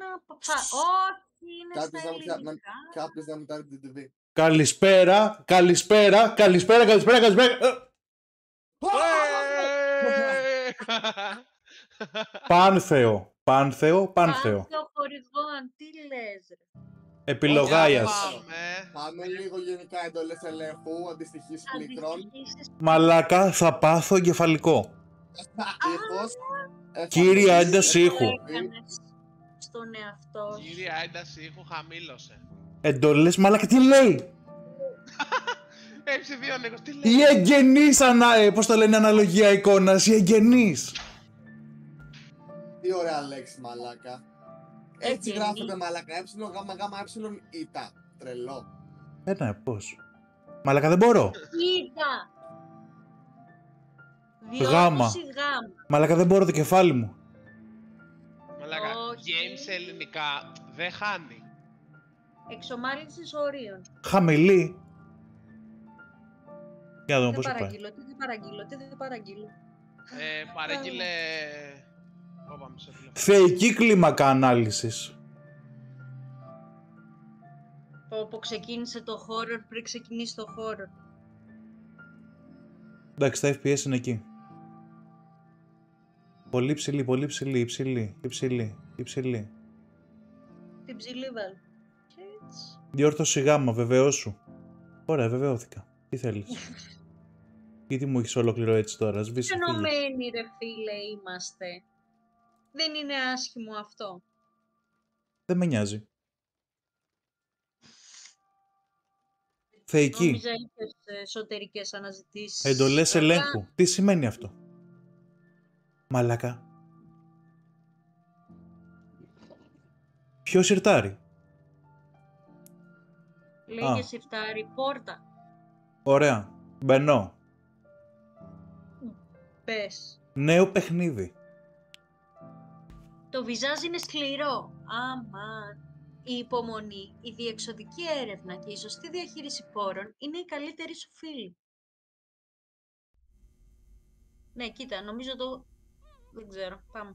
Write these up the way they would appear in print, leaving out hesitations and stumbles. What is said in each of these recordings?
Όχι, είναι στα ελληνικά. Κάποιος να μετάρει την TV. Καλησπέρα. Πάνθεο. Πάνθεο χορηγών, τι λες ρε. Επιλογάιας. Πάμε λίγο γενικά εντολές ελέγχου, αντιστοιχείς πλήκτρων. Μαλάκα, θα πάθω εγκεφαλικό. Κύριε ένταση ήχου. Στον εαυτό. Κύριε ένταση ήχου χαμήλωσε. Εντολές, μαλάκα, τι λέει. Έψε 2 Νίκος, τι λέει. Η εγγενής πώς το λένε αναλογία εικόνας, η εγγενής. Τι ωραία λέξη μαλάκα. Έτσι γράφεται μαλάκα, ητα. Τρελό. Ναι, πώς. Μαλάκα δεν μπορώ. Ήτα. Γάμα. Μαλάκα δεν μπορώ το κεφάλι μου. Μαλάκα, games σε ελληνικά δεν χάνει. Εξομάλυνσης ορίων. Χαμηλή. Για να δούμε πώς πάει. Τι δεν παραγγείλω. Παραγγείλε... Θεϊκή κλίμακα ανάλυσης. Όπου ξεκίνησε το horror πριν ξεκινήσει το horror. Εντάξει, τα FPS είναι εκεί. Πολύ ψηλή. Την ψηλή βάλ. Διόρθωση γάμα, βεβαιώσου. Ωραία, βεβαιώθηκα. Τι θέλεις. Γιατί μου έχεις ολόκληρο έτσι τώρα, σβήσει. Ενωμένοι ρε φίλε είμαστε. Δεν είναι άσχημο αυτό. Δεν με νοιάζει. Θεϊκή. Νόμιζα είχες εσωτερικές αναζητήσεις. Εντολές ελέγχου. Τι σημαίνει αυτό. Μαλάκα. Ποιο σιρτάρι. Λέγε σιρτάρι, πόρτα. Ωραία. Μπαινώ. Πες. Νέο παιχνίδι. Το βυζάζ είναι σκληρό. Αμάν. Η υπομονή, η διεξοδική έρευνα και η σωστή διαχείριση πόρων είναι η καλύτερη σου φίλη. Ναι, κοίτα, νομίζω το... Δεν ξέρω, πάμε.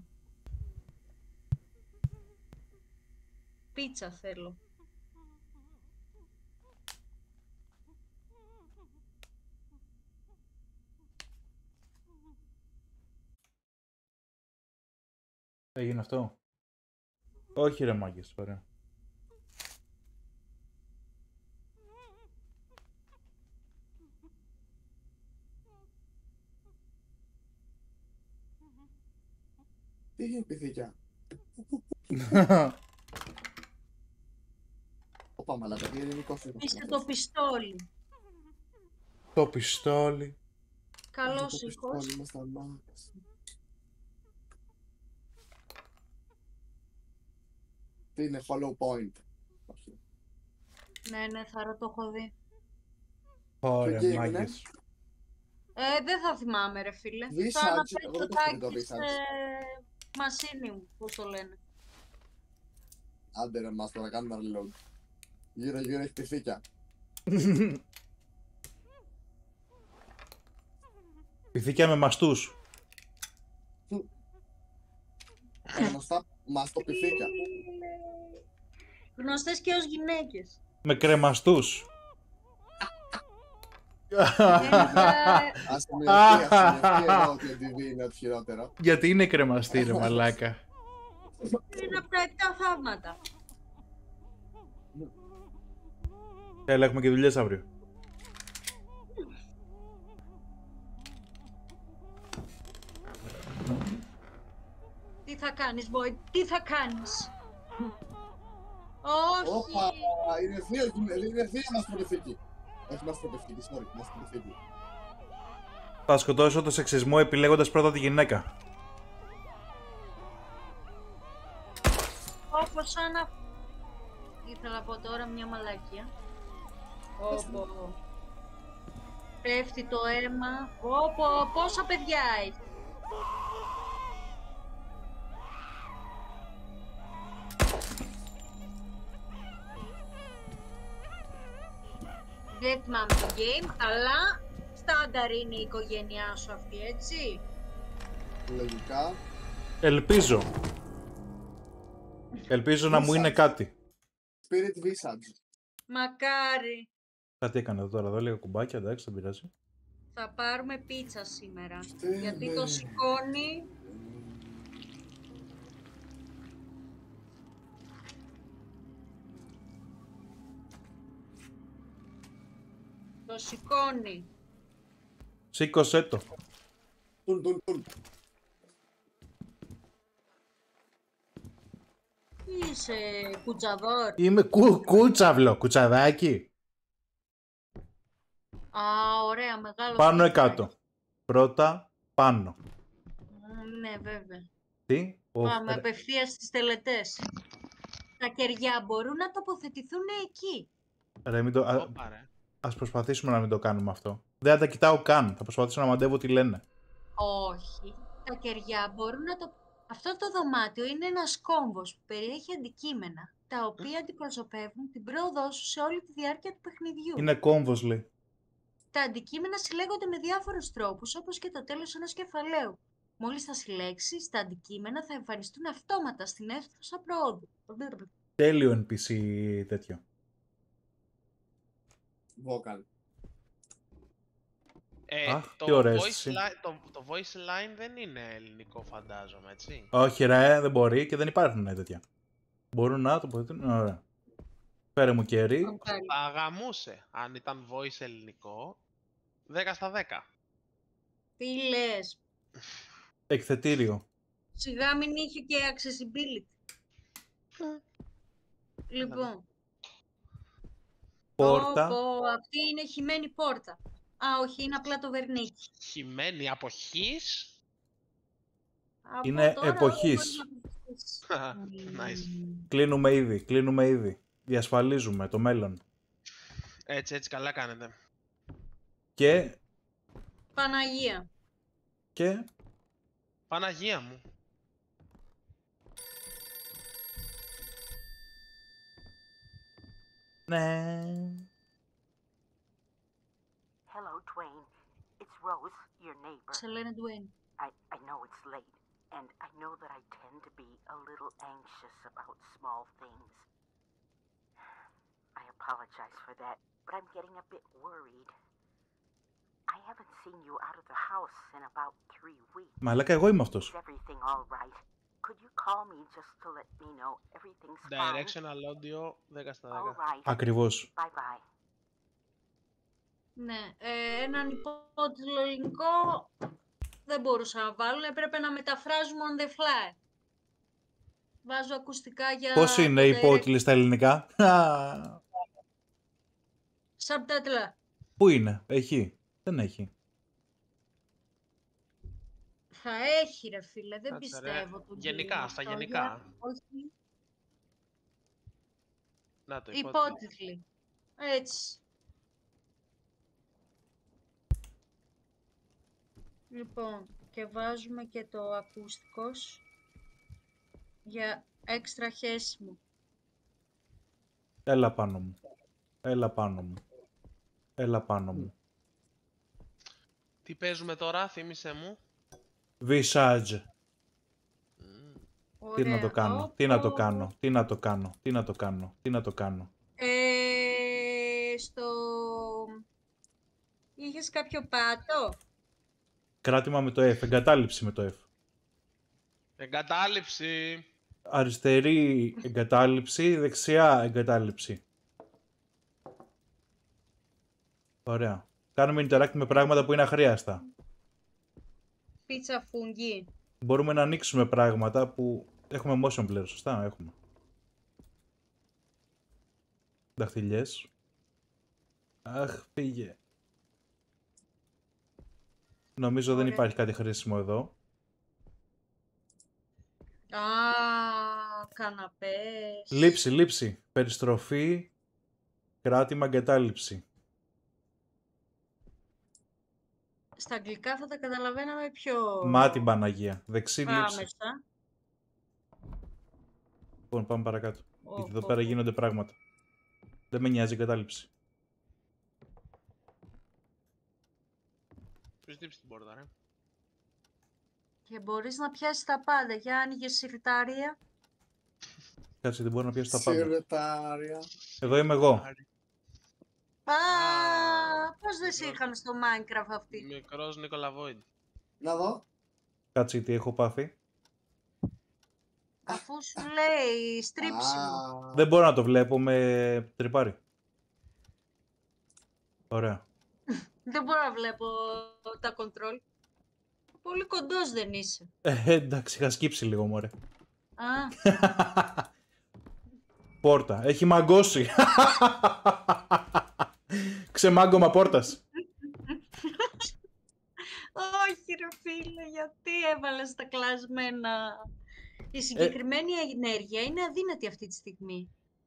Πίτσα θέλω. Έγινε αυτό. Όχι ρε μάγκες, ωραία. Τι είναι πυθίκια. Όπα μαλάκα, τι ελληνικό είναι. Είστε το πιστόλι. Το πιστόλι. Καλός ήχος. Τι είναι hollow point. Ναι, θα το έχω δει. Ωραία, μάγκες. Δεν θα θυμάμαι ρε φίλε. Visage, εγώ δεν το θυμάμαι το Visage. Μασίνι μου, πώς το λένε. Άντε ρε μας, τώρα κάνουμε reload. Γύρω έχει πυθίκια. Πυθίκια με μαστούς. Γνωστά μαστοπυθίκια. Γνωστές και ως γυναίκες. Με κρεμαστούς. Ας μειωθεί εδώ ότι ο TV είναι το χειρότερο. Γιατί είναι κρεμαστή ρε μαλάκα. Είναι από τα 7 θαύματα. Έλα, έχουμε και δουλειές αύριο. Τι θα κάνεις, boy, τι θα κάνεις. Όχι. Όπα, είναι δύο μαστοπυθίκη. Όχι μαστοπυθίκη, sorry, μαστοπυθίκη. Θα σκοτώσω το σεξισμό επιλέγοντας πρώτα τη γυναίκα. Όπως σαν ήθελα να πω τώρα μια μαλακία. Πέφτει το αίμα. Πόσα παιδιά έχει. Δεν θυμάμαι το game, αλλά στάνταρ είναι η οικογένειά σου αυτή, έτσι. Λογικά. Ελπίζω. Ελπίζω να μου είναι κάτι. Spirit Visage. Μακάρι. Κάτι έκανε εδώ τώρα, εδώ λίγα κουμπάκια, εντάξει, δεν πειράζει. Θα πάρουμε πίτσα σήμερα. Στέλνε. Γιατί το σηκώνει. Το σηκώνει. Σήκωσέ το. Τουν. Είσαι κουτσαδόρ. Είμαι κούτσαυλο, κουτσαδάκι. Α, ωραία, μεγάλο. Πάνω σπίτι. 100. Πρώτα, πάνω. Ναι, βέβαια. Τι? Πάμε απευθείας στις τελετές. Τα κεριά μπορούν να τοποθετηθούν εκεί. Ρε, μην το... Όπα, ρε. Ας προσπαθήσουμε να μην το κάνουμε αυτό. Δεν θα τα κοιτάω καν. Θα προσπαθήσω να μαντεύω τι λένε. Όχι. Τα κεριά μπορούν να το... Αυτό το δωμάτιο είναι ένας κόμβος που περιέχει αντικείμενα, τα οποία αντιπροσωπεύουν την πρόοδό σου σε όλη τη διάρκεια του παιχνιδιού. Είναι κόμβος, λέει. Τα αντικείμενα συλλέγονται με διάφορους τρόπους, όπως και το τέλος ενός κεφαλαίου. Μόλις τα συλλέξεις, τα αντικείμενα θα εμφανιστούν αυτόματα στην αίθουσα προόδου. Τέλειο NPC τέτοιο. Vocal. Αχ, Το τι ωραία voice αίσθηση. το voice line δεν είναι ελληνικό, φαντάζομαι, έτσι. Όχι ρε, δεν μπορεί και δεν υπάρχουν τέτοια. Μπορούν να τοποθετούν. Ωραία. Φέρε μου κερί. Θα γαμούσε αν ήταν voice ελληνικό. 10 στα 10. Τι λες, Εκθετήριο. σιγά μην είχε και accessibility. Λοιπόν, Πόρτα. αυτή είναι χυμένη πόρτα. Α, όχι, είναι απλά το βερνίκι. Χυμένη από χεις. Από Είναι τώρα εποχής. μπορείς να προσθέσεις. Nice. Κλείνουμε ήδη. Διασφαλίζουμε το μέλλον. Έτσι, καλά κάνετε. Και... Παναγία. Παναγία μου. Ναι. Hello, Dwayne. It's Rose, your neighbor. Σε λένε Dwayne. I know it's late, and I know that I tend to be a little anxious about small things. I apologize for that, but I'm getting a bit worried. I haven't seen you out of the house in about 3 weeks. Μαλάκα, εγώ είμαι αυτός. Is everything all right? Could you call me just to let me know everything's fine? Directional audio 10 στα 10. All right. Ακριβώς. Bye bye. Ναι, έναν υπότιτλο ελληνικό δεν μπορούσα να βάλω, έπρεπε να μεταφράζουμε on the fly. Βάζω ακουστικά για... Πώς είναι το οι direct. υπότιτλοι στα ελληνικά? Subtitle. Πού είναι? Έχει? Δεν έχει. Θα έχει ρε φίλε, δεν Κάτσε, ρε. πιστεύω. τον Γενικά, κύριο στα αυτό, γενικά. Όχι, Να το υπότιτλοι. Έτσι. Λοιπόν, και βάζουμε και το ακούστικος για έξτρα χέσιμο. Έλα πάνω μου. Έλα πάνω μου. Έλα πάνω μου. Τι παίζουμε τώρα, θύμισε μου. Visage. Τι να το Ωραία. κάνω, τι να το κάνω, τι να το κάνω, τι να το κάνω, τι να το κάνω. Στο... Είχες κάποιο πάτο? Κράτημα με το F, εγκατάλειψη με το F. Εγκατάλειψη. Αριστερή εγκατάλειψη, δεξιά εγκατάλειψη. Ωραία. Κάνουμε interact με πράγματα που είναι αχρίαστα. Πίτσα φουγγί. Μπορούμε να ανοίξουμε πράγματα που έχουμε motion blur, σωστά, έχουμε. Δαχτυλιές. Αχ, πήγε. Νομίζω δεν Ωραία. υπάρχει κάτι χρήσιμο εδώ. Α, καναπές. Λήψη. Περιστροφή. Κράτημα, εγκατάλειψη. Στα αγγλικά θα τα καταλαβαίναμε πιο... Μάτι Παναγία. Δεξί λήψη. άμεσα. Λοιπόν, πάμε παρακάτω. Γιατί εδώ Ω, πέρα γίνονται πράγματα. Δεν με νοιάζει η εγκατάλειψη. Ποιος χτύπησε την πόρτα, ρε. Και μπορείς να πιάσεις τα πάντα. Για άνοιγε συρτάρια. Κάτσε, δεν μπορώ να πιάσω τα πάντα. Σιρετάρια. Εδώ είμαι εγώ. Α, πώς δεν σε είχαν στο Minecraft αυτή. Μικρός Νίκολα Void. Να δω. Κάτσε, τι έχω πάθει. Αφού σου λέει στρίψιμο. Α, Δεν μπορώ να το βλέπω με τρυπάρι. Ωραία. Δεν μπορώ να βλέπω τα control. Πολύ κοντός δεν είσαι. Εντάξει, είχα σκύψει λίγο, μωρέ. Α, Πόρτα. Έχει μαγκώσει. Ξεμάγκωμα πόρτας. όχι ρε φίλε, γιατί έβαλες τα κλασμένα. Η συγκεκριμένη ενέργεια είναι αδύνατη αυτή τη στιγμή.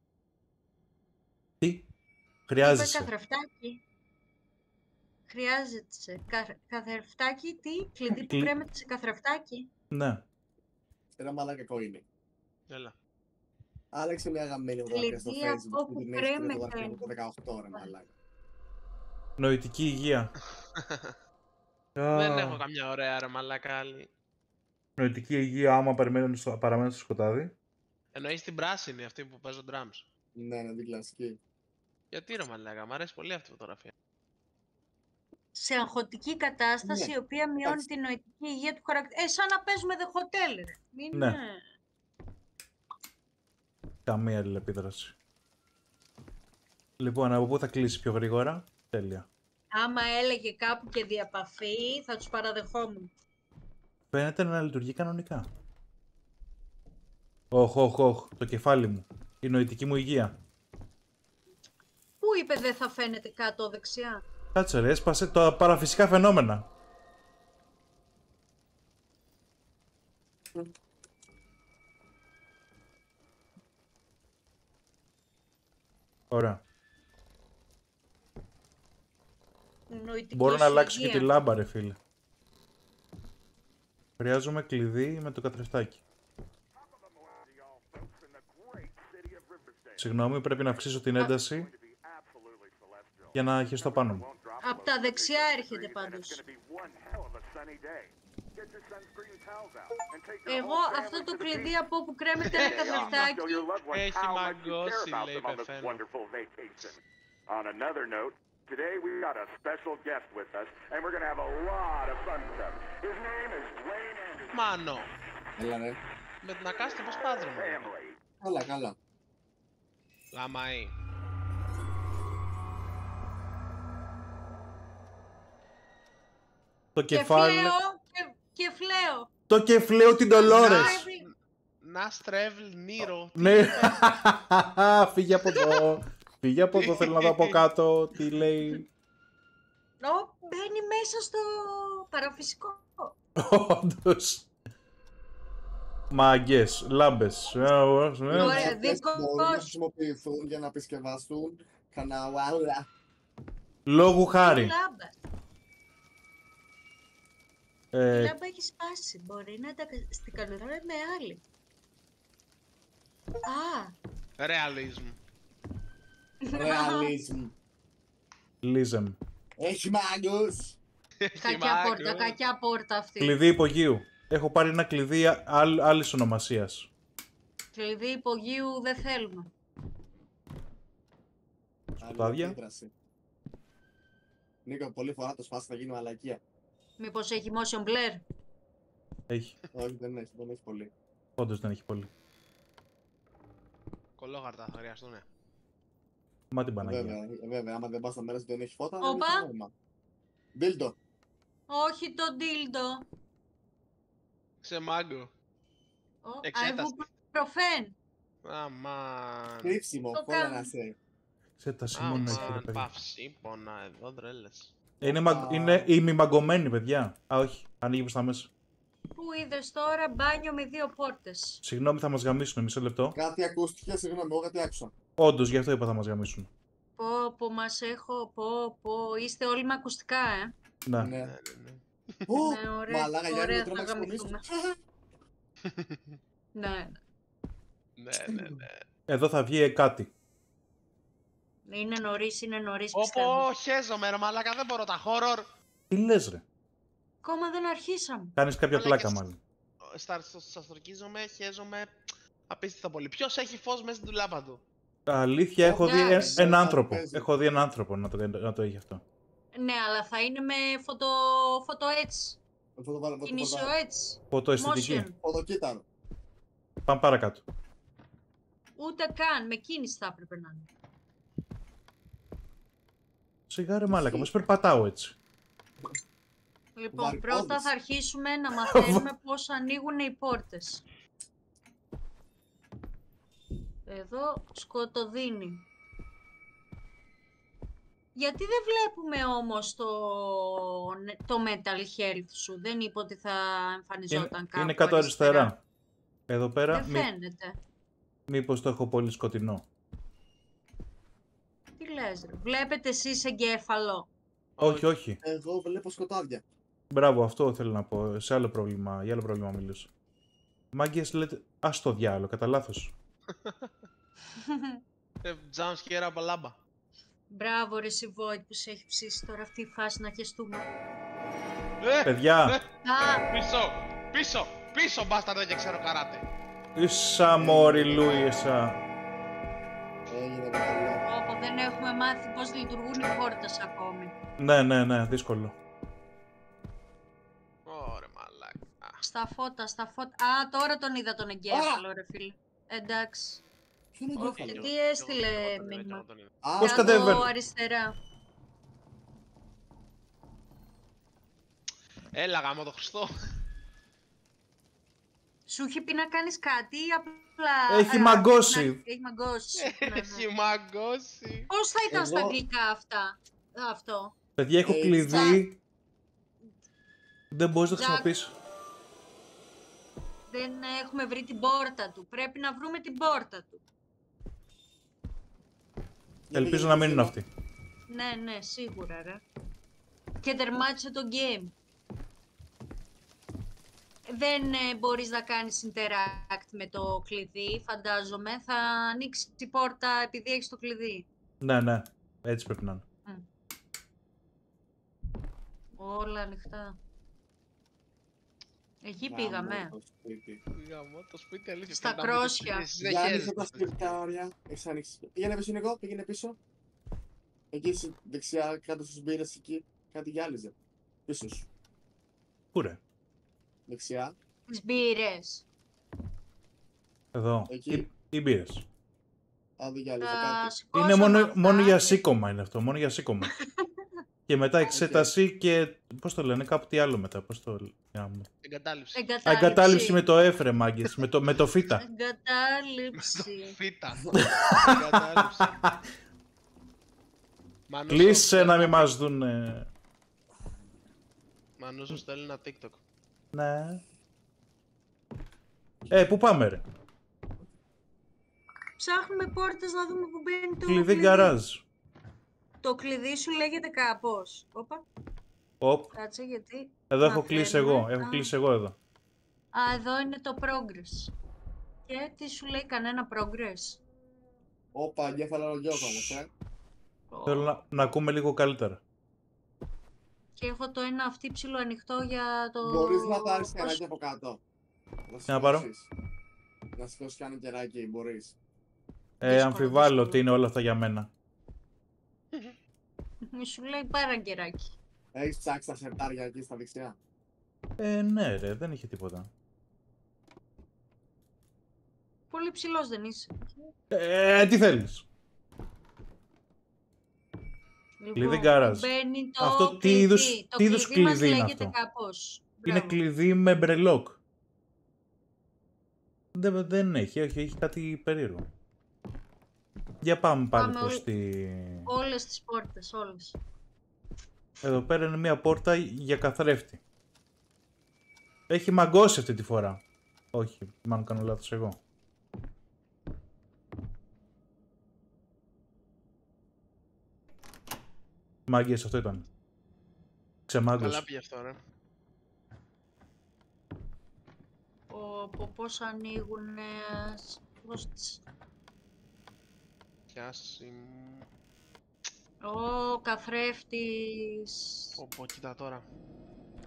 Τι. Είπε Χρειάζεσαι. καθρεφτάκι. Χρειάζεται. Καθρεφτάκι, τι, κλειδί που κρέμεται σε καθρεφτάκι. Ναι. ένα μαλακακό είναι. Έλα. Άλλαξε μια αγαπημένη φωτογραφία στο Κλειδί Facebook από που που την έχει την κρέμεται. φωτογραφία από το 18 ρε μαλάκα. Νοητική υγεία. Δεν έχω καμιά ωραία ρε μαλάκα άλλη. Νοητική υγεία άμα παραμένω στο σκοτάδι. Εννοείς την πράσινη αυτή που παίζω drums. Ναι, ναι, την κλασική. Γιατί ρε μαλάκα, μου αρέσει πολύ αυτή η φωτογραφία. Σε αγχωτική κατάσταση, Ναι, η οποία μειώνει εντάξει. την νοητική υγεία του χαρακτήρα. Σαν να παίζουμε The Hotel, ρε. Μην... Ναι. Καμία αλληλεπίδραση. Λοιπόν, από πού θα κλείσει πιο γρήγορα. Τέλεια. Άμα έλεγε κάπου και διαπαφή, θα τους παραδεχόμουν. Φαίνεται να λειτουργεί κανονικά. Όχ, το κεφάλι μου. Η νοητική μου υγεία. Πού είπε δεν θα φαίνεται κάτω δεξιά. Κάτσε ρε, έσπασε τα παραφυσικά φαινόμενα. Ωραία. Νοητική Μπορώ να σου αλλάξω και υγεία. τη λάμπα ρε φίλε. Χρειάζομαι κλειδί με το καθρεφτάκι. Συγγνώμη, πρέπει να αυξήσω την ένταση για να χεστώ πάνω μου. Απ' τα δεξιά έρχεται πάντως. Εγώ αυτό το κλειδί από όπου κρέμεται ένα καθρεφτάκι. Έχει μαγκώσει, λέει πεθαίνω. On another note, today we got a special guest with us, and we're gonna have a lot of fun stuff. His name is Dwayne Anderson. Μάνο, Έλα ρε. με την ακάστη πώς πας ρε μαλάκα. Family. Καλά, καλά. Λαμαή. Το Και κεφάλι... φλέω, και φλέω. Το κεφλαίο την Ντολόρες. Να στρεβλ Νίρο. Ναι. Φύγε από εδώ. Φύγε από εδώ, θέλω να δω από κάτω τι λέει. Μπαίνει μέσα στο παραφυσικό. Όντως. Μάγκες, λάμπες. Ωραία, Αυτές δικός. μπορούν να χρησιμοποιηθούν για να επισκευαστούν κανάλα. Λόγου χάρη. Λάμπα. Η λάμπα έχει σπάσει. Μπορεί να τα στικανοράει με άλλη. Α, Ρεαλισμ. Ρεαλισμ. Λίζεμ. Έχει μάγκους. κακιά πόρτα αυτή. Κλειδί υπογείου. Έχω πάρει ένα κλειδί άλλης ονομασίας. Κλειδί υπογείου δεν θέλουμε. Σκοτάδια. Αντίδραση. Νίκο, πολλή φορά το σπάσει θα γίνει μαλακία. Μήπως έχει motion blur. Έχει. Όχι, δεν έχει πολύ. Όντως δεν έχει πολύ. Κολόγαρτα θα χρειαστούνε. Μα την Παναγία. Βέβαια, άμα δεν πας στο μέρος που δεν έχει φώτα, δεν Όπα. έχει νόημα. Δίλτο. Όχι το ντίλντο. Ξεμάγκο. Εξέταση. Ibuprofen. Αμάν. Κρύψιμο, Το κόλλα κάνω. να σε. Ξέταση μόνο έχει ρε Αμάν. παιδί. Παυσίπονα εδώ τρέλες. Είναι ημιμαγκωμένη παιδιά. Α, όχι. Ανοίγει προς τα μέσα. Πού είδες τώρα μπάνιο με 2 πόρτες. Συγγνώμη, θα μας γαμίσουν μισό λεπτό. Κάτι ακούστηκε, συγγνώμη, εγώ κάτι άκουσα. Όντως, γι' αυτό είπα θα μας γαμίσουν. Πω, μας έχω, είστε όλοι με ακουστικά, Ναι. Ναι. Ναι. Ω, Ναι, ωραία, μαλάκα, για ωραία, να τρώμε θα εξπονήσουμε. Ναι, Ναι. Εδώ θα βγει κάτι. είναι νωρίς, πιστεύω. Όπο, χέζομαι ρε μαλάκα, δεν μπορώ τα horror. Τι λες ρε. Ακόμα δεν αρχίσαμε. Κάνεις κάποια Αλλά πλάκα και μάλλον. Σταστορκίζομαι, χέζομαι. Απίστευτα πολύ. Ποιος έχει φως μέσα στην τουλάπα του? Αλήθεια, έχω δει Εντάξει. έναν άνθρωπο. Παίζει. Έχω δει έναν άνθρωπο να το έχει αυτό. Ναι, αλλά θα είναι με φωτο έτσι. Θα το βάλω Κινήσιο έτσι. Φωτοαισθητική. Motion. Φωτοκύτταρο. Πάμε παρακάτω. Ούτε καν, με κίνηση θα έπρεπε να είναι. Σιγά ρε μάλακα, πώς περπατάω έτσι. Λοιπόν, Βαρκώδης. πρώτα θα αρχίσουμε να μαθαίνουμε πώς ανοίγουν οι πόρτες. Εδώ σκοτωδίνει. Γιατί δεν βλέπουμε όμως το metal health σου? Δεν είπε ότι θα εμφανιζόταν κάπου Είναι κάτω αριστερά. Εδώ πέρα, Δεν φαίνεται. μήπως το έχω πολύ σκοτεινό. Τι λες ρε? Βλέπετε εσείς εγκέφαλο? Όχι, όχι. Εγώ βλέπω σκοτάδια. Μπράβο, αυτό θέλω να πω. Για άλλο πρόβλημα μιλούσα. Μάγκες λέτε, ας το διάλογο, κατά λάθος. Jump scare από λάμπα. Μπράβο ρε Void που σε έχει ψήσει τώρα αυτή η φάση να χεστούμε. Παιδιά, Α, Πίσω μπάσταρδε και ξέρω καράτε. ίσα μόρι Λούισα. Έγινε το καλό. όπου δεν έχουμε μάθει πώς λειτουργούν οι πόρτες ακόμη. Ναι, δύσκολο. Ωρε μαλάκα. Στα φώτα. Α, τώρα τον είδα τον εγκέφαλο ρε φίλε. Εντάξει. Ποιο είναι Όχι, εγκέφαλο? τι έστειλε μήνυμα? Α, Πώς Για κατέβαινε? το αριστερά. Έλα γάμο το Χριστό. Σου έχει πει να κάνεις κάτι ή απλά... Έχει μαγκώσει. Έχει μαγκώσει. Ναι, ναι. Έχει μαγκώσει. Πώς θα ήταν στα Εγώ- αγγλικά αυτό? Παιδιά, έχω Ε, κλειδί. Δεν μπορείς να Τζακ. χρησιμοποιήσεις. Δεν έχουμε βρει την πόρτα του. Πρέπει να βρούμε την πόρτα του. Ελπίζω να μείνουν αυτοί. Ναι, σίγουρα ρε. Και τερμάτισε το game. Δεν μπορείς να κάνεις interact με το κλειδί, φαντάζομαι. Θα ανοίξει την πόρτα επειδή έχεις το κλειδί. Ναι, έτσι πρέπει να είναι. Όλα ανοιχτά. Εκεί πήγαμε. Γάμο το σπίτι αλήθεια. Στα πρέπει να μπείτε κρόσια. εσείς δεν Για άνοιξε χαίρεστε. τα σπιρτάρια. Έχεις ανοίξει. Πήγαινε πίσω Νικό, πήγαινε πίσω. Εκεί δεξιά, κάτω στους μπύρες εκεί. Κάτι γυάλιζε. Πίσω σου. Πού ρε? Δεξιά. Τις μπύρες. Εδώ. Εκεί. Οι μπύρες. Αν δεν γυάλιζε Τα κάτι. σηκώσαμε Είναι αυτά μόνο για και- σήκωμα είναι αυτό, μόνο για σήκωμα. Και μετά εξέταση και. Πώς το λένε, κάπου τι άλλο μετά. Πώς το λένε. Εγκατάλειψη. Εγκατάλειψη με το έφρε, μάγκες. με το φύτα. Εγκατάλειψη. Φύτα. Εγκατάλειψη. Μανούσο, Κλείσε να μην μας δουν. Μανούσο στέλνει ένα TikTok. Ναι. Πού πάμε ρε? Ψάχνουμε πόρτες να δούμε που μπαίνει το Κλειδί γκαράζ. Το κλειδί σου λέγεται κάπως. Όπα, Οπ. κάτσε γιατί... Εδώ έχω μαθαίνουμε. κλείσει εγώ. Έχω Α. κλείσει εγώ εδώ. Α, εδώ είναι το progress. Και τι σου λέει, κανένα progress? Όπα, εγκέφαλο όμως, Θέλω να ακούμε λίγο καλύτερα. Και έχω το ένα αυτή ψηλό ανοιχτό για το... Μπορείς να πάρεις πώς- κεράκι από κάτω. Να πάρω. Να σηκώσεις κάνει κεράκι, μπορείς. Αμφιβάλλω δύσκολο. ότι είναι όλα αυτά για μένα. Σου λέει πάρα καιράκι. Έχεις ψάξει τα σερτάρια εκεί στα δεξιά. Ναι ρε, δεν είχε τίποτα. Πολύ ψηλός δεν είσαι. Τι θέλεις? Κλειδί γκαράζ. Μπαίνει το Αυτό τι κλειδί. είδους- Το τι είδους κλειδί μας κλειδί είναι λέγεται αυτό? κάπως. Είναι Μπράβο. κλειδί με μπρελόκ. Δεν έχει, έχει κάτι περίεργο. Για πάμε πάλι Πάμε προς τη... Όλες τις πόρτες, όλες. Εδώ πέρα είναι μια πόρτα για καθρέφτη. Έχει μαγκώσει αυτή τη φορά. Όχι, μάλλον κάνω λάθος εγώ. Μάγκες, αυτό ήταν. Ξεμάγκωσε. Καλά πήγε αυτό, ρε. Πώς ανοίγουνε... Πιάσει. Ω, καθρέφτης. Πω, κοίτα τώρα.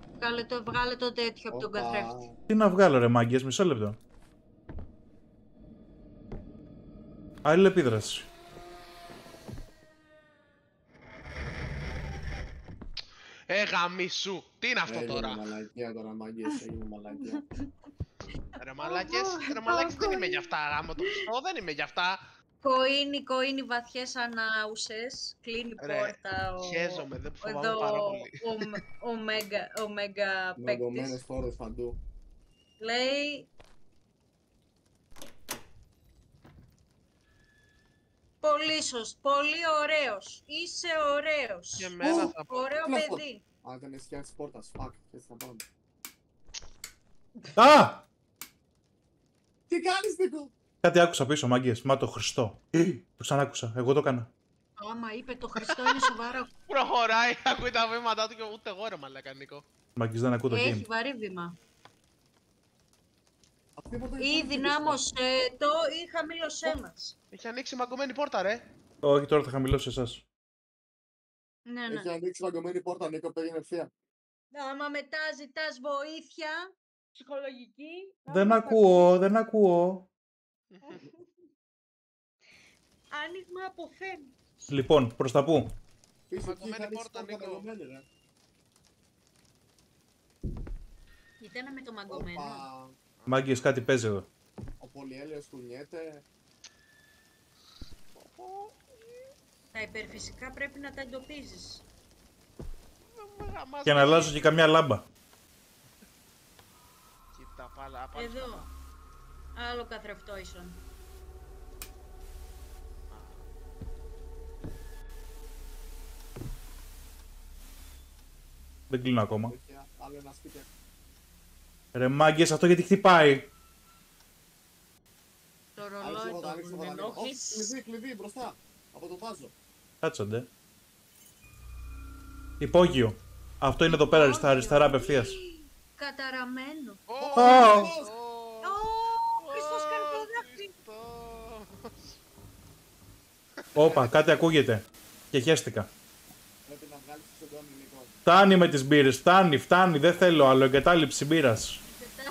Βγάλε το τέτοιο από τον Όπα. καθρέφτη. Τι να βγάλω ρε μάγκες, μισό λεπτό. Αλληλεπίδραση. Γαμίσου. Τι είναι αυτό τώρα. Έγινε μαλακία τώρα, μάγκες, έγινε μαλακία. Ρε μαλάκες, δεν είμαι για αυτά. Γάμο το Χριστό, δεν είμαι για αυτά. Κοίνει βαθιές ανάουσες, κλείνει Ρε, πόρτα χέζομαι, δεν φοβάμαι εδώ πάρα πολύ. ο μέγα Νογκωμένες παίκτης. φόρες παντού. Λέει... Πολύ πολύ ωραίος, είσαι ωραίος. Και εμένα θα πω. Ωραίο Τι να πω. παιδί. Αν δεν έχει της πόρτας, fuck, έτσι θα πάμε. Α! Τι κάνεις, Νίκο! Κάτι άκουσα πίσω, μάγκες. Μα το Χριστό. Το ξανάκουσα. Εγώ το έκανα. Άμα είπε το Χριστό είναι σοβαρό. Προχωράει, ακούει τα βήματά του και ούτε εγώ ρε μαλάκα Νίκο. Μάγκες, δεν ακούω το Έχει game. βαρύ βήμα. Αυτή η πόρτα Ή είναι δυνάμωσε το ή χαμήλωσέ μας. Έχει ανοίξει μαγκωμένη πόρτα ρε. Όχι, τώρα θα χαμηλώσω εσάς. Ναι, ναι. Έχει ανοίξει μαγκωμένη πόρτα, Νίκο, πήγαινε ευθεία. Άμα μετά ζητάς βοήθεια ψυχολογική... Δεν ακούω, δεν ακούω. Άνοιγμα από φέμ. Λοιπόν, προς τα πού. Πίσω εκεί Μαγκωμένη θα ανοίξει πόρτα, πόρτα Νίκο. μαγκωμένη, ρε. Ήταν με το μαγκωμένο. Οπα, Μάγκες, κάτι παίζει εδώ. ο πολυέλαιος κουνιέται. Τα υπερφυσικά πρέπει να τα εντοπίζεις. Και να αλλάζω και καμιά λάμπα. Κοίτα πάλα, πάλι Εδώ. σκατά. Άλλο καθρεφτό ίσον. Δεν κλείνω ακόμα. Τέτοια, άλλο ένα σπίτι. Ρε μάγκες, αυτό γιατί χτυπάει. Το Άνοιξε ρολόι εγώ, το άνοιξε εγώ, άνοιξε. Όχι, ενόχλης. κλειδί, μπροστά. Από το βάζο. Κάτσαντε. Υπόγειο. Αυτό είναι εδώ πέρα, στα αριστερά απευθείας. Καταραμένο. Ω! Ω, Χριστός κάνει το δάχτυλο. Όπα, κάτι ακούγεται. Και χέστηκα. Πρέπει να βγάλεις το σεντόνι, Νίκο. Φτάνει με τις μπύρες, φτάνει, δεν θέλω άλλο εγκατάλειψη μπύρας.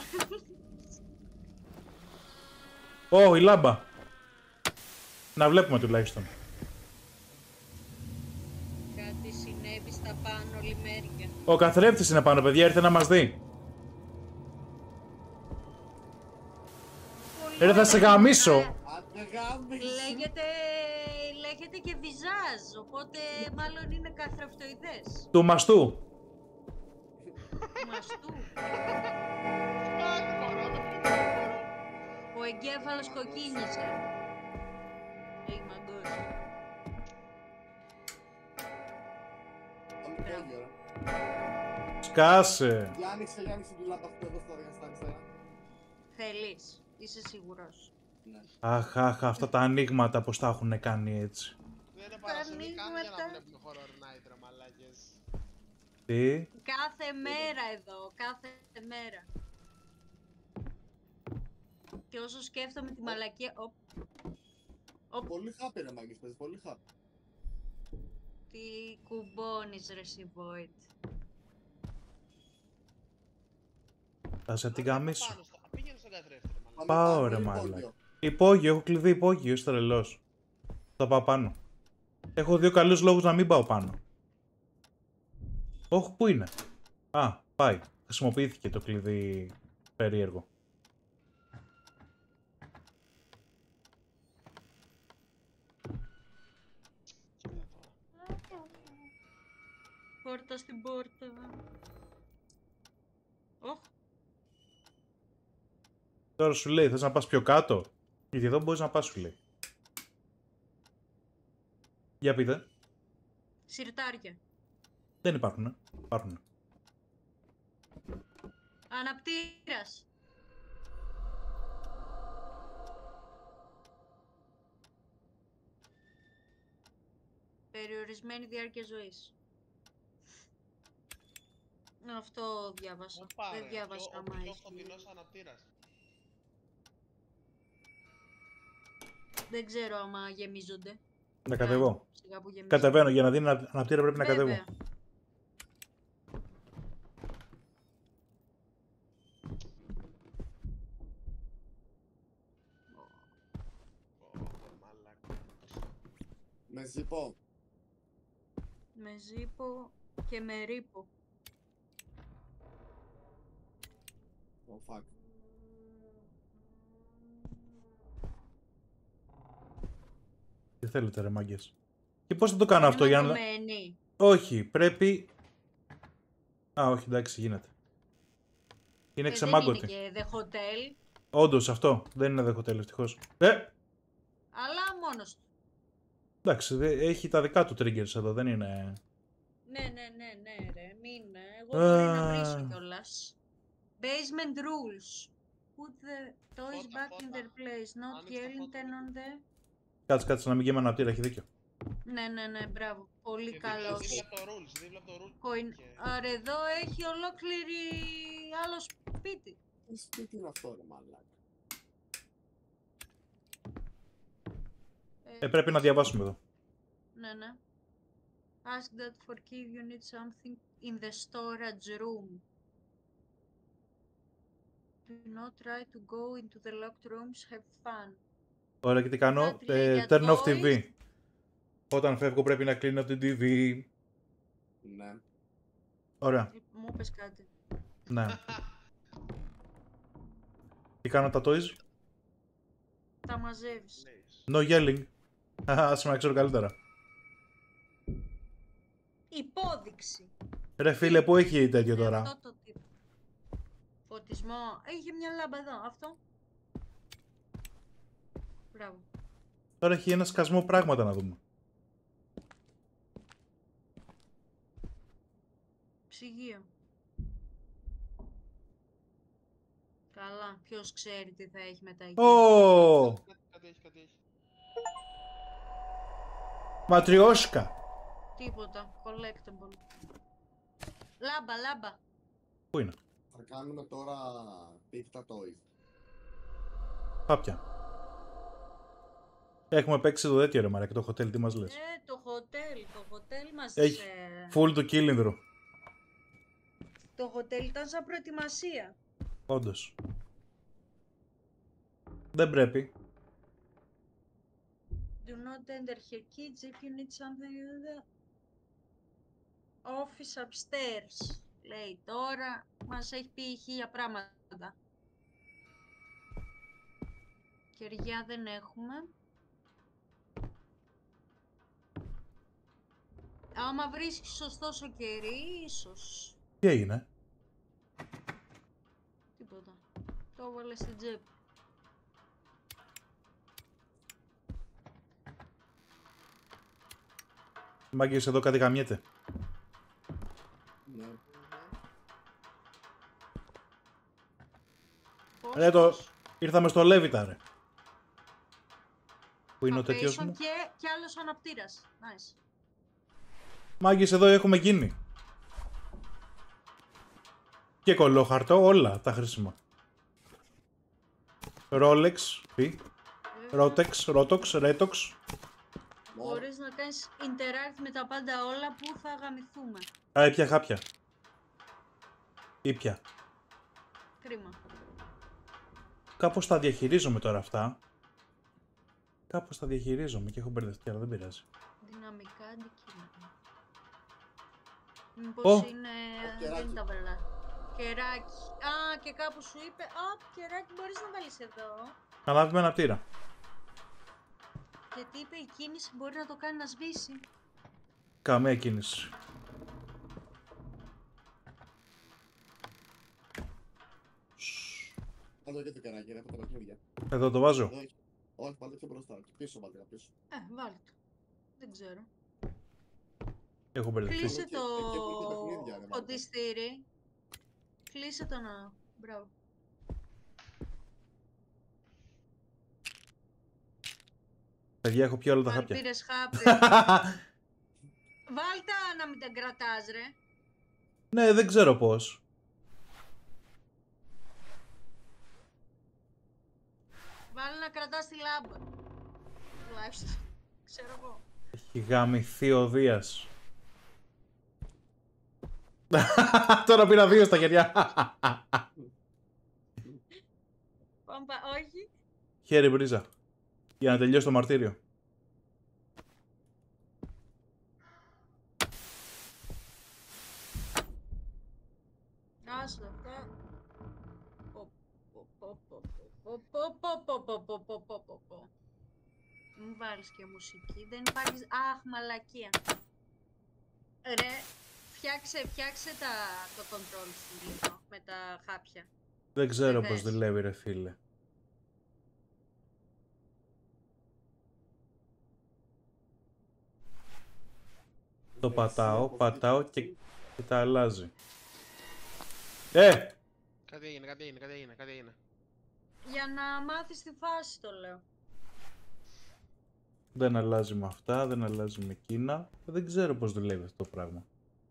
Ω, η λάμπα. Να βλέπουμε τουλάχιστον. Κάτι συνέβη στα πάνω λιμέρια. Ο καθρέφτης είναι πάνω, παιδιά, ήρθε να μας δει. Ρε, θα σε γαμίσω. Άντε γάμισε. Λέγεται και βιζάζ, οπότε μάλλον είναι καθρεφτοειδές. Του μαστού. Μαστού. Ο εγκέφαλος κοκκίνησε. Έχει μαγκώσει. Το υπόγειο, ρε. Σκάσε. Για άνοιξε τη λάμπα αυτή εδώ στα αριστερά. Θέλεις, είσαι σίγουρος. Ναι. Αχ, αυτά τα ανοίγματα πως τα έχουν κάνει έτσι. Δεν είναι παρασύνη καν για να ανοίγματα. βλέπουμε horror night ρε μαλάκες. Τι. Κάθε μέρα εδώ, κάθε μέρα. Και όσο σκέφτομαι τη μαλακία... Πολύ χάπη, ρε μάγκες, παίζει πολύ χάπη. Τι κουμπώνεις ρε εσύ Void. Θα σε την γαμίσω. Πήγαινε στον καθρέφτη ρε μαλάκα. Πάω, Πάμε ρε, πάνω, μάλλον. υπόγειο. Υπόγειο, έχω κλειδί υπόγειο, είσαι τρελός. Θα πάω πάνω. Έχω δύο καλούς λόγους να μην πάω πάνω. Όχι, πού είναι. Α, πάει. Χρησιμοποιήθηκε το κλειδί περίεργο. Πόρτα στην πόρτα. Ωχ, Τώρα σου λέει, θες να πας πιο κάτω. Γιατί εδώ μπορείς να πας, σου λέει. Για πείτε. σιρτάρια. Δεν υπάρχουν. Υπάρχουν. Αναπτήρας. Περιορισμένη διάρκεια ζωής. Αυτό διάβασα. Οπα, Δεν ρε, διάβασα ο άμα πιο έχει. κοντινός αναπτήρας. Δεν ξέρω άμα γεμίζονται. Να κατεβώ. Σιγά που γεμίζονται. Κατεβαίνω. Για να δει ένα αναπτήρα πρέπει να κατεβώ. Βέβαια. Μαλάκα. Με ζυπό. Με ζύπο και με ρήπο. Oh fuck. Τι θέλετε ρε μάγκες. Και πώς θα το κάνω αυτό για να... Ματωμένη. Όχι, πρέπει... Α, όχι, εντάξει, γίνεται. Είναι ξεμάγκωτη. Δεν είναι και The Hotel, Όντως, αυτό. Δεν είναι The Hotel, ευτυχώς. αλλά μόνος του. Εντάξει, έχει τα δικά του triggers εδώ, δεν είναι... Ναι, ρε, μην. Εγώ μπορεί να βρίσω κιόλας. Basement rules. Put the toys Φώτα, back in their place. Not Άνοιξε τα yelling, φώτα. turn on the... Κάτσε να μην γέμαι αναπτήρα, έχει δίκιο. Ναι, μπράβο. Πολύ Και καλός. δίπλα από το rules, δίπλα από το rules. Coin. Και- Άρα εδώ έχει ολόκληρη άλλο σπίτι. Τι σπίτι είναι αυτό ρε μαλάκα. Πρέπει να διαβάσουμε εδώ. Ναι. Ask that for key if you need something in the storage room. Do not try to go into the locked rooms, have fun. Ωραία, και τι κάνω. Άντρια για Turn off toys. TV. Όταν φεύγω πρέπει να κλείνω την TV. Ναι. Ωραία, Μου πες κάτι. ναι. Τι κάνω τα toys. Τα μαζεύεις. No yelling. Άσε να ξέρω καλύτερα. Υπόδειξη. Ρε φίλε, πού έχει τέτοιο Με τώρα. αυτό το τύπο. Φωτισμό. Έχει μια λάμπα εδώ. Αυτό. Μπράβο. Τώρα έχει ένα σκασμό πράγματα να δούμε. Ψυγείο. Καλά. Ποιος ξέρει τι θα έχει μετά εκεί. Ω! Κάτι έχει. Ματριόσκα. Τίποτα. Collectible. Λάμπα. Πού είναι. Θα κάνουμε τώρα πίχτα toys. Πάπια. Έχουμε παίξει το τέτοιο ρε μαρά και το hotel, τι μας λες. Το hotel μας Έχει full του κύλινδρου. Το hotel ήταν σαν προετοιμασία. Όντως. Δεν πρέπει. Do not enter her kids if you need something in the office upstairs. Λέει τώρα, μας έχει πει χίλια πράγματα. Κεριά δεν έχουμε. Άμα βρίσκεις σωστό σοκερί, ίσως. Τι έγινε. Τίποτα. Το έβαλε στην τσέπη. Μάγκες εδώ κάτι γαμιέται. Ναι. Ρε ήρθαμε στο Λέβιτα ρε. Πού είναι ο Foundation τέτοιος μου. και άλλος αναπτήρας. Nice. Μάγκες εδώ έχουμε γίνει. Και κολόχαρτο, όλα τα χρήσιμα. Rolex, τι. Rotex, Rotox, Retox. Μπορείς να κάνεις interact με τα πάντα όλα που θα γαμηθούμε. Α, έπια χάπια. Ήπια. Κρίμα. Κάπως τα διαχειρίζομαι τώρα αυτά. Κάπως τα διαχειρίζομαι και έχω μπερδευτεί, αλλά δεν πειράζει. Δυναμικά αντικείμενα. Μήπως Ω. είναι... κεράκι. δεν τα βελά. Κεράκι. Α, και κάπου σου είπε, κεράκι μπορείς να βάλεις εδώ. Να λάβουμε ένα πτήρα. Γιατί είπε η κίνηση μπορεί να το κάνει να σβήσει. Καμία κίνηση. Εδώ και το καράκι, ρε, από τα παιχνίδια. Εδώ το βάζω. Εδώ έχει. Όχι, βάλτε πιο μπροστά. Και πίσω, βάλτε πίσω. Βάλτε το. Δεν ξέρω. Έχω μπερδευτεί. Κλείσε Εκεί- το εκεί έχουν και παιχνίδια, ρε, μάλλον. φωτιστήρι. Κλείσε το να... Μπράβο. Παιδιά, έχω πιει όλα τα Πάλι χάπια. πήρες χάπι. Βάλτα να μην τα κρατάς ρε. Ναι, δεν ξέρω πώς. Βάλε να κρατάς τη λάμπα. Τουλάχιστον. Ξέρω εγώ. Έχει γαμηθεί ο Δίας. Τώρα πήρα 2 στα χέρια. Όχι. Χέρι μπρίζα. Για να τελειώσει το μαρτύριο. Πω. Μου βάλεις και μουσική, δεν υπάρχει... Αχ, μαλακία. Ρε, φτιάξε το control σου λίγο, με τα χάπια. Δεν ξέρω δες. πώς δουλεύει ρε φίλε. Το πατάω και τα αλλάζει. Κάτι έγινε. Για να μάθεις τη φάση το λέω. Δεν αλλάζει με αυτά, δεν αλλάζει με εκείνα. Δεν ξέρω πώς δουλεύει αυτό το πράγμα.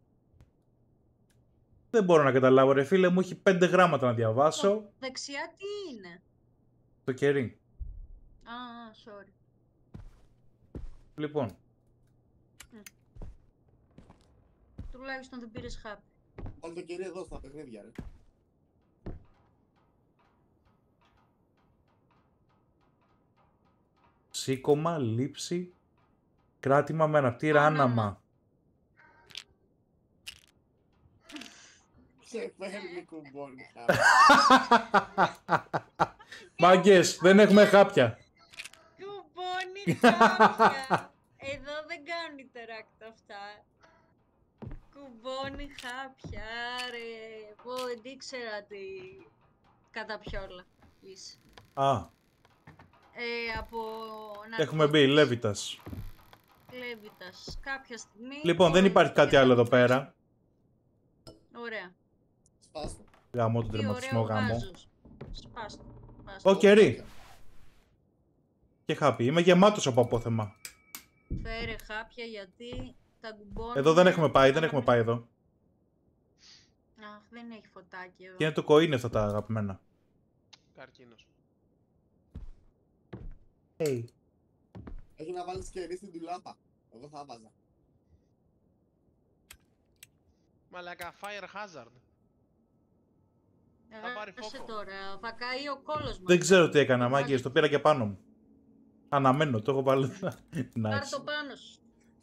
Δεν μπορώ να καταλάβω ρε φίλε, μου έχει 5 γράμματα να διαβάσω. Δεξιά τι είναι? Το κερί. Sorry. Λοιπόν. Τουλάχιστον δεν πήρες χάπι. Βάλε το κερί εδώ στα παιχνίδια ρε. Σήκωμα, λήψη, κράτημα με αναπτήρα άναμα. Σε φέρνει κουμπώνει. Μάγκες, δεν έχουμε χάπια. Κουμπώνει χάπια. Εδώ δεν κάνουν interact αυτά. Κουμπώνει χάπια, ρε. Εγώ δεν ήξερα τι... Κατά πιόλα είσαι. Από... Έχουμε μπει, Λέβιτας. Λέβιτας. Κάποια στιγμή... Λοιπόν, δεν υπάρχει κάτι άλλο εδώ πέρα. Ωραία. Σπάστο. Γαμώ τον τερματισμό γάμο. Σπάστο. Ω κερί. Και χάπι. Είμαι γεμάτος από απόθεμα. Φέρε χάπια γιατί τα κουμπώνει... Εδώ δεν έχουμε πάει εδώ. Αχ, δεν έχει φωτάκι εδώ. Και είναι το κοΐνι αυτά τα αγαπημένα. Καρκίνος. Hey. Έχει να βάλεις κερί στην τουλάπα. Εγώ θα βάζα. Μαλάκα, fire hazard. Θα πάρει φόκο. Τώρα, θα καεί ο κόλος μας. Δεν ξέρω τι έκανα, μάγκες, το πήρα και πάνω μου. Αναμένω, το έχω βάλει. Πάρ' το πάνω σου.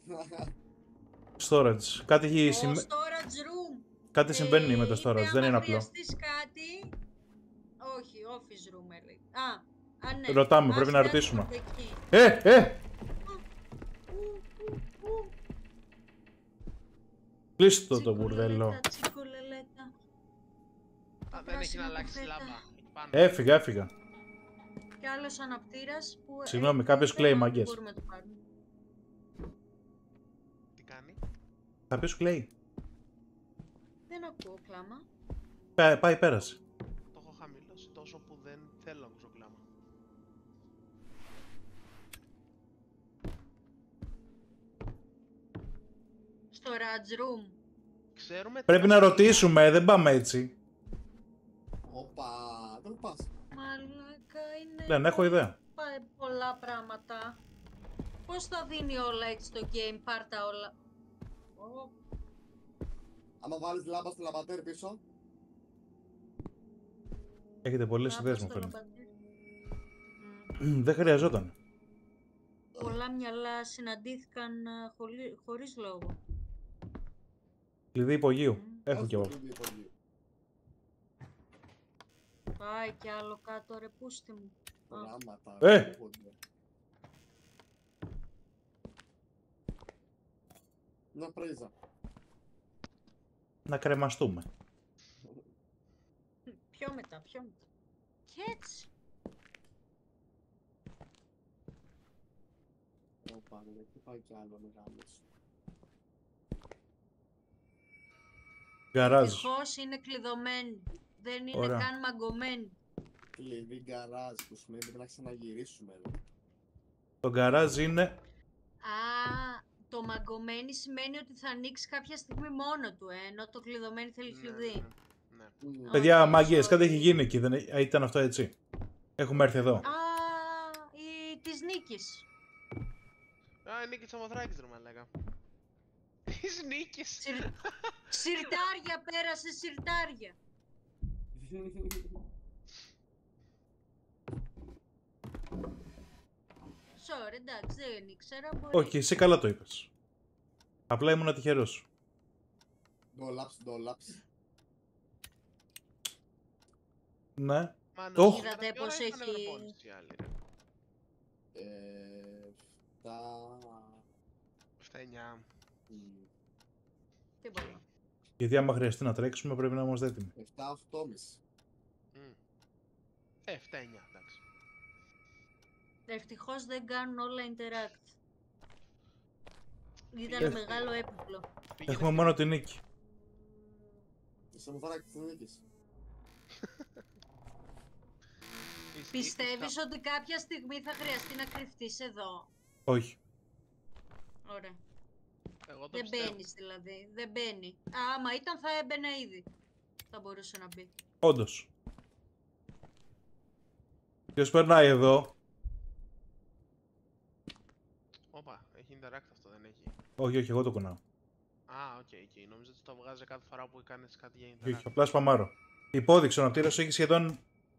Storage. Κάτι έχει Storage room. Κάτι συμβαίνει με το storage, δεν είναι απλό. Αν χρειαστείς κάτι... Όχι, office room έλεγε. Ναι. Ρωτάμε, πρέπει να ρωτήσουμε. Κλείστο το μπουρδέλο. Δεν έχει να αλλάξει λάμπα. Έφυγα. Και άλλος αναπτήρας που... Συγγνώμη, κάποιος κλαίει, μάγκες. Τι κάνει? Κάποιος κλαίει. Δεν ακούω κλάμα. Πάει, πέρασε. Το έχω χαμηλώσει τόσο που δεν θέλω να ακούσω κλάμα. Storage room. Ξέρουμε... Πρέπει να ρωτήσουμε, δεν πάμε έτσι. Όπα, δεν πας. Μαλάκα είναι... Δεν έχω ιδέα. Πολλά πράγματα. Πώς θα δίνει όλα έτσι το game, πάρ' τα όλα. Άμα βάλεις λάμπα στο λαμπατέρ πίσω. Έχετε πολλές ιδέες μου φαίνεται. Δεν χρειαζόταν. Πολλά μυαλά συναντήθηκαν χωρίς λόγο. Κλειδί υπογείου. Έχω κι εγώ. Πάει κι άλλο κάτω ρε πούστη μου. Να πρέζα. Να κρεμαστούμε. Πιο μετά. Κι έτσι. Ωπα, τι πάει κι άλλο μεγάλος. Γκαράζ. Ευτυχώς είναι κλειδωμένη. Δεν είναι καν μαγκωμένη. Κλειδί γκαράζ που σημαίνει πρέπει να ξαναγυρίσουμε εδώ. Το γκαράζ είναι... Το μαγκωμένη σημαίνει ότι θα ανοίξει κάποια στιγμή μόνο του, ενώ το κλειδωμένη θέλει κλειδί. Ναι. Παιδιά, μάγκες, κάτι έχει γίνει εκεί, δεν ήταν αυτό έτσι? Έχουμε έρθει εδώ. Της Νίκης. Η Νίκη Τσαμοθράκης ρε μαλάκα. Της Νίκης. Σιρτάρια, πέρασε σιρτάρια. Sorry, εντάξει, δεν ήξερα. Όχι, εσύ καλά το είπες. Απλά ήμουν τυχερός. Ντόλαψ. Ναι. Μάνο, Οχ. Είδατε τι ώρα πως είχαν έχει- προπόνηση οι άλλοι, ρε? 7-9. Τίποτα. Γιατί άμα χρειαστεί να τρέξουμε πρέπει να είμαστε έτοιμοι. 7-8,5. 7-9, εντάξει. Ευτυχώς δεν κάνουν όλα interact. Ήταν Ε, μεγάλο έπιπλο. Πήγαινε Έχουμε και- μόνο τη νίκη. Σε μου φάρακε τη νίκη. Πιστεύεις ότι κάποια στιγμή θα χρειαστεί να κρυφτείς εδώ? Όχι. Ωραία. Εγώ το Δεν πιστεύω. μπαίνεις δηλαδή. Δεν μπαίνει. Άμα ήταν θα έμπαινε ήδη. Θα μπορούσε να μπει. Όντως. Ποιος περνάει εδώ? Όπα, έχει interact αυτό, δεν έχει. Όχι, όχι, εγώ το κουνάω. Α, οκ, okay. Νόμιζα ότι το βγάζει κάθε φορά που κάνεις κάτι για Όχι, interact. όχι, απλά σπαμάρω. Υπόδειξε, ο ναυτήρας έχει σχεδόν...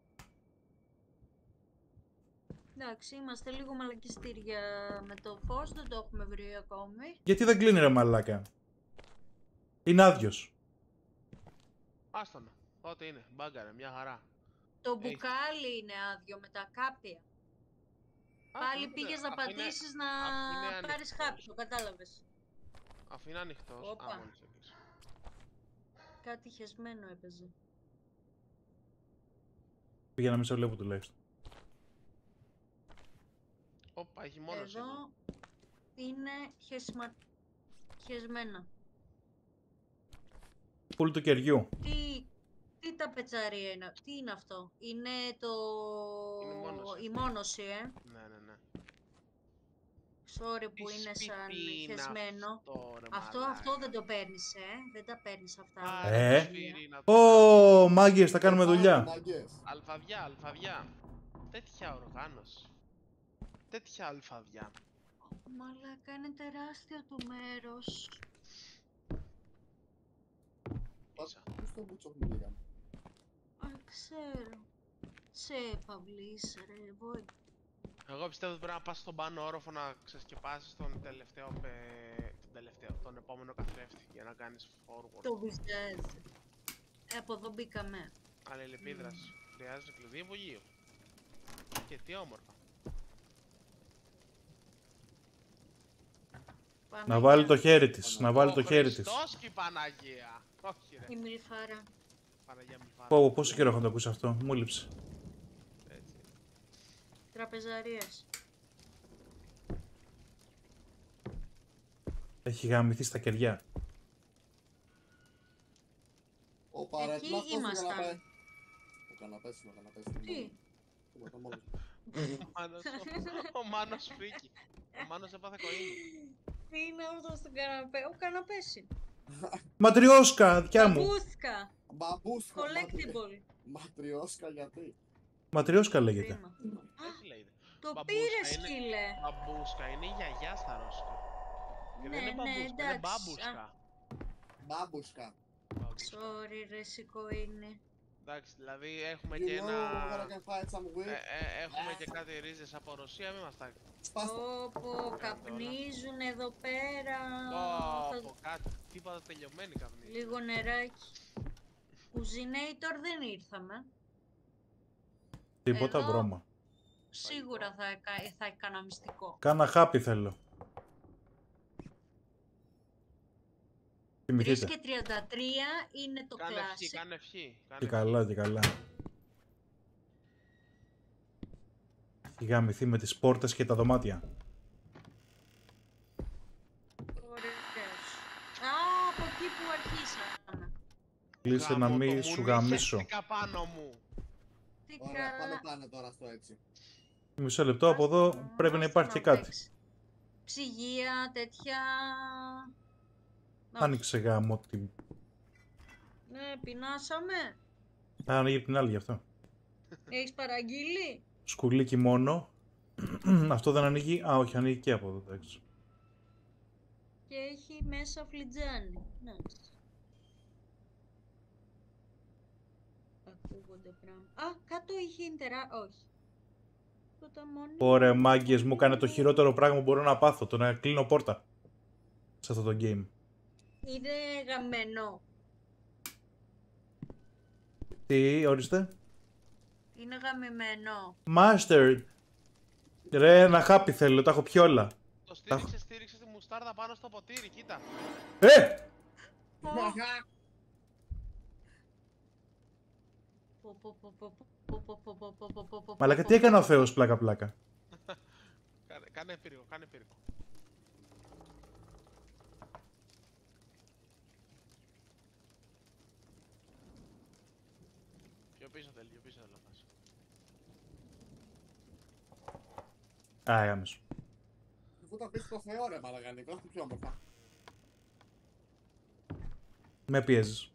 Εντάξει, είμαστε λίγο μαλακιστήρια με το φως. Δεν το έχουμε βρει ακόμη. Γιατί δεν κλείνει ρε μαλάκα? Είναι άδειος. Άστονα. Ό,τι είναι. Μπάγκαρε, μια χαρά. Το Έχει. μπουκάλι είναι άδειο με τα κάπια. Α, Πάλι αφού πήγες είναι- να αφού είναι- πατήσεις να αφού είναι πάρεις ανοιχτός. χάπι, το κατάλαβες. Αφού είναι ανοιχτός. Όπα. Α, μόλις έκλεισε. Κάτι χεσμένο έπαιζε. Πήγα να μην σε βλέπω τουλάχιστον. Όπα, έχει μόνο εδώ. Εδώ είναι χεσμένα. Πουλ του κεριού. Τι τα πετσαρία είναι, τι είναι αυτό? Είναι το... Είναι μόνωση. η μόνωση, Ναι, ναι, ναι. Sorry που Τι είναι σαν σπίτι είναι χεσμένο. αυτό, ρε Αυτό μαλάκα. δεν το παίρνεις, δεν τα παίρνεις αυτά. Άρα, Ε. το σφύρι είναι αυτό. Ω, μάγκες, θα κάνουμε δουλειά. Μάγκες. Αλφαβιά, αλφαβιά. Τέτοια οργάνωση. Τέτοια αλφαβιά. Μαλάκα, είναι τεράστιο το μέρος. Ίσα. Πού στο μπούτσο που πήγαμε. Α, ξέρω. Σε παυλής, ρε, βόη. Εγώ πιστεύω ότι πρέπει να πας στον πάνω όροφο να ξεσκεπάσεις τον τον επόμενο καθρέφτη για να κάνεις forward. Το βυζάζει. Από εδώ μπήκαμε. Αλληλεπίδραση. Χρειάζεται κλειδί υπογείου. Και τι όμορφα. Πάμε Να βάλει για το χέρι της, να βάλει το χέρι της. Χριστός και η Παναγία. Όχι ρε. Η μιλφάρα. Παναγία μου φάρα. Πω, πόσο καιρό έχω να το ακούσει αυτό, μου λείψε. Έτσι. Τραπεζαρίες. Έχει γαμηθεί στα κεριά. Ο παρέτειλα αυτός στο ήμασταν. καναπέ. Ο καναπές είναι, ο καναπές είναι. Τι? Τίποτα, μόνος. Ο Μάνος φρίκι. Ο Μάνος έπαθε κοΐνη. Τι είναι αυτό στο καναπέ? Ο καναπές είναι. Ματριόσκα, δικιά μου. Μπούθκα. Μπαμπούσκα. Collectible. Ματριόσκα γιατί. Ματριόσκα λέγεται. Κρίμα. Έτσι λέγεται. Το Μπαμπούσκα πήρες, είναι- σκύλε. Μπαμπούσκα είναι η γιαγιά στα ρώσικα. Και δεν Ναι, είναι ναι, μπαμπούσκα, είναι εντάξει. μπάμπουσκα. Μπάμπουσκα. Μπάμπουσκα. Sorry ρε σηκωίνη. Εντάξει, δηλαδή έχουμε You και know where I ένα... can find some weed. Έχουμε και κάτι ρίζες από Ρωσία, μην μας τα... Σπάστα. Πω, καπνίζουν εδώ πέρα. Θα- Πω, κάτι, τίποτα τελειωμένη καπνή. Λίγο νεράκι. Κουζινέιτορ δεν ήρθαμε. Τίποτα Εδώ. βρώμα. Σίγουρα θα έκανα μυστικό. Κάνα χάπι θέλω. 3 Θυμηθείτε. και 33 είναι το Κάνε ευχή, κλάσι. κάνε ευχή. Και καλά, και καλά. Έχει γαμηθεί με τις πόρτες και τα δωμάτια. Ωραίος. Α, από εκεί που αρχίσαμε. Κλείσε να μην σου γαμίσω. πάνω μου. Τι Ωραία, πάμε καλά. πάνε τώρα στο έτσι. Μισό λεπτό από εδώ πρέπει να υπάρχει και κάτι. παίξει. Ψυγεία, τέτοια... Όχι. Άνοιξε γάμο την... Ναι, πεινάσαμε. Α, ανοίγει την άλλη γι' αυτό. Έχεις παραγγείλει. Σκουλίκι μόνο. Αυτό δεν ανοίγει. Α, όχι, ανοίγει και από εδώ. Εντάξει. Και έχει μέσα φλιτζάνι. Ναι. Ακούγονται πράγματα. Α, κάτω είχε ίντερα. Όχι. Το ταμόνι. Ωραία, μάγκες, μου έκανε το χειρότερο πράγμα που μπορώ να πάθω. Το να κλείνω πόρτα. Σε αυτό το game. Είναι γαμμένο. Τι, ορίστε. Είναι γαμημένο. Master. Ρε, ένα χάπι θέλω, τα έχω πιει όλα. Το στήριξε τη μουστάρδα πάνω στο ποτήρι, κοίτα. Μαλάκα, τι έκανε ο Θεός πλάκα-πλάκα. Κάνε πύργο, κάνε πύργο. Πιο πίσω θέλει, πιο πίσω θέλω να πας. Α, άμεσο. Αφού τα πεις το Θεό ρε μαλαγανικό, αυτό πιο όμορφα. Με πιέζεις.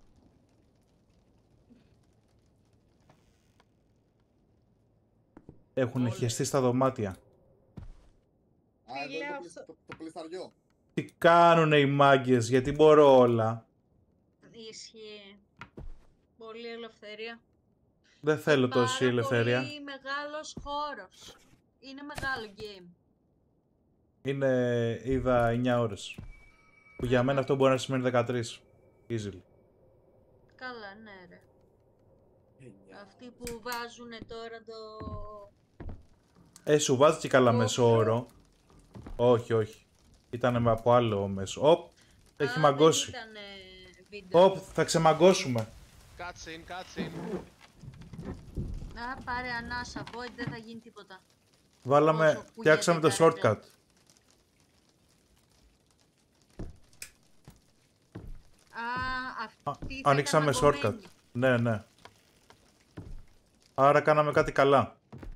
Έχουν χεστεί στα δωμάτια. Α, εδώ είναι το πληθαριό. Τι κάνουνε οι μάγκες, γιατί μπορώ όλα. Ισχύει. Πολύ ελευθερία. Δεν θέλω τόση ελευθερία. Είναι πολύ μεγάλος χώρος. Είναι μεγάλο game. Είναι, είδα 9 ώρες. Που για μένα αυτό μπορεί να σημαίνει 13. Easily. Καλά, ναι ρε. Αυτοί που βάζουνε τώρα το... Σου βάζει και καλά μέσο όρο. Όχι, όχι. Ήταν από άλλο μέσο. Οπ, έχει μαγκώσει. Οπ, θα ξεμαγκώσουμε. Cutscene. Να πάρε ανάσα, Void, δεν θα γίνει τίποτα. Βάλαμε, φτιάξαμε το shortcut. Αυτή Ανοίξαμε shortcut. Ναι, ναι. Άρα κάναμε κάτι καλά.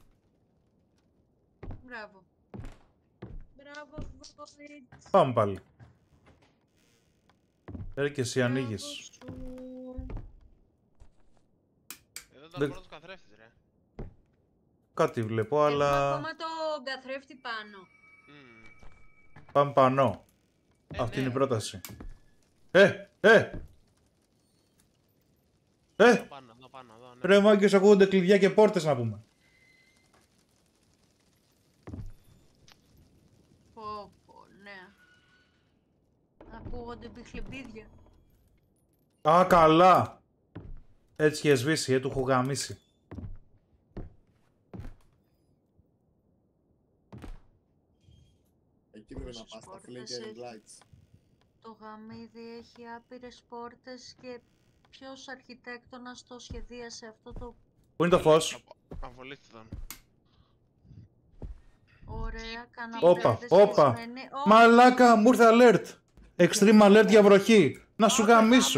Μπράβο. Μπράβο, Void. Πάμε πάλι. Και εσύ ανοίγεις. Εδώ ήταν πρώτος καθρέφτης ρε. Κάτι βλέπω, αλλά... Ακόμα το καθρέφτη πάνω. Πάμε πάνω. Αυτή είναι η πρόταση. Εδώ πάνω, ναι. Ρε μάγκες, ακούγονται κλειδιά και πόρτες να πούμε. Πω, ναι. Ακούγονται πιχλεμπίδια. Α, καλά. Έτσι και σβήσει, του έχω γαμίσει. Εκεί πρέπει να πας, τα flicker lights. Το γαμίδι έχει άπειρες πόρτες και ποιος αρχιτέκτονας το σχεδίασε αυτό το... Πού είναι το φως? Αμβολήστε τον. Ωραία, κανένα Όπα. Μαλάκα, μου ήρθε alert. Extreme alert για βροχή. Να σου γαμίσω.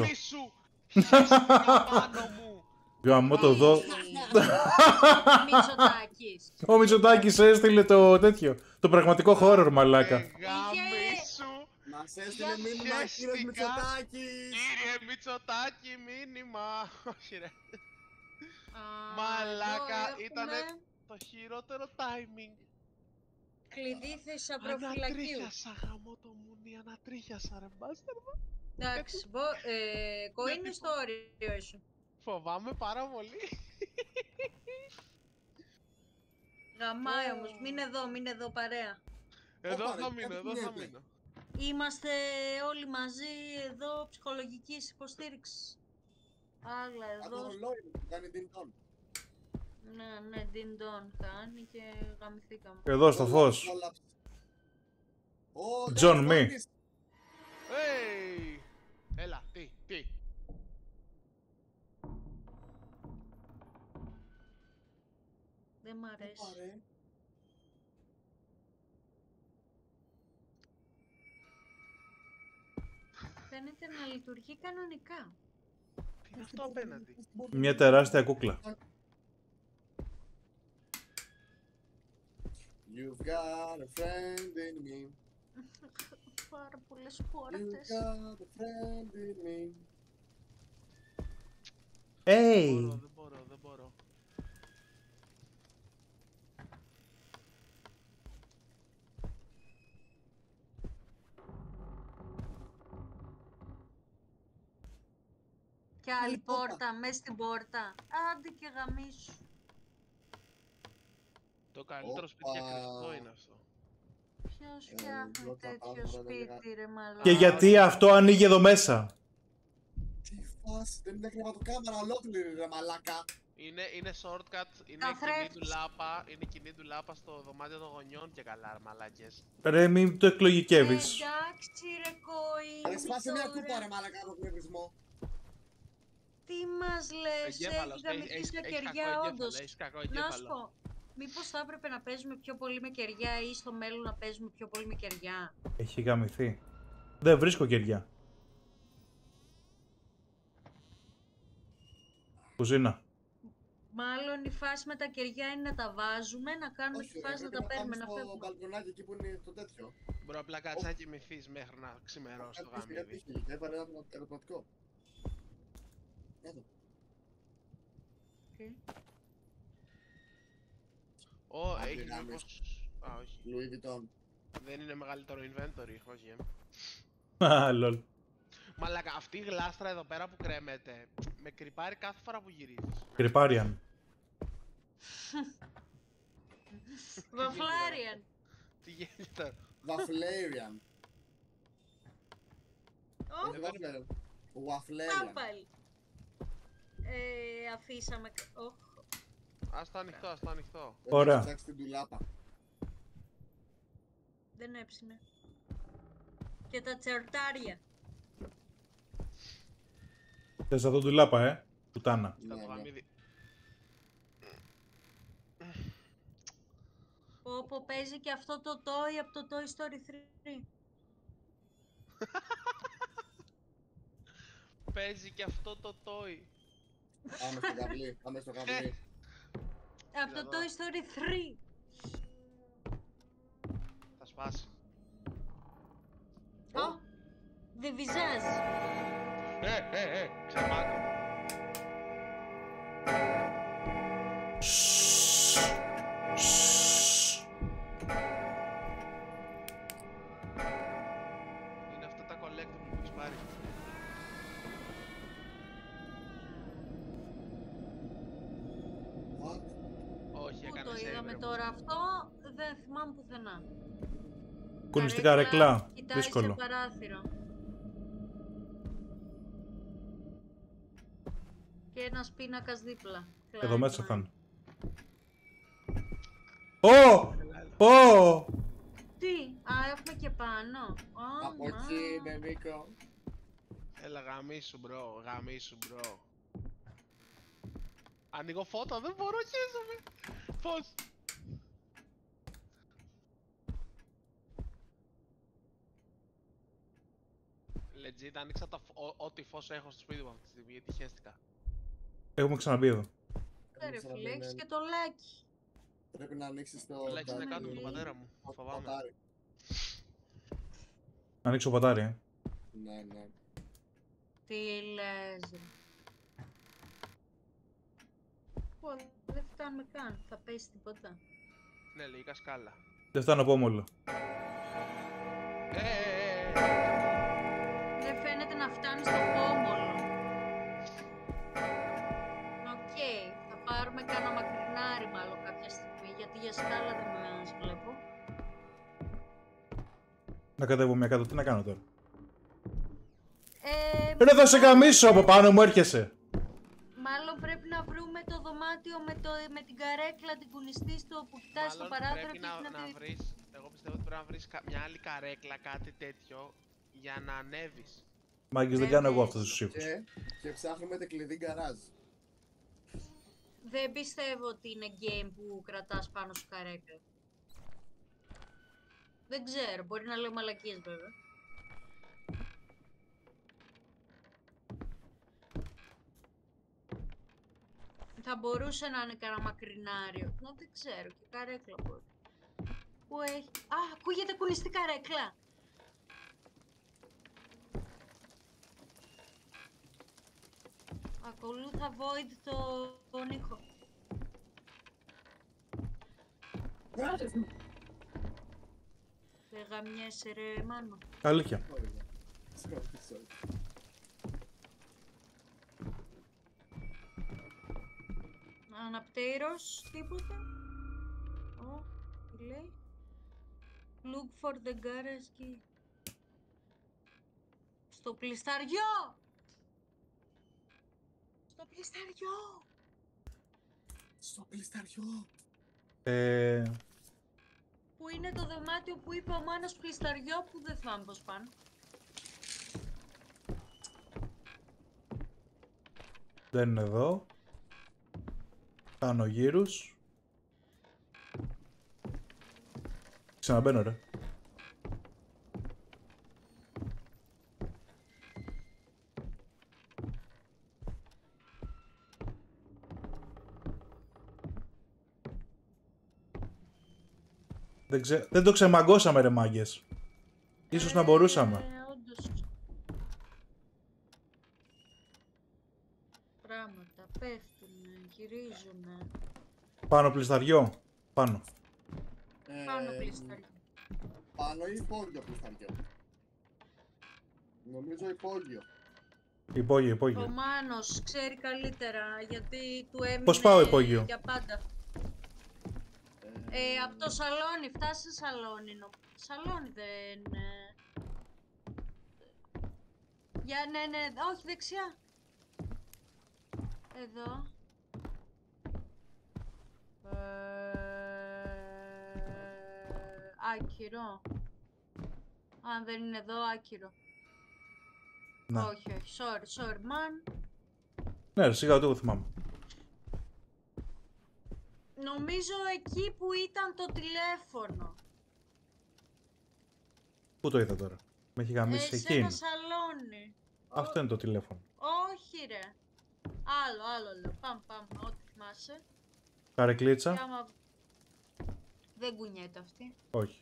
Γαμώ το δω. Μητσοτάκης. Ο Μητσοτάκης έστειλε το τέτοιο. Το πραγματικό horror, μαλάκα. Γαμίσου. Μας έστειλε μήνυμα κύριος Μητσοτάκης. Κύριε Μητσοτάκη, μήνυμα. Όχι ρε. Μαλάκα, ήτανε το χειρότερο timing. Κλειδί θησαυροφυλακίου. Ανατρίχιασα, γαμώ το μουνί, ανατρίχιασα ρε μπάστερδα. Εντάξει, είναι στο όριο σου. Φοβάμαι πάρα πολύ. Γαμάει όμως, μείνε εδώ παρέα. Εδώ θα μείνω. Είμαστε όλοι μαζί εδώ ψυχολογικής υποστήριξης. Άλλα εδώ. Αυτό ρολόι μου κάνει din-don. Ναι, din-don κάνει και γαμηθήκαμε. Εδώ στο φως. John Me. Έλα, τι. Δεν μ' αρέσει. Φαίνεται να λειτουργεί κανονικά. Τι είναι αυτό απέναντι? Μια τεράστια κούκλα. You've got a friend in me. Πάρα πολλές πόρτες. You've got a friend in me. Δεν μπορώ. Και άλλη πόρτα, μέσα στην πόρτα. Άντε και γαμίσου. Το καλύτερο σπίτι για κρυφτό είναι αυτό. Ποιος φτιάχνει τέτοιο σπίτι ρε μαλάκα? Και γιατί αυτό ανοίγει εδώ μέσα? Τι φάση, δεν είναι χρηματοκάμερα ολόκληρη ρε μαλάκα. Είναι shortcut, είναι Καθρέφτης. κοινή του λάπα, είναι κοινή του λάπα στο δωμάτιο των γονιών και καλά, μαλάκες. Ρε, μην το εκλογικεύεις. Εντάξει ρε κοή. Αλλά σπάσε μια κούπα ρε μαλακά από εκνευρισμό. Τι μας λες, Εγκέφαλος, έχει γαμηθεί στα έχεις κακό κεριά εγκέφαλο, όντως. έχεις κακό Να σου εγκέφαλο. πω, μήπως θα έπρεπε να παίζουμε πιο πολύ με κεριά ή στο μέλλον να παίζουμε πιο πολύ με κεριά. Έχει γαμηθεί. Δεν βρίσκω κεριά. Κουζίνα. Μάλλον η φάση με τα κεριά είναι να τα βάζουμε, να κάνουμε Όχι τη ρε, φάση να πρέπει τα να παίρνουμε, πάμε να στο φεύγουμε. μπαλκονάκι εκεί που είναι το τέτοιο. Μπορεί απλά κάτσε να κοιμηθείς μέχρι να ξημερώσει το Κάτι γαμίδι. είχε, έβαλε ένα ερωτηματικό. Εδώ. Ω, Άντε, έχει γάμισε. μήπως... Α, όχι. Louis Vuitton. Δεν είναι μεγαλύτερο inventory, όχι. Α, λολ. Μαλάκα, αυτή η γλάστρα εδώ πέρα που κρέμεται, με κρυπάρει κάθε φορά που γυρίζεις. Κρυπάριαν. Βαφλάριαν. Τι γίνεται τώρα. Wafflerian. Ω, Όχι Waffler. Wafflerian. πάλι. Αφήσαμε... Οχ. Ας το ανοιχτό, ας το ανοιχτό. Ωραία. Ψάξει την τουλάπα. Δεν έψινε. Και τα τσερτάρια. Θες να δω του λάπα, Πουτάνα. Κάτω Ναι, το ναι. γαμίδι. Πω παίζει και αυτό το toy από το Toy Story 3. Παίζει και αυτό το toy. Πάμε στο καβλί, πάμε στο καβλί. Από το εδώ. Toy Story 3. Θα σπάσει. Ω, The Visage. Ξεμάτω. Είναι αυτά τα collectible που έχεις πάρει. What? Όχι, Πού έκανε το save, είδαμε ρε. τώρα αυτό, δεν θυμάμαι πουθενά. Κουνιστή Καρέκλα, καρέκλα. κοιτάει Δύσκολο. σε παράθυρο. Και ένας πίνακας δίπλα. Εδώ μέσα θα Klein. είναι. Ω! Ω! Τι, έχουμε και πάνω. Από εκεί είναι Νίκο. Έλα γαμίσου μπρο, γαμίσου μπρο. Ανοίγω φώτα, δεν μπορώ, χέζομαι. Πώς. Legit, άνοιξα ό,τι φως έχω στο σπίτι μου αυτή τη στιγμή, γιατί χαίστηκα. Έχουμε ξαναμπεί εδώ. Ρε φίλε, έχεις και το λάκι. Πρέπει να ανοίξεις το... Λέξεις είναι κάτω από τον ναι. πατέρα μου, το φοβάμαι. πατάρι. Να ανοίξω πατάρι, Ναι, ναι. Τι λες ρε. Πω, δεν φτάνουμε καν, θα πέσει τίποτα. Ναι, λογικά σκάλα. Δεν φτάνω από όμολο. Δεν φαίνεται να φτάνει στο πόμολο. Οκ, θα πάρουμε κανένα μακρινάρι μάλλον κάποια στιγμή, γιατί για σκάλα δεν μας βλέπω. Να κατέβω μια κάτω, τι να κάνω τώρα. Ε, Ρε θα σε γαμίσω, από πάνω μου έρχεσαι. Μάλλον πρέπει να βρούμε το δωμάτιο με την καρέκλα, την κουνιστή στο που κοιτάει στο Μάλλον παράθυρο πρέπει και έχει να βρεις, εγώ πιστεύω ότι πρέπει να βρεις μια άλλη καρέκλα, κάτι τέτοιο, για να ανέβεις. Μάγκες, δεν Ναι, κάνω ναι. εγώ αυτούς τους ήχους. Και ψάχνουμε το κλειδί γκαράζ. Δεν πιστεύω ότι είναι game που κρατάς πάνω σου καρέκλα. Δεν ξέρω, μπορεί να λέω μαλακίες βέβαια. Θα μπορούσε να είναι κανένα μακρινάριο. Να δεν ξέρω, και καρέκλα μπορεί. Πού έχει... Α, ακούγεται κουνιστή καρέκλα! Ακολούθα Void τον ήχο. Δεν γαμιέσαι ρε μάνο. Αλήθεια. Αναπτέρος, τίποτα. Ω, τι λέει. Look for the garage key. Στο πλησταριό! Στο πλησταριό! Στο πλησταριό. Πού είναι το δωμάτιο που είπε ο Μάνος πλησταριό που δεν θυμάμαι πώς πάνε. Δεν είναι εδώ. Κάνω γύρους. Ξαναμπαίνω ρε. Δεν το ξεμαγκώσαμε ρε μάγκες. Ίσως να μπορούσαμε. Όντως. Πράγματα πέφτουνε, γυρίζουνε. Πάνω πλησταριό. Πάνω. Πάνω πλησταριό. Πάνω ή υπόγειο πλησταριό. Νομίζω υπόγειο. Υπόγειο, Ο υπόγειο. Μάνος ξέρει καλύτερα γιατί του έμεινε Πώς πάω υπόγειο? για πάντα. Από το σαλόνι, φτάσει σαλόνι. Σαλόνι δεν... Για ναι, όχι δεξιά. Εδώ. Άκυρο. Αν δεν είναι εδώ, άκυρο. Ναι. Όχι, sorry, man. Ναι, ρε, σιγά το θυμάμαι. Νομίζω εκεί που ήταν το τηλέφωνο. Πού το είδα τώρα? Με έχει γαμίσει Σε εκείνη. ένα σαλόνι. Αυτό είναι το τηλέφωνο. Όχι ρε. Άλλο λέω. Πάμε, ό,τι θυμάσαι. Καρεκλίτσα. Και άμα... Δεν κουνιέται αυτή. Όχι.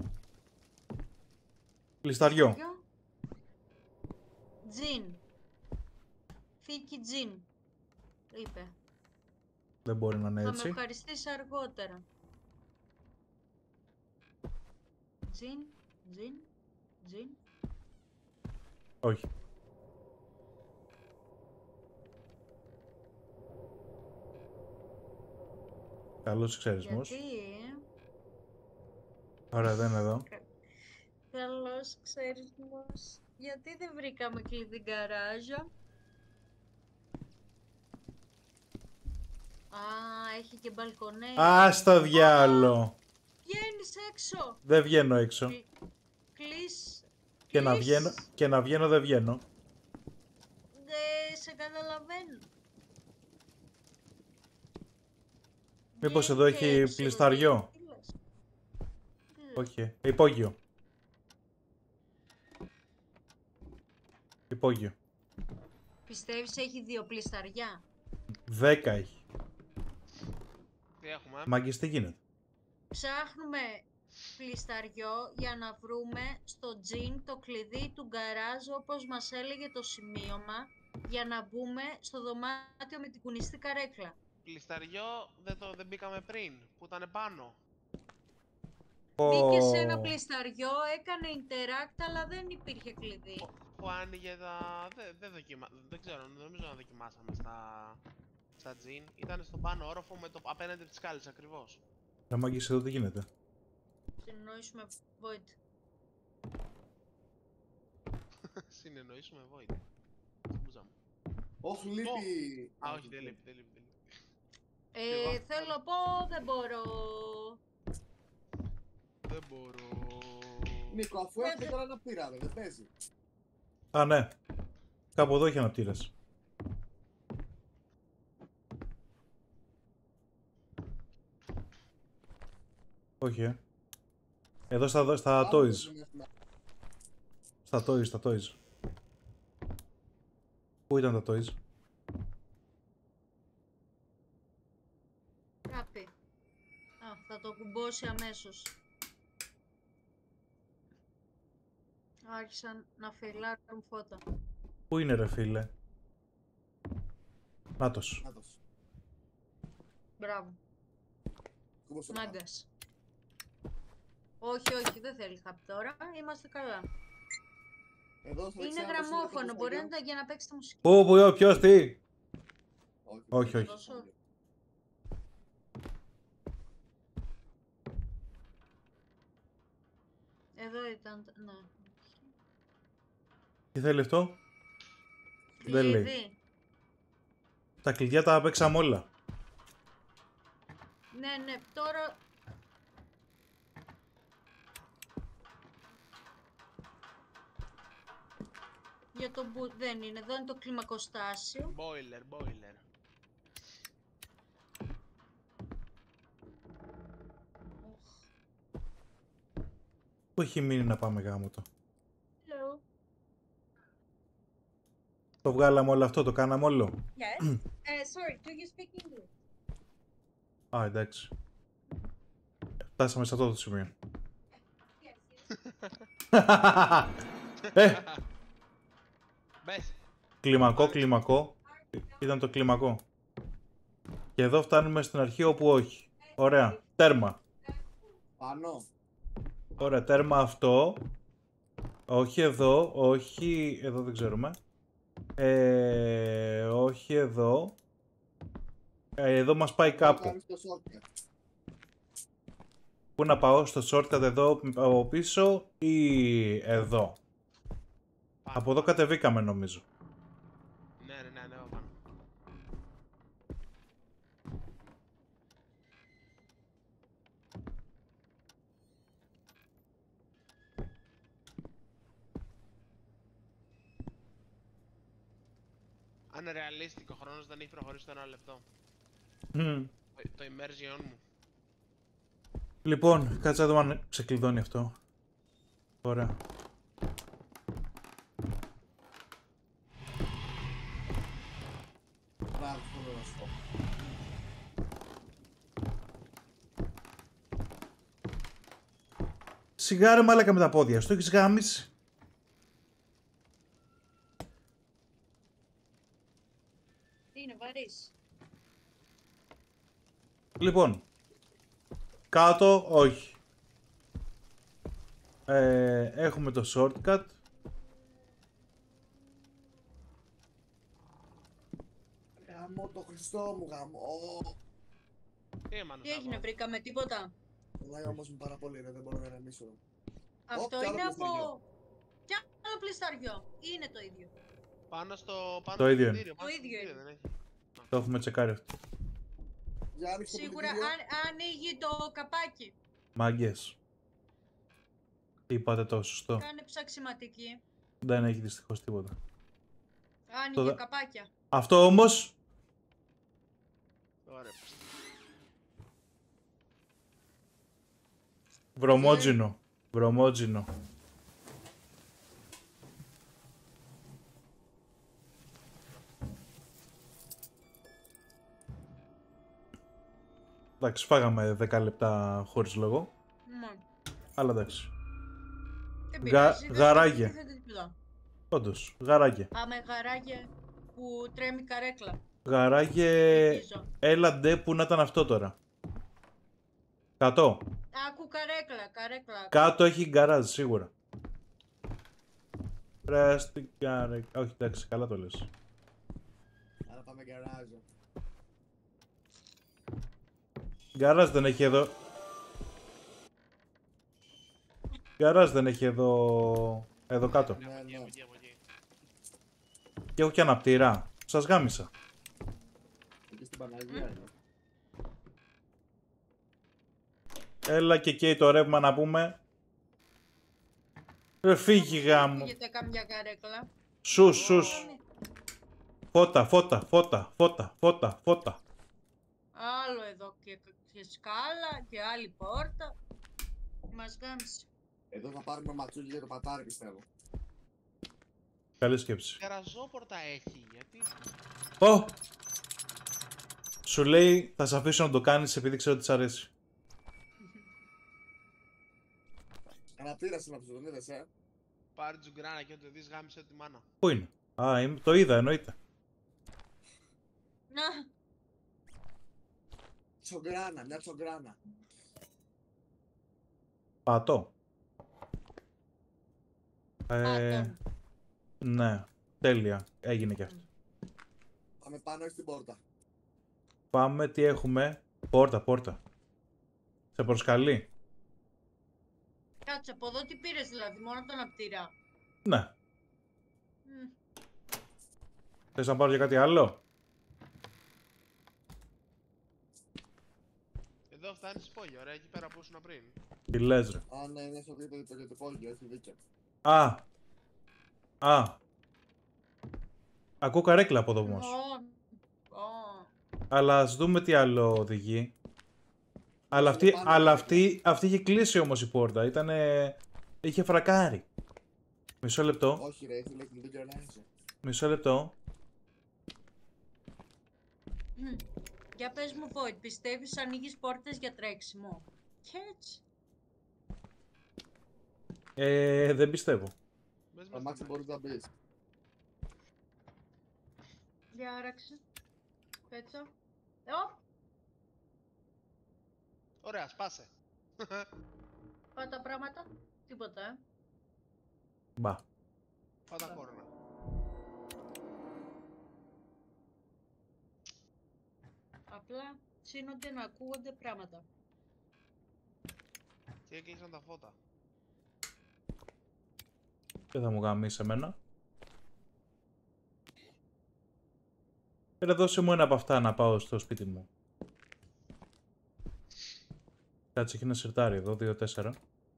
Πλησταριό. Τζιν. Θήκη τζιν. Είπε. Δεν μπορεί να είναι Θα με έτσι. ευχαριστήσει αργότερα. Τζιν. Όχι. Καλός εξαιρισμός. Γιατί... Ωραία, δεν είναι εδώ. Καλός εξαιρισμός. Γιατί δεν βρήκαμε κλειδί γκαράζα. Έχει και μπαλκονέ. Στο διάλο. Βγαίνεις έξω. Δεν βγαίνω έξω. Κλείς. Και να βγαίνω δεν βγαίνω. Δεν σε καταλαβαίνω. Μήπως εδώ έχει πλησταριό? Όχι. Υπόγειο. Υπόγειο. Πιστεύεις έχει 2 πλησταριά? 10 έχει. Τι έχουμε? Μάγκες, τι γίνεται? Ψάχνουμε πλησταριό για να βρούμε στο τζιν το κλειδί του γκαράζ όπως μας έλεγε το σημείωμα για να μπούμε στο δωμάτιο με την κουνιστή καρέκλα. Πλησταριό δεν μπήκαμε πριν, που ήταν πάνω. Μπήκε σε ένα πλησταριό, έκανε interact αλλά δεν υπήρχε κλειδί. Που άνοιγε τα... Δεν ξέρω, νομίζω να δοκιμάσαμε στα τζιν. Ήταν στον πάνω όροφο με το απέναντι από τις σκάλες ακριβώς. Ρε μάγκες, εδώ τι γίνεται? Συνεννοήσουμε void. Συνεννοήσουμε void. Μπούζα μου. Όχι, λείπει. Όχι, δεν λείπει. Θέλω να πω, δεν μπορώ. Δεν μπορώ. Νίκο, αφού έχουμε τώρα ένα πείραμα, δεν παίζει. Ναι. Κάπου εδώ έχει αναπτήρας. Όχι, Εδώ στα toys. Στα toys. Πού ήταν τα toys? Κάπη. Θα το κουμπώσει αμέσως. Άρχισαν να φυλάρουν φώτα. Πού είναι ρε φίλε? Νάτος. Μπράβο. Κούμπωσε. Μάγκας. Όχι, δεν θέλει χαπ τώρα. Είμαστε καλά. Εδώ στο Είναι δεξιά, γραμμόφωνο, το μπορεί πλησταριό. για να παίξετε μουσική. Πού, ποιος, τι? Όχι. Δώσω. Εδώ ήταν, ναι. Τι θέλει αυτό? Δεν λέει. Κλειδί. Τα κλειδιά τα παίξαμε όλα. Ναι, τώρα... Για το που δεν είναι, εδώ είναι το κλιμακοστάσιο. Boiler. Πού έχει μείνει να πάμε γάμο το. Hello. Το βγάλαμε όλο αυτό, το κάναμε όλο. Yes. Sorry, do you speak English? Α, εντάξει. Φτάσαμε σε αυτό το σημείο. Μπες. Κλιμακό. Ήταν το κλιμακό. Και εδώ φτάνουμε στην αρχή όπου όχι. Ωραία. Τέρμα. Πάνω. Ωραία, τέρμα αυτό. Όχι εδώ, όχι... Εδώ δεν ξέρουμε. Όχι εδώ. Εδώ μας πάει κάπου. Κάνεις το shortcut. Πού να πάω, στο shortcut εδώ από πίσω ή εδώ. Από εδώ κατεβήκαμε νομίζω. Ναι, πάνω. Αν είναι realistic, ο χρόνος δεν έχει προχωρήσει το 1 λεπτό. Το immersion μου. Λοιπόν, κάτσε να δούμε αν ξεκλειδώνει αυτό. Ωραία. Μπράβο, θέλω να σου πω. Σιγάρε μάλακα με τα πόδια, στο έχεις γάμισει. Τι είναι, βαρύς. Λοιπόν, κάτω όχι. Έχουμε το shortcut. Γαμώ το Χριστό μου, γαμώ. Τι έγινε, βρήκαμε τίποτα? Μιλάει όμως μου πάρα πολύ, δεν μπορώ να ηρεμήσω. Αυτό κι άλλο είναι από... πλησταριό. Κι άλλο πλησταριό. Ή είναι το ίδιο? Πάνω στο Το ίδιο είναι. κτίριο, πάνω Το στο ίδιο κτίριο, είναι. δεν έχει. Το έχουμε τσεκάρει αυτό. Για άνοιξε το Σίγουρα πλυντήριο. ανοίγει το καπάκι. Μάγκες. Είπατε το σωστό. Κάνε ψαξιματική. Δεν έχει δυστυχώς τίποτα. Άνοιγε καπάκια. Αυτό όμως... Ωραία. Βρωμότζινο. Εντάξει, φάγαμε 10 λεπτά χωρίς λόγο. Ναι. Αλλά εντάξει. Δεν πειράζει, δεν γαράγια. τίθεται τίποτα. Όντως, γαράγε. Πάμε γαράγια που τρέμει καρέκλα. Γαράγε... Ελπίζω. Έλαντε που να ήταν αυτό τώρα. Κάτω. Άκου καρέκλα. Κάτω έχει γκαράζ, σίγουρα. Πρέστη καρέκλα. Όχι, εντάξει, καλά το λες. Άρα πάμε γκαράζο. Γκαράζ δεν έχει εδώ. Γκαράζ δεν έχει εδώ. Εδώ κάτω. Ναι, ναι. Από εκεί. Και έχω και αναπτήρα. Σας γάμισα. Εκεί στην Παναγία είναι. Έλα και καίει το ρεύμα να πούμε. Ρε φύγει γάμο. Φύγετε καμιά καρέκλα. Σους. Φώτα. Άλλο εδώ και σκάλα και άλλη πόρτα. Μας γάμισε. Εδώ θα πάρουμε ματσούκι για το πατάρι, πιστεύω. Καλή σκέψη. Γαραζόπορτα έχει, γιατί... Ω! Σου λέει θα σε αφήσω να το κάνεις επειδή ξέρω ότι σ' αρέσει. Αναπτήρας είναι αυτός, τον είδες, Πάρει τζουγκράνα και όταν δεις γάμισε τη μάνα. Πού είναι? Α, το είδα, εννοείται. Να, Τσογκράνα, μια τσογκράνα. Πατώ. πάτα. Ναι, τέλεια. Έγινε και αυτό. Πάμε πάνω στην πόρτα. Πάμε, τι έχουμε. Πόρτα. Σε προσκαλεί. Κάτσε, από εδώ τι πήρες δηλαδή, μόνο τον αναπτήρα. Ναι. Θες να πάρω για κάτι άλλο? Εδώ φτάνεις υπόγειο, ωραία, εκεί πέρα που ήσουν πριν. Τι λες ρε. Α, ναι, είναι στο δίπλα για το υπόγειο, έχει δίκιο. Α. Ακούω καρέκλα από εδώ όμως. Αλλά ας δούμε τι άλλο οδηγεί. Αλλά αυτή είχε κλείσει όμως η πόρτα. Είχε φρακάρει. Μισό λεπτό. Όχι ρε, ήθελε και την Organizer. Μισό λεπτό. Για πες μου, Void, πιστεύεις ανοίγεις πόρτες για τρέξιμο? Και έτσι. Δεν πιστεύω. Αμάξι μπορείς να μπεις. Διάραξε. Πέτσο. Ωραία, σπάσε. Πάτα πράγματα. Τίποτα, Μπα. Πάτα κόρνα. Απλά σύνονται να ακούγονται πράγματα. Τι έκλεισαν τα φώτα. Και θα μου γαμίσει εμένα. Δώσε μου ένα από αυτά να πάω στο σπίτι μου. Κάτσε, έχει ένα σιρτάρι εδώ, 2-4.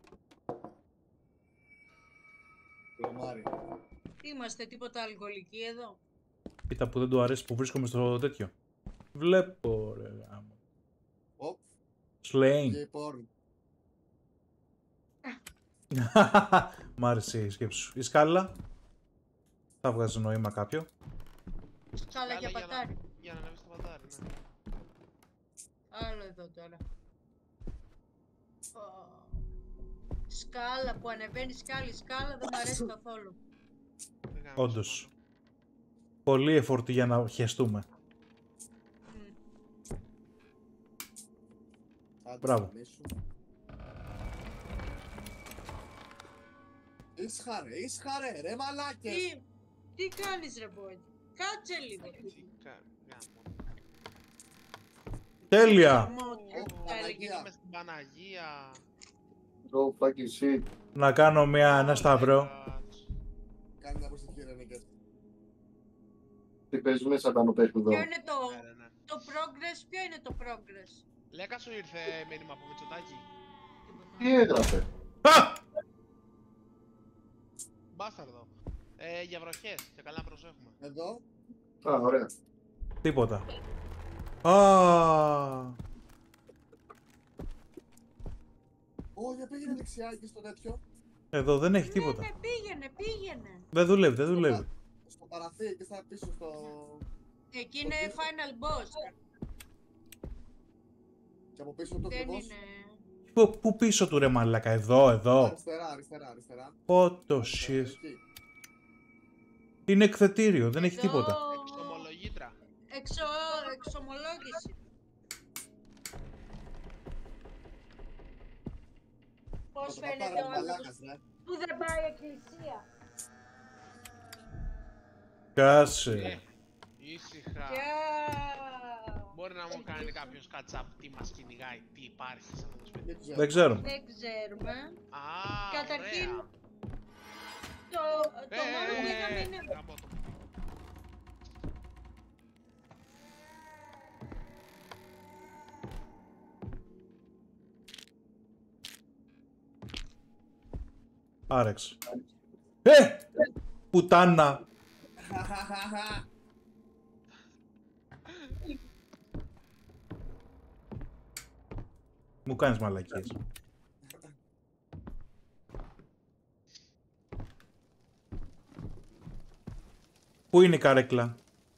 Κλωμάρι. Είμαστε τίποτα αλκοολικοί εδώ? Κοίτα που δεν του αρέσει που βρίσκομαι στο τέτοιο. Βλέπω ρε γάμο. Οπ, Σλέιν. και πόρν. Μ' άρεσε η σκέψη σου. Η σκάλα. Θα βγάζει νόημα κάποιο. Σκάλα για πατάρι. Για να ανέβεις το πατάρι, ναι. Άλλο εδώ τώρα. Σκάλα που ανεβαίνει σκάλα δεν μου αρέσει καθόλου. Δεν κάνουμε Όντως. σώμα. Πολύ εφορτή για να χεστούμε. Μπράβο. Ήσυχα ρε μαλάκες. Τι κάνεις ρε boy? Κάτσε λίγο. Γάμο. Τέλεια! Θα έλεγε. Είμαι στην Παναγία. Go fucking shit. Να κάνω ένα σταυρό. Κάνε μια προσοχή ρε νίκες. Τι παίζουμε σαν πάνω παιχνίδι. Ποιο είναι Ναι. το progress? Ποιο είναι το progress? Λέκα σου ήρθε μήνυμα από Μητσοτάκη. Τι έγραφε. Μπάσταρδο. Για βροχές και καλά να προσέχουμε. Εδώ. Α, ωραία. Τίποτα. Α, Για πήγαινε δεξιά εκεί στο τέτοιο. εδώ δεν έχει τίποτα. Ναι, πήγαινε. Δεν δουλεύει. Στο παραθύρι και στα πίσω στο... Εκεί είναι final boss. Και από πίσω το Δεν ακριβώς. είναι. Πού πίσω του ρε μαλάκα, εδώ. Αριστερά. Πότο shit. Εκεί. Είναι εκθετήριο, δεν έχει Εδώ, τίποτα. Εξομολογήτρα. Εξομολόγηση. Πώς φαίνεται ο άνθρωπος που δεν πάει εκκλησία? Κάσε. Ήσυχα. Μπορεί να μου κάνει κάποιος κατσάπ τι μας κυνηγάει, τι υπάρχει σε αυτό το σπίτι. Δεν ξέρω. Δεν ξέρουμε. Α, Καταρχήν, ωραία. το μόνο που είδαμε είναι... Γαμώ το. Άρεξε. Πουτάνα. Μου κάνεις μαλακίες. Πού είναι η καρέκλα?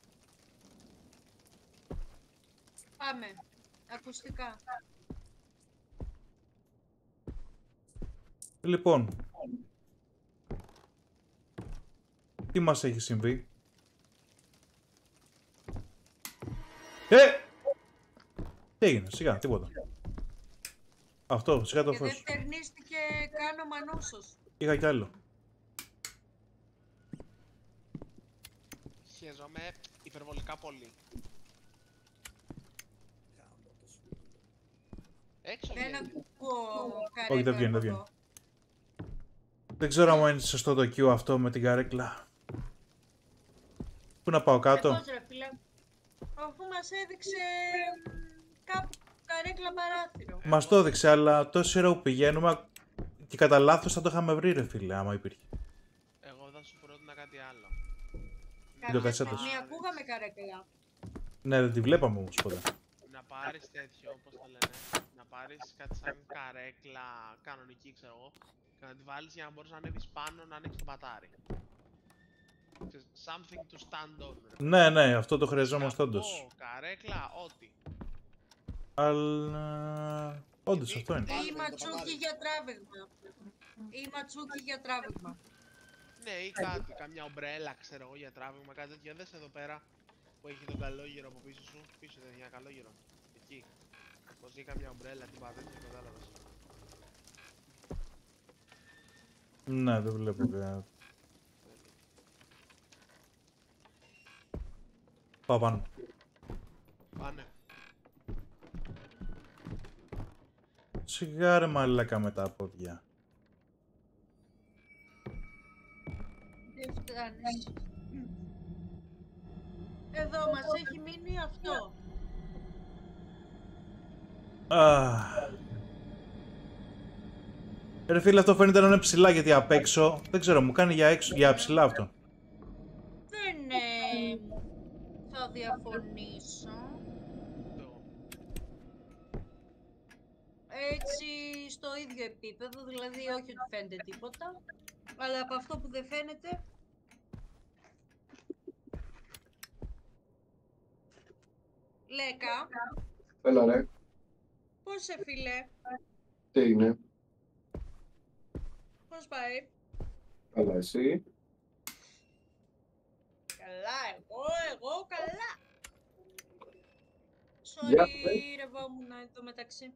Πάμε. Ακουστικά. Λοιπόν. Τι μας έχει συμβεί? Τι έγινε, σιγά, τίποτα. Αυτό, σιγά το Και δεν φως. φτερνίστηκε καν ο Μανούσος. Είχα κι άλλο. Χαίζομαι υπερβολικά πολύ. Έξω Δεν βγαίνει. ακούω Όχι, δεν καρέκλα βγαίνει, από δεν εδώ. Δεν ξέρω αν είναι σωστό το Q αυτό με την καρέκλα. Πού να πάω κάτω? Πώς ρε φίλε, αφού μας έδειξε καρέκλα παράθυρο. Μας το έδειξε, αλλά τόση ώρα που πηγαίνουμε και κατά λάθος θα το είχαμε βρει, ρε φίλε, άμα υπήρχε. Εγώ θα σου πρότεινα κάτι άλλο. Κάποια κασέτας. στιγμή ακούγαμε καρέκλα. Ναι, δεν τη βλέπαμε όμως ποτέ. Να πάρεις τέτοιο, πώς το λένε, να πάρεις κάτι σαν καρέκλα κανονική, ξέρω εγώ, και να τη βάλεις για να μπορείς να ανέβεις πάνω να ανοίξεις το πατάρι. Ξέρεις, something to stand on. ρε. Ναι, ναι, αυτό το χρειαζόμαστε όντως. Σκαφό, καρέκλα, ό,τι. Αλλά... όντως αυτό είναι. Ή ματσούκι για τράβηγμα. Ή ματσούκι για τράβηγμα. Ναι, ή κάτι, καμιά ομπρέλα, ξέρω εγώ, για τράβηγμα, κάτι τέτοιο. Δες εδώ πέρα που έχει τον καλόγυρο από πίσω σου. Πίσω δεν έχει ένα καλόγυρο. Εκεί. Πως έχει καμιά ομπρέλα, τι πάτε, δεν κατάλαβες. Ναι, δεν βλέπω κάτι. Πάω πάνω. Πάνε. Σιγά ρε μαλάκα με τα πόδια. Δεν φτάνεις. Εδώ μας έχει μείνει αυτό. Ρε φίλε, αυτό φαίνεται να είναι ψηλά γιατί απ' έξω. Δεν ξέρω, μου κάνει για ψηλά αυτό. Δεν θα διαφωνήσω. Έτσι στο ίδιο επίπεδο, δηλαδή όχι ότι φαίνεται τίποτα, αλλά από αυτό που δεν φαίνεται. Λέκα, Έλα ρε, πώς σε φίλε, τι είναι, πώς πάει? καλά εσύ. Καλά, εγώ καλά. Γεια, Sorry, ρευόμουν εδώ μεταξύ.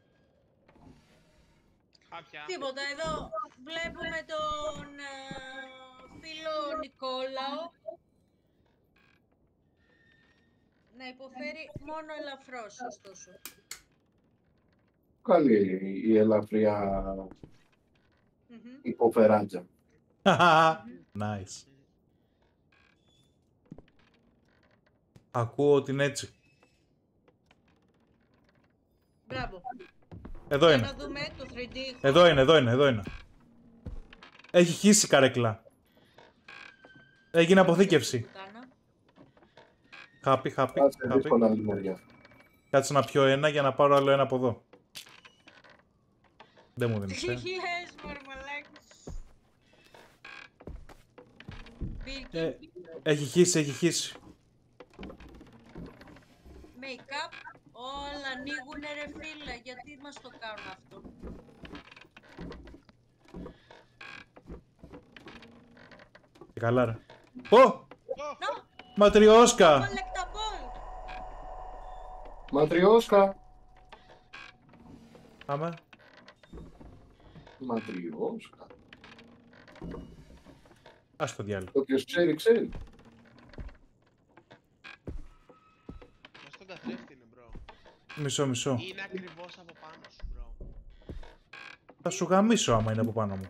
Κάποια. Τίποτα, εδώ βλέπουμε τον φίλο Νικόλαο να υποφέρει μόνο ελαφρώς, ωστόσο. Καλή η ελαφριά υποφεράτζα. Nice. Ακούω την έτσι. Μπράβο. Εδώ Για είναι. να δούμε το 3D. Εδώ είναι. Έχει χύσει καρέκλα. Έγινε αποθήκευση. Πουτάνα. Χάπι. Κάτσε δύσκολα άλλη μεριά. Κάτσε να πιω ένα για να πάρω άλλο ένα από εδώ. Δεν μου δίνεις, Λες, μορμαλάκι. Μπήκε. Έχει χύσει. Make-up. Όλα ανοίγουνε ρε φίλε. Γιατί μας το κάνουν αυτό? Και καλά ρε. Ω! Ματριόσκα! Collectable. Ματριόσκα. Πάμε. Ματριόσκα. Ας το διάλογο. Όποιος ξέρει, ξέρει. Μας τον καθρέφτη είναι, μπρο. Μισό. Είναι ακριβώς από πάνω σου, μπρο. Θα σου γαμίσω άμα είναι από πάνω μου.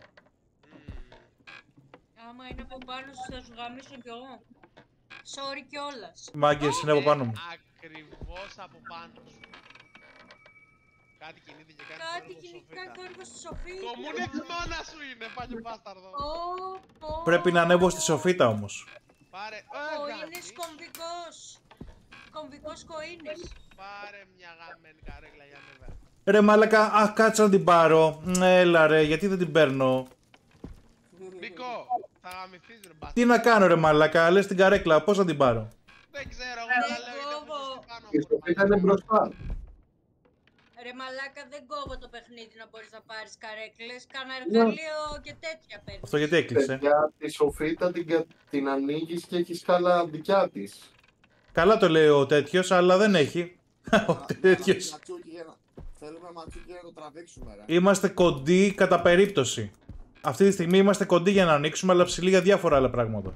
Άμα είναι από πάνω σου θα σου γαμίσω κι εγώ. Sorry κιόλας. Μάγκες είναι από πάνω μου. Ακριβώς από πάνω σου. Κάτι κινείται και κάτι Κάτι θόρυβο κινητικά σοφίτα. θόρυβο στη σοφίτα. Το μουνί της μάνας σου είναι, πάλιο μπάσταρδο. Πρέπει να ανέβω στη σοφίτα όμως. Πάρε, Κοΐνης κομβικός. Κομβικός κοΐνης. Πάρε μια γαμμένη καρέκλα για ανέβα. Ρε μάλακα, αχ κάτσε να την πάρω. Έλα ρε, γιατί δεν την παίρνω. Νίκο, θα γαμηθείς ρε μπάσταρδο. Τι να κάνω ρε μάλακα, λες την καρέκλα, πώς να την πάρω. Δεν ξέρω, εγώ τα λέω είναι που είσαι πάνω. Η σοφίτα είναι μπροστά. Ρε μαλάκα, δεν κόβω το παιχνίδι να μπορείς να πάρεις καρέκλες. Κάνα εργαλείο και τέτοια παίρνεις. Αυτό γιατί έκλεισε. Παιδιά, τη σοφίτα την ανοίγεις και έχεις καλά δικιά της. Καλά το λέει ο τέτοιος, αλλά δεν έχει. Ο τέτοιος. Θέλουμε ματσούκι για να το τραβήξουμε, ρε. Είμαστε κοντοί κατά περίπτωση. Αυτή τη στιγμή είμαστε κοντοί για να ανοίξουμε, αλλά ψηλοί για διάφορα άλλα πράγματα.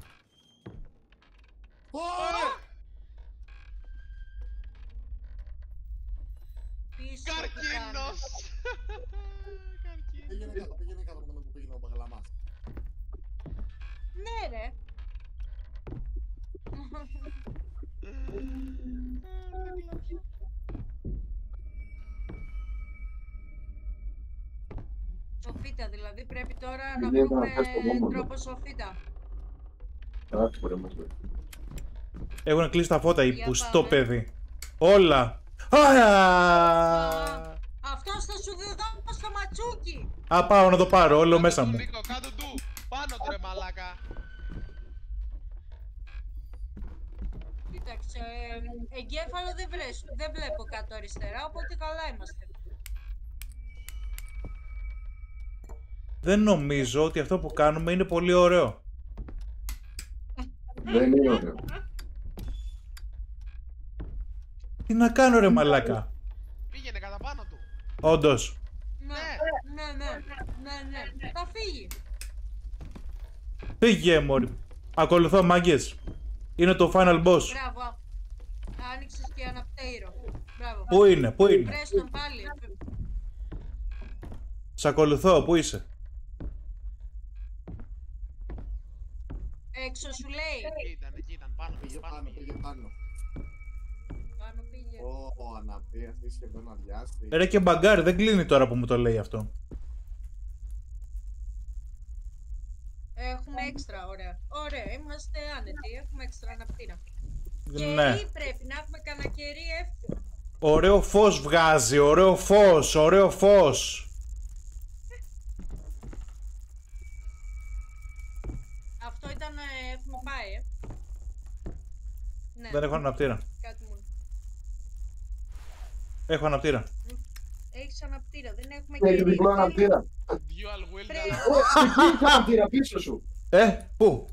Πίσω Καρκίνος! Καρκίνος. Πήγαινε κάτω με το που πήγαινε ο Μπαγλαμάς. Ναι ρε. Σοφίτα δηλαδή, πρέπει τώρα να Είναι βρούμε ένα τεστ μόνο. τρόπο σοφίτα. Εντάξει, μπορεί να μας λέει. Έχουν κλείσει τα φώτα, Για πουστό πάμε. παιδί. Όλα. Αυτός θα σου δώσει στο ματσούκι. Α, πάω να το πάρω, όλο Κάτω μέσα του, μου. Νίκο, κάτω του! Πάνω του ρε μαλάκα! Κοίταξε, εγκέφαλο δεν βλέπω κάτω αριστερά, οπότε καλά είμαστε. Δεν νομίζω ότι αυτό που κάνουμε είναι πολύ ωραίο. Δεν είναι ωραίο. Τι να κάνω ρε μαλάκα. Πήγαινε κατά πάνω του! Όντως. Ναι. Θα φύγει. Φύγε μωρή. Ακολουθώ μάγκες. Είναι το final boss. Μπράβο. Άνοιξες και αναπτέιρο. Μπράβο. Πού είναι, πού είναι. Βρες τον πάλι. Σ' ακολουθώ, πού είσαι. Έξω σου λέει. Εκεί ήταν, πάνω, Πήγε πάνω, πάνω, πήγε. πήγε πάνω. Πάνω πήγε. Ω, αναπτή, αυτή σχεδόν αδειάστη. Ρε και μπαγκάρι, δεν κλείνει τώρα που μου το λέει αυτό. Έχουμε έξτρα, ωραία. Ωραία, είμαστε άνετοι. Έχουμε έξτρα αναπτήρα. Ναι. Κερί πρέπει να έχουμε κανένα κερί εύκολο. Ωραίο φως βγάζει, ωραίο φως, ωραίο φως. Αυτό ήταν, έχουμε πάει, Ναι. Δεν έχω αναπτήρα. Κάτι μόνο. Έχω αναπτήρα. Έχεις αναπτήρα, δεν έχουμε Έχει κερί. διπλό αναπτήρα. Dual wield, Πρέπει. αλλά Εκεί αναπτήρα πίσω σου. Πού.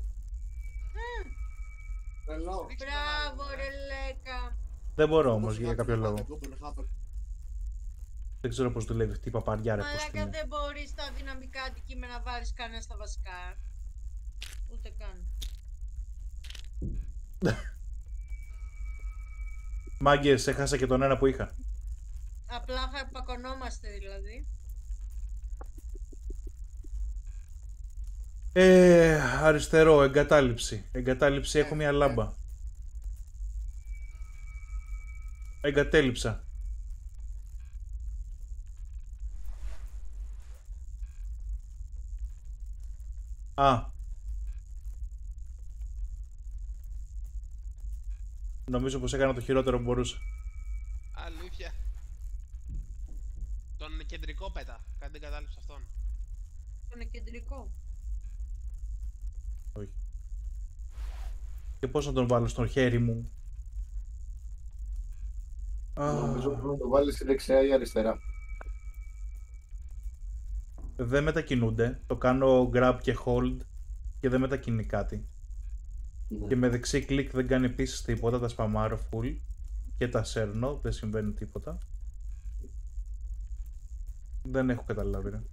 Τρελό. ρίξε τον Μπράβο άλλον, ρε Λέκα. Δεν μπορώ όμως για κάποιο λόγο. Εγώ που είναι χάπερ. Δεν ξέρω πώς δουλεύει αυτή η παπαριά ρε πώς Μαλάκα είναι. δεν μπορείς τα δυναμικά αντικείμενα να βάλεις κανένα στα βασικά. Ούτε καν. Μάγκες, έχασα και τον ένα που είχα. Απλά χαρπακωνόμαστε δηλαδή. Αριστερό, εγκατάλειψη. Εγκατάλειψη, έχω μια λάμπα. Εγκατέλειψα. Α. Νομίζω πως έκανα το χειρότερο που μπορούσα. Αλήθεια. Τον κεντρικό πέτα. Κάντε την κατάληψη αυτόν. Τον κεντρικό. Όχι. Και πώς να τον βάλω στο χέρι μου. Νομίζω πρέπει να το βάλεις στη δεξιά ή αριστερά. Δεν μετακινούνται. Το κάνω grab και hold και δεν μετακινεί κάτι. Και με δεξί κλικ δεν κάνει επίσης τίποτα. Τα σπαμάρω full και τα σέρνω. Δεν συμβαίνει τίποτα. Δεν έχω καταλάβει ρε.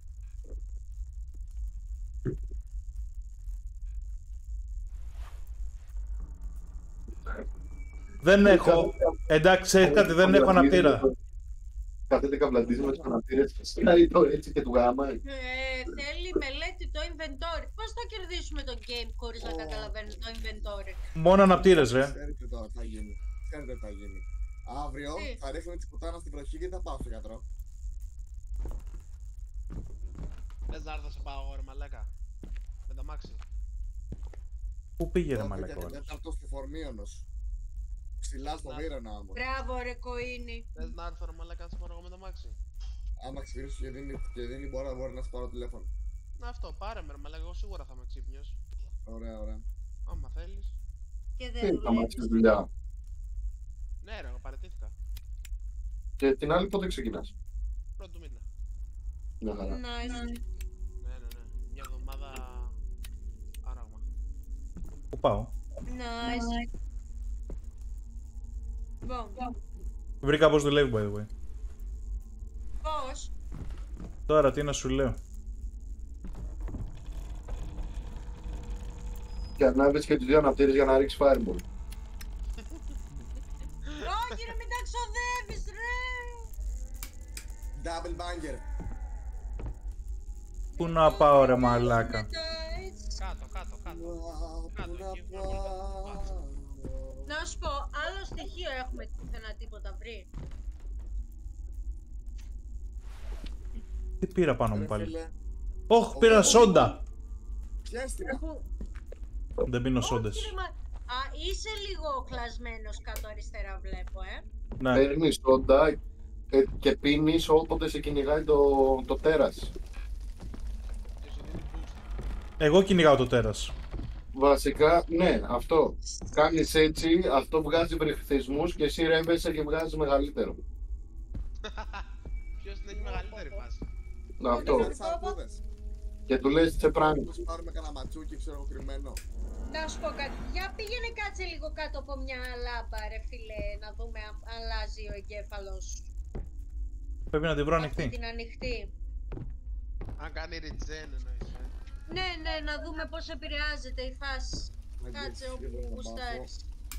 Δεν έχω. Εντάξει, ξέρεις κάτι, δεν έχω αναπτήρα. Κάθεται καμπλαντίζει με τους αναπτήρες. Σκάει το έτσι και του γαμάει. Θέλει μελέτη το inventory. Πώς θα κερδίσουμε το game χωρίς να καταλαβαίνει το inventory. Μόνο αναπτήρες ρε. Ξέρετε τώρα τι θα γίνει. Ξέρετε τι θα γίνει. Αύριο Τι? θα ρίχνουμε τη πουτάνα στην προχή και θα πάω στο γιατρό. Θες να έρθω σε πάω ρε μαλάκα. Με τα μάξι. Πού πήγε ρε Όχι, μαλακό. γιατί τέταρτος και φορμίωνος. Ψηλά στο Βύρωνα όμως. Μπράβο ρε κοίνη. Θες να έρθω ρε μαλάκα να σε πάρω εγώ με τα μάξι. Άμα ξυπνήσεις και δίνει μπορεί να σου πάρω τηλέφωνο. Να αυτό, πάρε με ρε μαλάκα, εγώ σίγουρα θα είμαι ξύπνιος. Ωραία, ωραία. Άμα θέλεις. Και Τι δεν θα μάθεις δουλεύει. δουλειά. Ναι ρε, εγώ παραιτήθηκα. Και την άλλη πότε ξεκινάς. Πρώτο του μήνα. Μια χαρά. Nice. Ναι. Μια εβδομάδα άραγμα. Πού πάω. Nice. Λοιπόν, Βρήκα πώς δουλεύει by the way. πώς. Τώρα τι να σου λέω. Και ανάβεις και τους δύο αναπτήρες για να ρίξεις fireball. Όχι ρε μην τα ξοδεύεις ρε. Double banger. Πού να πάω ρε μαλάκα. Κάτω. Κάτω, εκεί, πάνω. Να σου πω, άλλο στοιχείο έχουμε πουθενά τίποτα βρει. Τι πήρα πάνω μου Ρε πάλι. φίλε, Όχ, πήρα σόντα. Πιέστηκα. Δεν πίνω Όχι, σόντες. ρε, Α, είσαι λίγο κλασμένος κάτω αριστερά βλέπω, Ναι. Παίρνεις σόντα και πίνεις όποτε σε κυνηγάει το τέρας. Και σου δίνει boost. Εγώ κυνηγάω το τέρας. Βασικά, ναι, αυτό. Κάνεις έτσι, αυτό βγάζει βρυχθισμούς και εσύ ρεύεσαι και βγάζεις μεγαλύτερο. Ποιος την έχει μεγαλύτερη φάση. Αυτό. Κάνεις αρκούδες. Και του λες σε πράγμα. Πώς πάρουμε κανένα ματσούκι, ξέρω εγώ, κρυμμένο. Να σου πω κάτι. Για πήγαινε κάτσε λίγο κάτω από μια λάμπα, ρε φίλε, να δούμε αν αλλάζει ο εγκέφαλος σου. Πρέπει να την βρω Αυτή ανοιχτή. την ανοιχτή. Αν κάνει regen εννοείς, Ναι, ναι, να δούμε πώς επηρεάζεται η φάση. Κάτσε όπου γουστάρεις.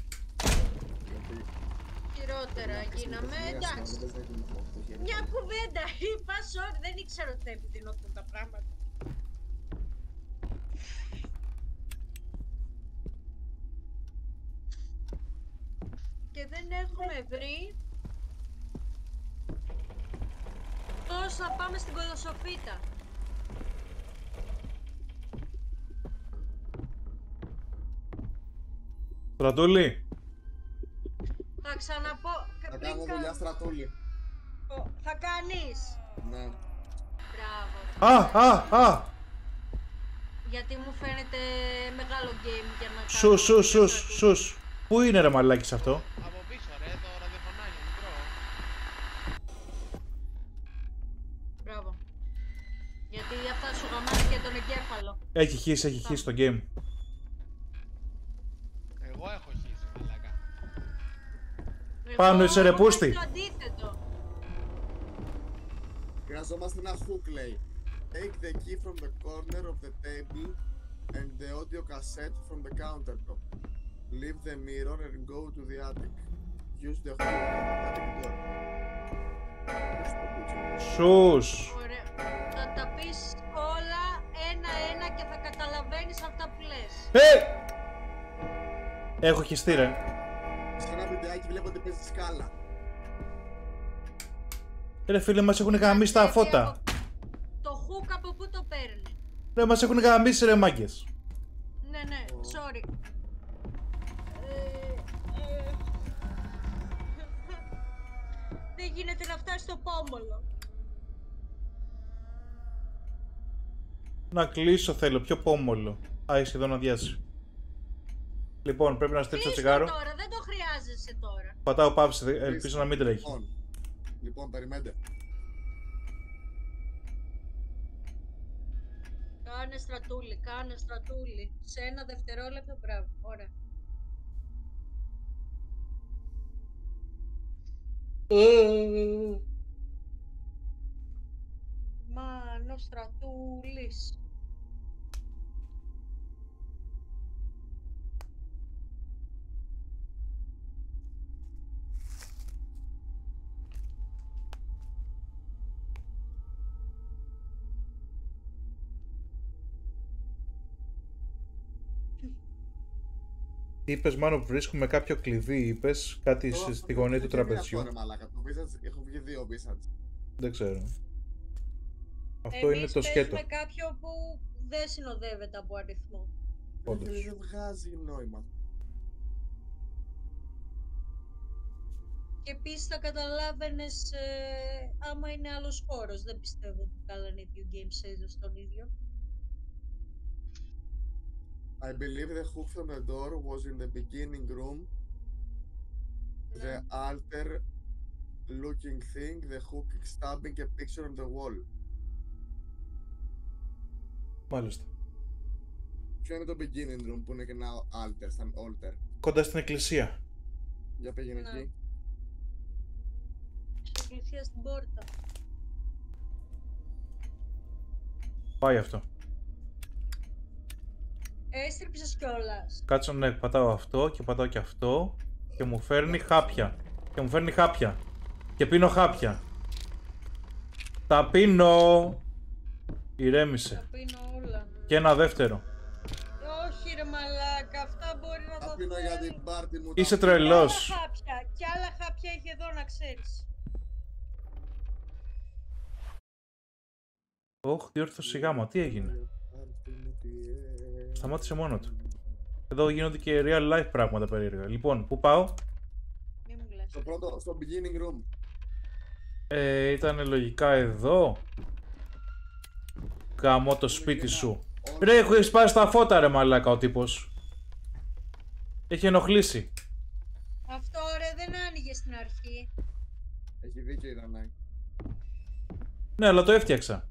Χειρότερα γίναμε, εντάξει. Μια κουβέντα είπα, sorry, δεν ήξερα ότι θα επιδεινωθούν τα πράγματα. Και δεν έχουμε βρει πώς θα πάμε στην κολοσσοφίτα. Στρατούλη. Θα ξαναπώ. Θα κάνω δουλειά στρατούλη. Θα κάνεις. Ναι. Μπράβο. Α. Γιατί μου φαίνεται μεγάλο game για να Σους. Πού είναι ρε μαλάκης αυτό? Από πίσω ρε, το ραδιοφωνάκι μικρό. Μπράβο. Γιατί αυτά σου γαμάνε και τον εγκέφαλο. Έχει χύσει το game. Εγώ έχω χύσει, μαλάκα. Πάνω είσαι, ρε πούστη. Το αντίθετο. Χρειαζόμαστε ένα hook, λέει. Take the key from the corner of the table and the audio cassette from the countertop. Leave the mirror and go to the attic. Use the hook on the attic door. Σους. Ωραία. Θα τα πεις όλα ένα-ένα και θα καταλαβαίνεις αυτά που λες. Έχω χυστεί ρε. Σε ένα βιντεάκι βλέπω ότι παίζει σκάλα. Ρε φίλε, μας έχουν γαμίσει τα φώτα. Το hook από πού το παίρνει? Ρε, μας έχουν γαμίσει ρε μάγκες. Ναι, ναι, sorry. Δεν γίνεται να φτάσει στο πόμολο. Να κλείσω θέλω, πιο πόμολο. Α, είσαι εδώ να διάσει. Λοιπόν, πρέπει να στρίψω Κλείστο τσιγάρο. τώρα, δεν το χρειάζεσαι τώρα. Πατάω παύση, ελπίζω να μην τρέχει. Λοιπόν, περιμένετε. Κάνε στρατούλη. Σε ένα δευτερόλεπτο, μπράβο, ωραία. Μάνο στρατούλης. Είπες μάλλον που βρίσκουμε κάποιο κλειδί, είπες κάτι στη γωνία του τραπεζιού. Έχω βγει 2 Wizards. Δεν ξέρω. Αυτό είναι το σκέτο. Εμείς παίζουμε κάποιο που δεν συνοδεύεται από αριθμό. Όντως. Δεν βγάζει νόημα. Και επίσης θα καταλάβαινες άμα είναι άλλος χώρος. Δεν πιστεύω ότι κάνανε δύο game saves στον ίδιο. I believe the hook from the door was in the beginning room. The altar looking thing, the hook stabbing a picture on the wall. Μάλιστα. Ποιο είναι το beginning room που είναι και ένα altar, σαν altar? Κοντά στην εκκλησία. Για πήγαινε Ναι. εκεί. Στην εκκλησία στην πόρτα. Πάει αυτό. Έστριψες κιόλας. Κάτσω, ναι, πατάω αυτό και πατάω και αυτό και μου φέρνει χάπια. Και πίνω χάπια. Τα πίνω. Ηρέμησε. Τα πίνω όλα. Και ένα δεύτερο. Όχι ρε μαλάκα, αυτά μπορεί να Τα τα πίνω για την πάρτι μου. Είσαι τα πίνω. τρελός. Και άλλα χάπια έχει εδώ να ξέρεις. Ωχ, διόρθωση γάμα, τι έγινε. Σταμάτησε μόνο του. Εδώ γίνονται και real life πράγματα περίεργα. Λοιπόν, πού πάω? Μη μου λες. Στο beginning room. Ήταν λογικά εδώ. Καμώ το σπίτι σου. Ρε, έχω σπάσει τα φώτα ρε μαλάκα ο τύπος. Έχει ενοχλήσει. Αυτό ρε δεν άνοιγε στην αρχή. Έχει δίκιο η Δανάη. Ναι, αλλά το έφτιαξα.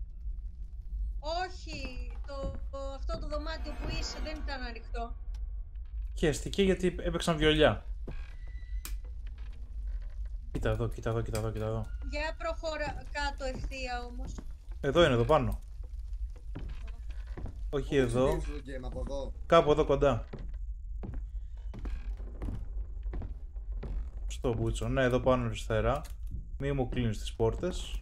Όχι, αυτό το δωμάτιο που είσαι δεν ήταν ανοιχτό. Χαίστηκε γιατί έπαιξαν βιολιά. Κοίτα εδώ, κοίτα εδώ, κοίτα εδώ, κοίτα εδώ. Για προχώρα κάτω ευθεία όμως. Εδώ είναι, εδώ πάνω. Όχι εδώ. Συνήθως το game από εδώ. Κάπου εδώ κοντά. Στο μπούτσο. Ναι, εδώ πάνω αριστερά. Μη μου κλείνεις τις πόρτες.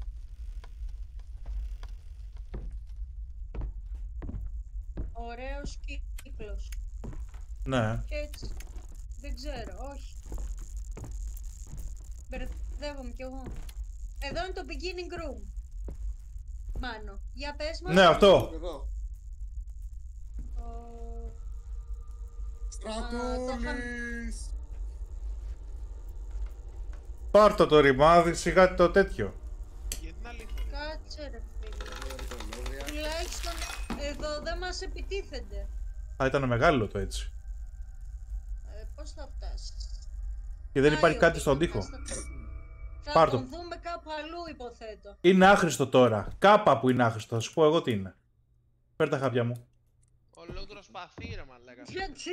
Ωραίος κύκλος. Ναι. Και έτσι. Δεν ξέρω, όχι. Μπερδεύομαι κι εγώ. Εδώ είναι το beginning room. Μάνο, για πες μας. Ναι, αυτό. Εδώ. Ο- Στρατούλης! Πάρ' το ρημάδι, σιγά το τέτοιο. Για την αλήθεια. Κάτσε ρε φίλε. Τουλάχιστον εδώ δεν μας επιτίθενται. Θα ήταν μεγάλο το έτσι. Πώς θα φτάσεις? Και δεν Πάει υπάρχει ο κάτι στον πίθανος, τοίχο. Θα Πάρ' το. τον δούμε κάπου αλλού υποθέτω. Είναι άχρηστο τώρα. Κάπα που είναι άχρηστο. Θα σου πω εγώ τι είναι. Φέρ τα χάπια μου. Ολόκληρο σπαθί ρε μαλάκα. Γιατί?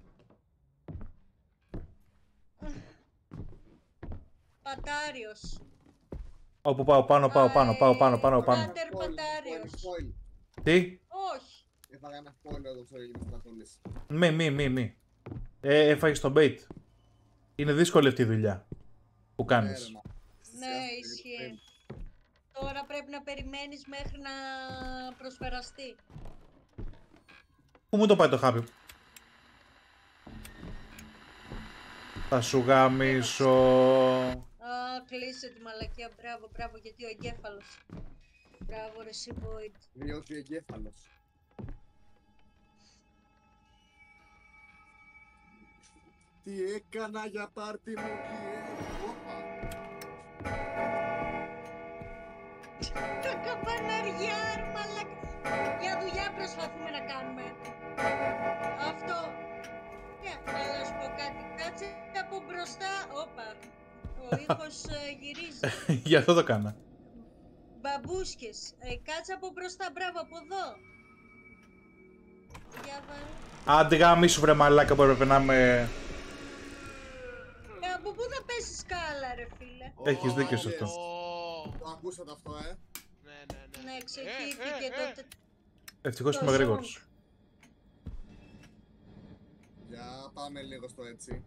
Πατάριος. Όπου πάω πάνω, πάω πάνω, πάω πάνω, πάνω, πάνω. Πάτερ Πατάριος. Spoil. Τι? Όχι. Έφαγα ένα spoil εδώ στο έγινε Στρατούλης. Μη. Έφαγες το bait. Είναι δύσκολη αυτή η δουλειά που κάνεις. Έρεμα. Ναι, ισχύει. Τώρα πρέπει να περιμένεις μέχρι να προσπεραστεί. Πού μου το πάει το χάπι? Θα σου γαμίσω. Α, κλείσε τη μαλακία. Μπράβο, μπράβο, γιατί ο εγκέφαλος. Μπράβο, ρε εσύ, Void. Διότι εγκέφαλος. Τι έκανα για πάρτι μου, τι έκανα. Τα καπαναριά, ρε μαλακα. Για δουλειά προσπαθούμε να κάνουμε. Αυτό. Αλλά σου πω κάτι. Κάτσε από μπροστά. Όπα. Ο ήχος γυρίζει. Γι' αυτό το κάνα. Μπαμπούσκες. Κάτσε από μπροστά. Μπράβο, από εδώ. Για βάλε. Άντε γαμίσου βρε μαλάκα που έπρεπε να είμαι... Από πού θα πέσει σκάλα, ρε φίλε. Έχεις δίκιο σε αυτό. Το ακούσατε αυτό, Ναι. Ναι, ξεχύθηκε τότε. Ευτυχώς Το είμαι γρήγορος. Για πάμε λίγο στο έτσι.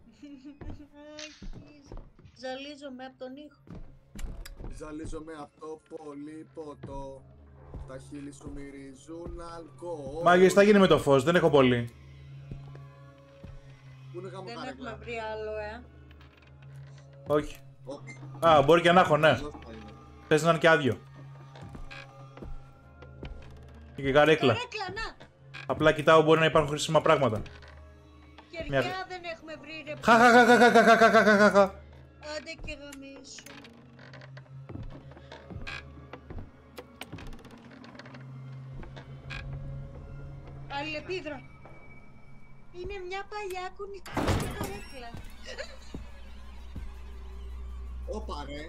Ζαλίζομαι από τον ήχο. Ζαλίζομαι από το πολύ ποτό. Τα χείλη σου μυρίζουν αλκοόλ. Μάγες, θα γίνει με το φως, δεν έχω πολύ. Πού είναι γάμο Δεν τα έχουμε ρέγλα. βρει άλλο, Όχι. Όχι. Α, μπορεί και να έχω, ναι. Εδώ θα είναι. Θες να είναι και άδειο. Και καρέκλα. Καρέκλα, να! Απλά κοιτάω, μπορεί να υπάρχουν χρήσιμα πράγματα. Κεριά Μια- δεν έχουμε βρει, ρε. Χαχαχαχαχαχαχαχαχαχαχα. Άντε και γαμίσου. Αλληλεπίδρα. Είναι μια παλιά κουνητή καρέκλα. Όπα ρε.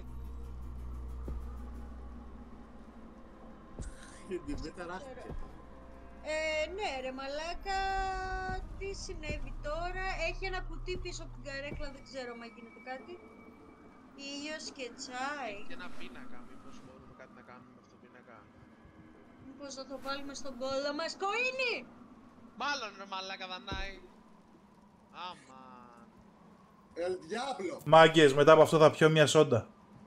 Η Ντιβέ ταράχτηκε. Ναι ρε μαλάκα, τι συνέβη τώρα? Έχει ένα κουτί πίσω από την καρέκλα, δεν ξέρω αν γίνεται κάτι. Ήλιος και τσάι. Και ένα πίνακα, μήπως μπορούμε κάτι να κάνουμε με αυτό το πίνακα. Μήπως θα το βάλουμε στον κόλλο μας, κοίνι! Μάλλον ρε μαλάκα Δανάη. Άμα. Ελ Διάβλο. Μάγκες, μετά από αυτό θα πιω μια σόντα.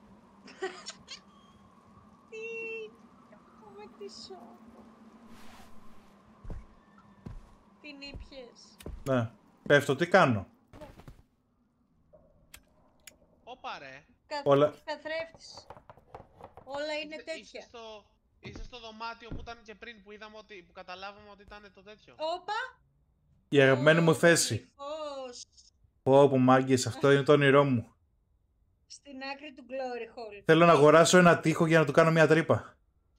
Τι, έχουμε τη σώμα. Την ήπιες. Ναι. Πέφτω, τι κάνω. Όπα ρε. Όλα- Καθρέφτης. Όλα είναι τέτοια. Είσαι στο δωμάτιο που ήταν και πριν που είδαμε ότι, που καταλάβαμε ότι ήταν το τέτοιο. Όπα! Η αγαπημένη μου θέση. Φως. Πω μάγκες, αυτό είναι το όνειρό μου. Στην άκρη του Glory Hall. Θέλω να αγοράσω ένα τοίχο για να του κάνω μια τρύπα.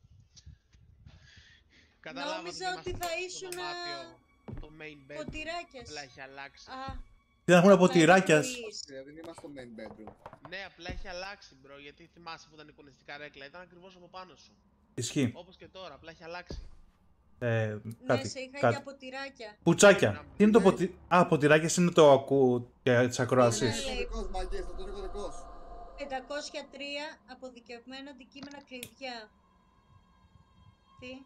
Νόμιζα ότι θα ήσουν το main bedroom. ποτηράκιας. Απλά έχει αλλάξει. Τι να έχουμε ποτηράκιας. Δεν είμαστε στο main bedroom. Ναι, απλά έχει αλλάξει, μπρο. Γιατί θυμάσαι που ήταν η εικονιστική καρέκλα, ήταν ακριβώς από πάνω σου. Ισχύει. Όπως και τώρα, απλά έχει αλλάξει. Ναι, σε είχα κάτι. για ποτηράκια. Πουτσάκια. Τι είναι το ποτηράκια είναι το ακού και τις ακροασίες. Αυτό είναι δικός, μάγκες, αυτό είναι δικός. 503 αποδικευμένα αντικείμενα κλειδιά. Τι?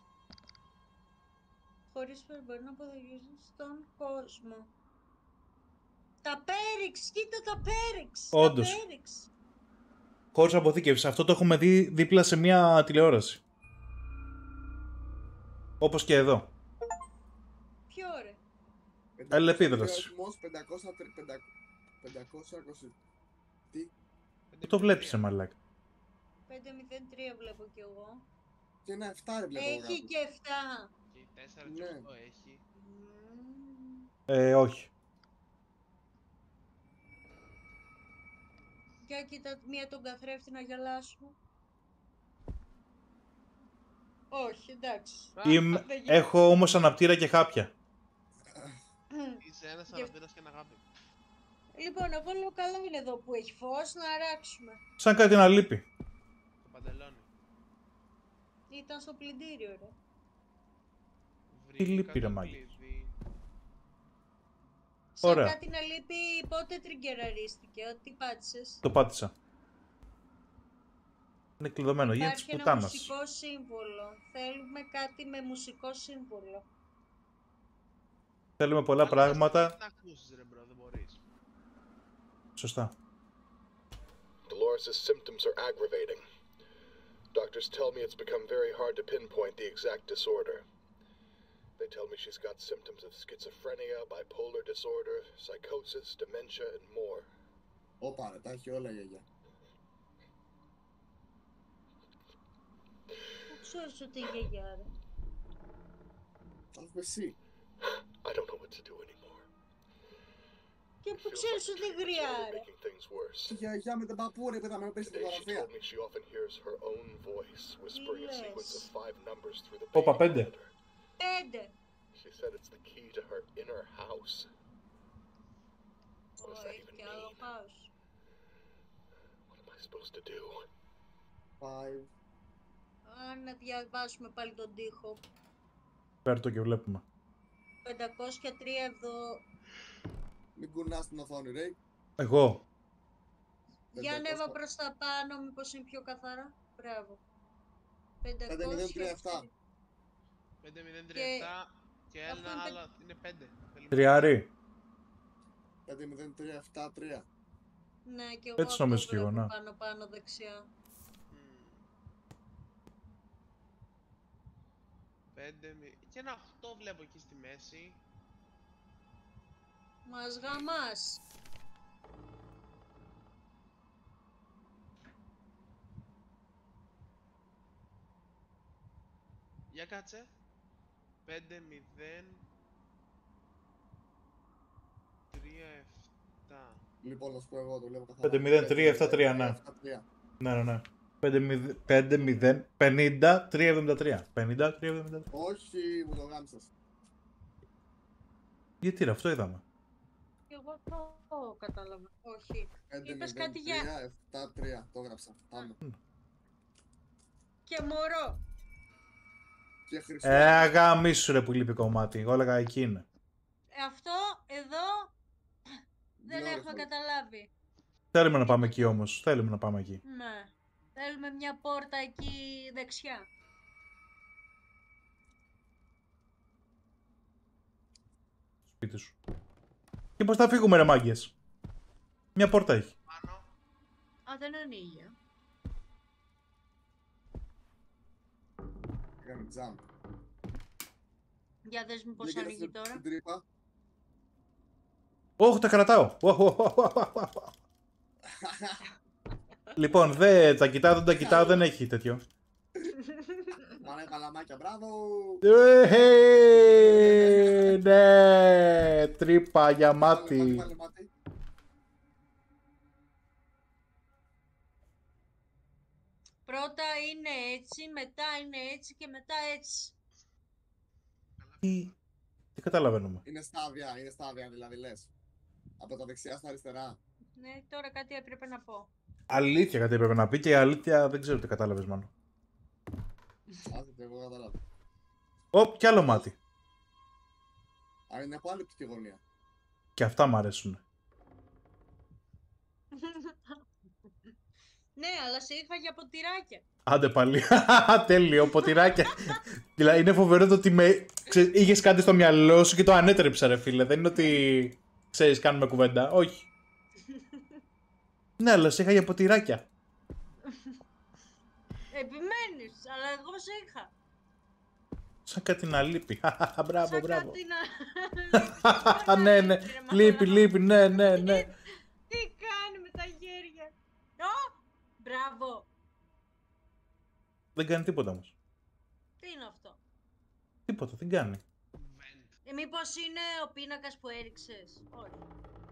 Χωρίς που μπορεί να αποδογήσουν στον κόσμο. Τα πέριξ! Κοίτα τα πέριξ! Όντως. Τα πέριξ. Χωρίς αποθήκευση. Αυτό το έχουμε δει δίπλα σε μια τηλεόραση. Όπως και εδώ. Ποιο ρε. Αλληλεπίδραση. 520. Τι? Πού το βλέπεις, μαλάκα. 503 βλέπω κι εγώ. Και ένα 7 ρε βλέπω. Έχει και 7. Και η 4 και 8 έχει. Όχι. Για κοίτα μία τον καθρέφτη να γελάσουμε. Όχι, εντάξει. Έχω όμως αναπτήρα και χάπια. Είσαι ένας αναπτήρας και ένα αγάπη. Λοιπόν, εγώ λέω καλό είναι εδώ που έχει φως, να αράξουμε. Σαν κάτι να λείπει. Το παντελόνι. Ήταν στο πλυντήριο, ρε. Τι λείπει, Βρήκα ρε το μάγκη. κλειδί. Σαν Ωραία. κάτι να λείπει, πότε τριγκεραρίστηκε, τι πάτησες. Το πάτησα. Είναι κλειδωμένο. Γίνεται της Υπάρχει ένα πουτάνας. μουσικό σύμβολο. Θέλουμε κάτι με μουσικό σύμβολο. Θέλουμε πολλά Αλλά πράγματα. να ακούσεις ρε μπρο, δεν μπορείς. Σωστά. Dolores' symptoms are aggravating. Doctors tell me it's become very hard to pinpoint the exact disorder. They tell me she's got symptoms of schizophrenia, bipolar disorder, psychosis, dementia, and more. Όπα ρε, τα έχει όλα η γιαγιά. Πού ξέρεις ότι είναι γιαγιά, ρε. Τα έχουμε εσύ. I don't know what to do anymore. Και πού ξέρεις ότι είναι γριά, ρε. Making things worse. Η γιαγιά με τον παππού ρε, πέτα με πέσει στην Today she φωτογραφία. told me she often hears her own voice whispering a sequence of 5 numbers through the Όπα, baby 5. monitor. 5. She said it's the key to her inner house. What does that Έχει even και άλλο mean? χάος. What am I supposed to do? 5. Αν να διαβάσουμε πάλι τον τοίχο. Παίρνω το και βλέπουμε. 503 εδώ. Μην κουνάς την οθόνη ρε. Εγώ. Για ανέβα προς τα πάνω, μήπως είναι πιο καθαρά. Μπράβο. 5037. 5037 και αυτό ένα είναι άλλο είναι 5. Τριάρι. 50373. Ναι, και εγώ Έτσι αυτό νομίζω κι εγώ, βλέπω να. πάνω δεξιά. 5 και ένα 8 βλέπω εκεί στη μέση. Μας γαμάς. Για κάτσε. 5, 0, 3, 7. Λοιπόν, να σου πω εγώ, το βλέπω καθαρά. 5-0-3-7-3, ναι. 7-3. Ναι, ναι. 5-0, 50-3-73. 50-3-73. Όχι, μου το γάμισες. Γιατί ρε, αυτό είδαμε. Και εγώ αυτό κατάλαβα. Όχι. Είπες κάτι για... 5-0-3-7-3. Το έγραψα. Πάμε. Και μωρό. Και Χριστό. Αγαμίσου ρε που λείπει κομμάτι. Εγώ έλεγα εκεί είναι. Αυτό εδώ δεν Ναι, έχουμε ρε, καταλάβει. Θέλουμε να πάμε εκεί όμως. Θέλουμε να πάμε εκεί. Ναι. Θέλουμε μια πόρτα εκεί δεξιά. Σπίτι σου. Και πώς θα φύγουμε ρε μάγκες. Μια πόρτα έχει. Πάνω. Α, δεν ανοίγει. Έκανε jump. Για δες μου πώς Βγήκε ανοίγει τώρα. στην τρύπα. Όχι, τα κρατάω. Λοιπόν, δεν τα κοιτάω, δεν έχει τέτοιο. Πάνε καλαμάκια, μπράβο! Ναι, τρύπα για μάτι. Βάλε μάτι. Πρώτα είναι έτσι, μετά είναι έτσι και μετά έτσι. Τι καταλαβαίνουμε. Είναι στάδια δηλαδή λες. Από τα δεξιά στα αριστερά. Ναι, τώρα κάτι έπρεπε να πω. Αλήθεια κάτι έπρεπε να πει και η αλήθεια δεν ξέρω τι κατάλαβες μάλλον. Άσε το εγώ καταλάβω. Ωπ, κι άλλο μάτι. Α, είναι από άλλη οπτική γωνία. Και αυτά μ' αρέσουν. Ναι, αλλά σε είχα για ποτηράκια. Άντε πάλι. Τέλειο, ποτηράκια. Δηλαδή είναι φοβερό το ότι είχες κάτι στο μυαλό σου και το ανέτρεψα ρε φίλε. Δεν είναι ότι ξέρεις κάνουμε κουβέντα. Όχι. Ναι, αλλά σε είχα για ποτηράκια. Επιμένεις, αλλά εγώ σε είχα. Σαν κάτι να λείπει. Μπράβο, Σαν μπράβο. κάτι να... Ναι, ναι. Λείπει, ναι, ναι, ναι. Τι κάνει με τα χέρια. Ω, μπράβο. Δεν κάνει τίποτα όμως. Τι είναι αυτό. Τίποτα, δεν κάνει. Μήπως είναι ο πίνακας που έριξες. Όχι.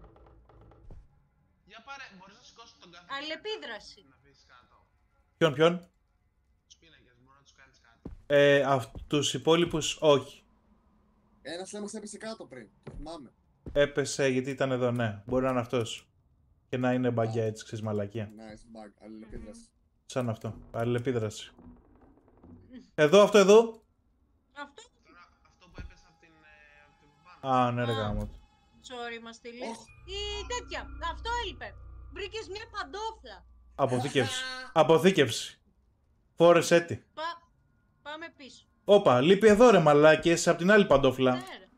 Για πάρε, μπορείς να σηκώσεις τον κάθε. Αλληλεπίδραση. Να αφήσεις κάτω. Ποιον? Τους πίνακες, μπορείς να τους κάνεις κάτω. Τους υπόλοιπους όχι. Ένας λέμος έπεσε κάτω πριν, το θυμάμαι. Έπεσε γιατί ήταν εδώ, ναι. Μπορεί να είναι αυτός. Και να είναι μπαγκιά έτσι, ξέρεις, μαλακία. Nice bug, αλληλεπίδραση. Σαν αυτό. Αλληλεπίδραση. Εδώ, αυτό εδώ. Αυτό. Τώρα αυτό που έπεσε από την πάνω. Α, ναι, ρε γάμο. Sorry, μας τη λες. Ή τέτοια. Αυτό έλειπε. Βρήκες μια παντόφλα. Αποθήκευση. Αποθήκευση. Φόρεσέ τη. Πάμε πίσω. Όπα, λείπει εδώ ρε μαλάκες, από την άλλη παντόφλα. Ναι, ρε.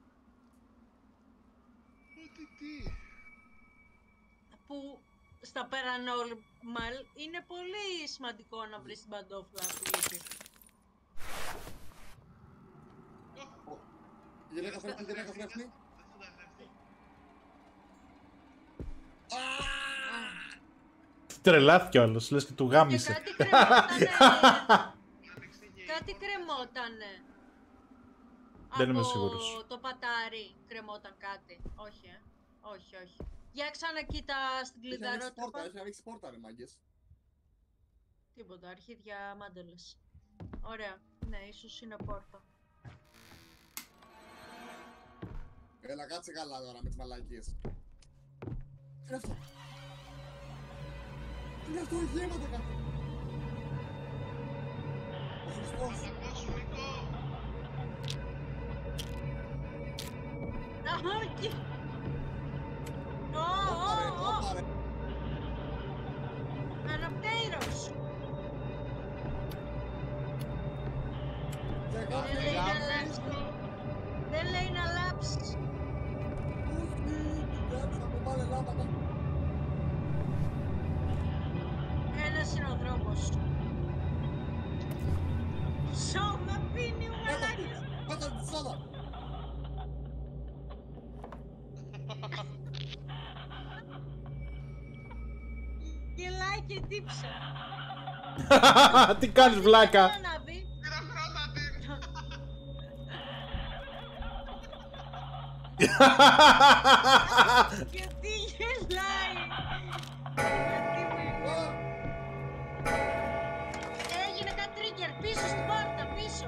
Που στα paranormal είναι πολύ σημαντικό να βρεις την παντόφλα που λείπει. Γυναίκα φρέφτη. Τρελάθηκε ο άλλος, λες και του γάμισε. Και κάτι κρεμότανε. Κάτι κρεμότανε. Δεν είμαι σίγουρος. Το πατάρι κρεμόταν κάτι. Όχι, όχι, όχι. Για ξανακοίτα στην κλειδαρότρυπα. Έχει ανοίξει πόρτα ρε μάγκες. Τίποτα, αρχίδια μάντελες. Ωραία, ναι, ίσως είναι πόρτα. Έλα, κάτσε καλά τώρα με τις μαλακίες. Τι είναι αυτό? Τι είναι αυτό, γέματα κάτω. Ο Χριστός. Όχι! Όπα ρε. Αναπτέρος! Δεν Δεν λέει να αλλάξει. Δεν λέει να λάψεις. Ένας είναι ο δρόμος. Σώμα πίνει ο μαλάκης. Πάτα τη σόδα. Γελάει και τύψε. Τι κάνεις βλάκα. Γιατί γελάει. Έγινε κάτι trigger. Πίσω στην πόρτα, πίσω.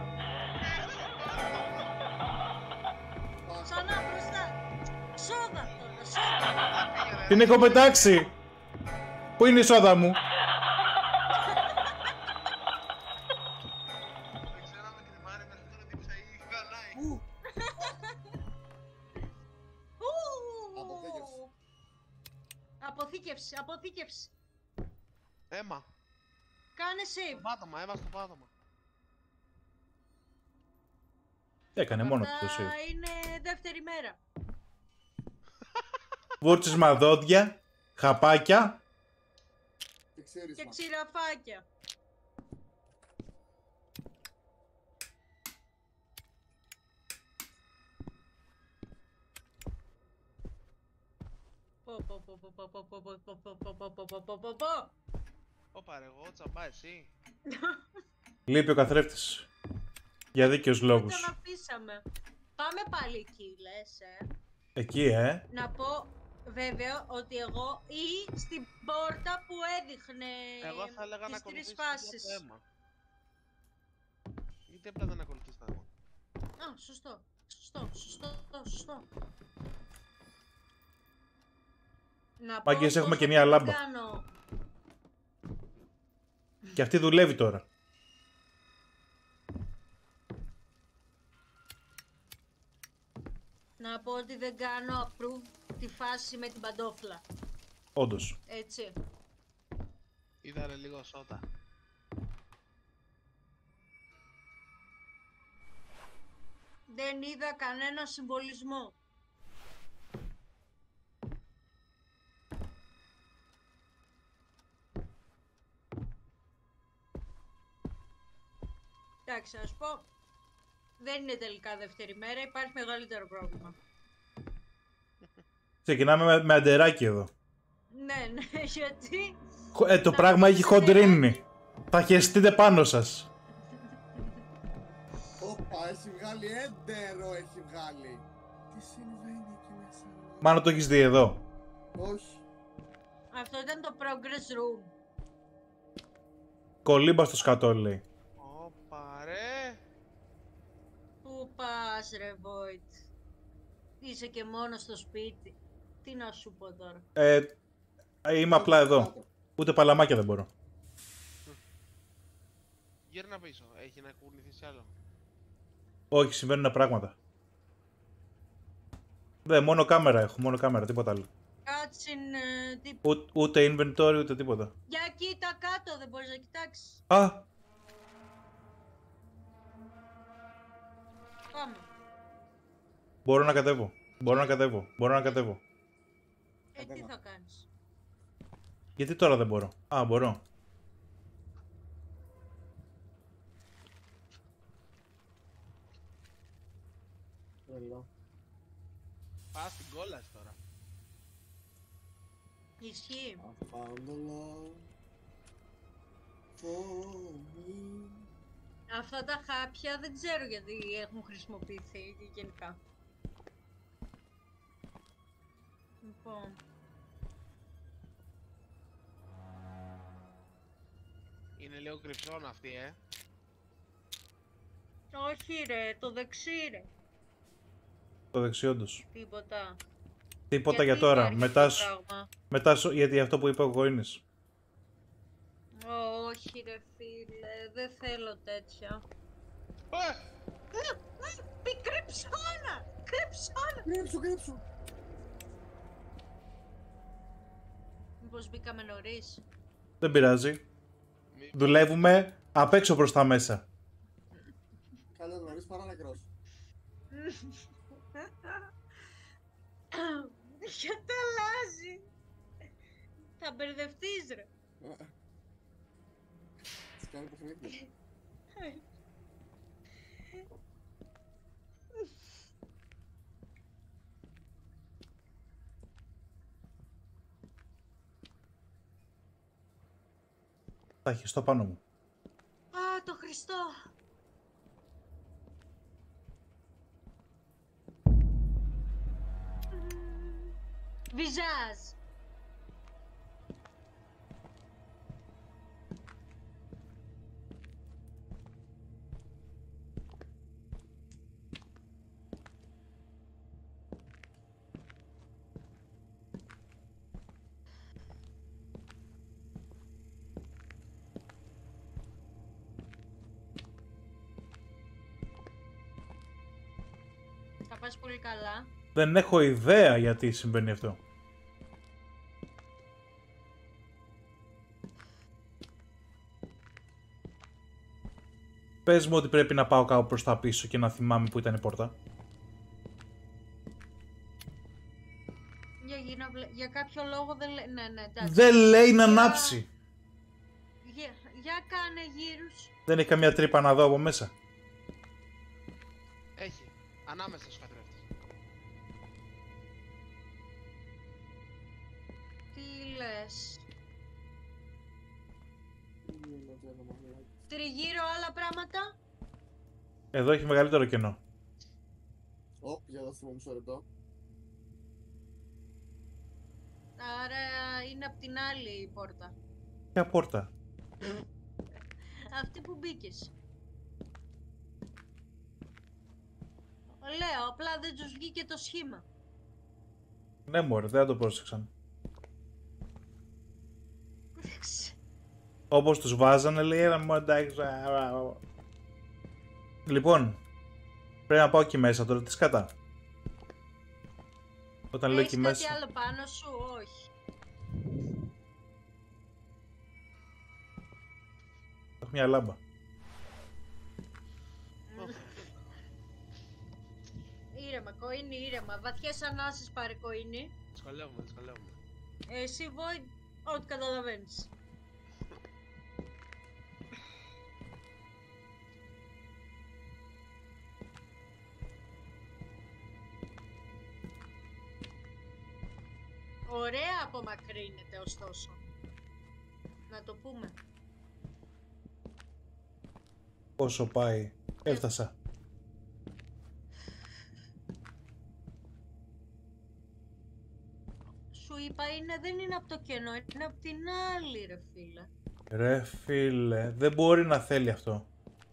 Ξανά μπροστά. Σόδα τώρα, σόδα. Την έχω πετάξει. Πού είναι η σόδα μου? Αποθήκευση, αποθήκευση. Έμα. Κάνε save. Στο πάτωμα, έβα στο πάτωμα. Έκανε μόνο του το Αυτά save. είναι δεύτερη μέρα. Βούρτσισμα δόντια, χαπάκια. Και ξηραφάκια. Ωπα ρε εγώ, τσαμπά εσύ. Λείπει ο καθρέφτης. Για δίκαιους Τον λόγους. αφήσαμε. Πάμε πάλι εκεί, λες, Εκεί, Να πω βέβαια ότι εγώ ή στην πόρτα που έδειχνε Εγώ θα έλεγα να τις τρεις ακολουθήσεις φάσεις. το αίμα. Γιατί απλά δεν ακολουθείς το αίμα. Α, σωστό. Να πω Μάγκες, έχουμε πως και ότι μία δεν λάμπα. κάνω- Και αυτή δουλεύει τώρα. Να πω ότι δεν κάνω approve τη φάση με την παντόφλα. Όντως. Έτσι. Είδα λίγο σώτα. Δεν είδα κανένα συμβολισμό. Εντάξει, ας πω, δεν είναι τελικά δεύτερη μέρα, υπάρχει μεγαλύτερο πρόβλημα. Ξεκινάμε με αντεράκι εδώ. Ναι, γιατί... Το Να πράγμα πω έχει σε χοντρίνει. Θα χεστείτε πάνω σας. Όπα, έχει βγάλει έντερο, έχει βγάλει. Τι συμβαίνει εκεί μέσα? Μάλλον το έχεις δει εδώ. Όχι. Αυτό ήταν το progress room. Κολύμπα στο σκατό, λέει. Όπα ρε. Πού πας ρε Void? Είσαι και μόνο στο σπίτι. Τι να σου πω τώρα? Είμαι απλά εδώ. Ούτε παλαμάκια δεν μπορώ. Γύρνα πίσω. Έχει να κουνηθείς άλλο. Όχι, συμβαίνουν πράγματα. Δεν, μόνο κάμερα έχω, μόνο κάμερα, τίποτα άλλο. Κάτσιν, Ούτε inventory, ούτε τίποτα. για κοίτα κάτω, δεν μπορείς να κοιτάξεις. Α, Πάμε. μπορώ να κατέβω. Μπορώ να κατέβω. Τι θα κάνεις? Γιατί τώρα δεν μπορώ? Α, μπορώ. Πας στην κόλαση τώρα. Ισχύει. I found the love for me. Αυτά τα χάπια δεν ξέρω γιατί έχουν χρησιμοποιηθεί γενικά. Λοιπόν, Είναι λίγο κρυψόν αυτή, όχι ρε, το δεξί ρε. Το δεξιό τους. Τίποτα. Τίποτα Γιατί για τώρα. υπάρχει Μετά, αυτό το πράγμα? γιατί αυτό που είπε ο Γοήνης. Όχι ρε φίλε, δεν θέλω τέτοια. ε! Μη κρυψώνα! Κρυψώνα! Κρύψου. Μήπως μπήκαμε νωρίς? Δεν πειράζει. Δουλεύουμε απ' έξω προς τα μέσα. Καλά νωρίς παρά νεκρός. Γιατί αλλάζει? Θα μπερδευτείς ρε. Τι κάνει παιχνίδι. Θα έχει στο πάνω μου. Α, το Χριστό! Βυζάζ! Θα πας πολύ καλά. Δεν έχω ιδέα γιατί συμβαίνει αυτό. Πες μου ότι πρέπει να πάω κάπου προς τα πίσω και να θυμάμαι που ήταν η πόρτα. Για κάποιο λόγο δεν λέει... Ναι, εντάξει. Δεν λέει να ανάψει. Για κάνε γύρους. Δεν έχει καμία τρύπα να δω από μέσα. Έχει. Ανάμεσα στους καθρέφτες. Τι λες? Τριγύρω άλλα πράγματα. Εδώ έχει μεγαλύτερο κενό. Για δώστε μου μισό λεπτό. Άρα είναι απ' την άλλη η πόρτα. Ποια πόρτα? Αυτή που μπήκες. Λέω, απλά δεν τους βγήκε το σχήμα. Ναι μωρέ, δεν το πρόσεξαν. Όπως τους βάζανε λέει ένα μόνο εντάξει. Λοιπόν, πρέπει να πάω εκεί μέσα τώρα, τι σκατά. Όταν λέω εκεί Έχεις μέσα. κάτι άλλο πάνω σου, όχι. Έχω μια λάμπα. Ήρεμα, Κοΐνη, ήρεμα. Βαθιές ανάσες πάρε, Κοΐνη. Δυσκολεύομαι. Εσύ, Void, ό,τι καταλαβαίνεις. Ωραία απομακρύνεται, ωστόσο. Να το πούμε. Πόσο πάει? Έφτασα. Σου είπα, δεν είναι από το κενό, είναι από την άλλη, ρε φίλε. Ρε φίλε, δεν μπορεί να θέλει αυτό.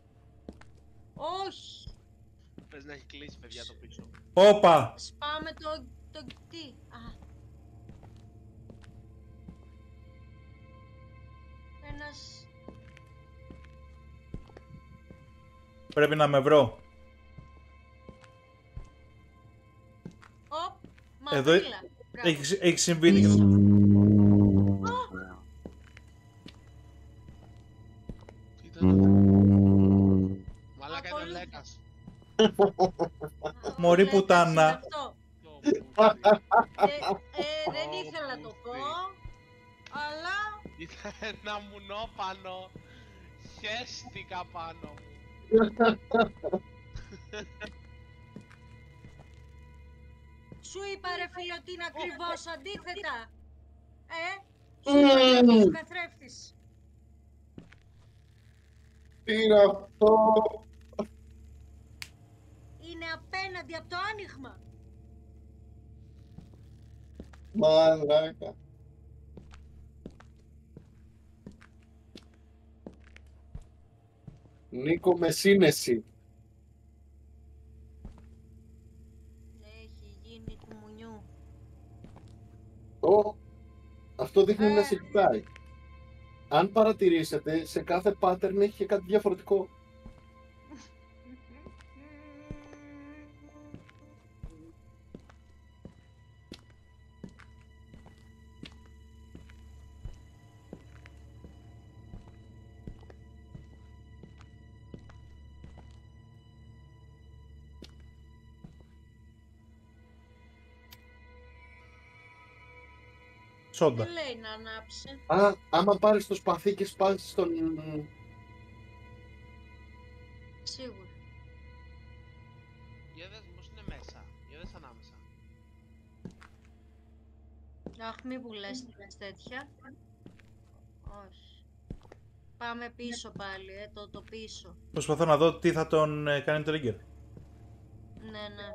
Όχι. Πες να έχει κλείσει, παιδιά, το πίσω. Όπα! Σπάμε το τι. Ένας... Πρέπει να με βρω. Οπ, Εδώ μαυρίλα. έχει συμβεί και αυτό. Μαλάκα είναι ο Λέκας. Μωρή πουτάνα. Δεν ήθελα να το πω, αλλά... Ήταν ένα μουνόπανο. Χέστηκα πάνω μου. Σου είπα ρε φίλε ότι είναι ακριβώς αντίθετα. Σου είπα ότι είσαι καθρέφτης. Τι είναι αυτό? Είναι απέναντι από το άνοιγμα. Μαλάκα. Νίκο με σύνεση. Έχει γίνει του μουνιού. Αυτό δείχνει να σε κοιτάει. Αν παρατηρήσετε, σε κάθε pattern έχει και κάτι διαφορετικό. Σόντα. Τι λέει να ανάψει. Άμα πάρεις το σπαθί και σπάσεις τον... Σίγουρα. Για δες πως είναι μέσα. Για δες ανάμεσα. Αχ, μη που λες τέτοια. Όχι. Πάμε πίσω πάλι, το πίσω. Προσπαθώ να δω τι θα τον κάνει trigger. Ναι.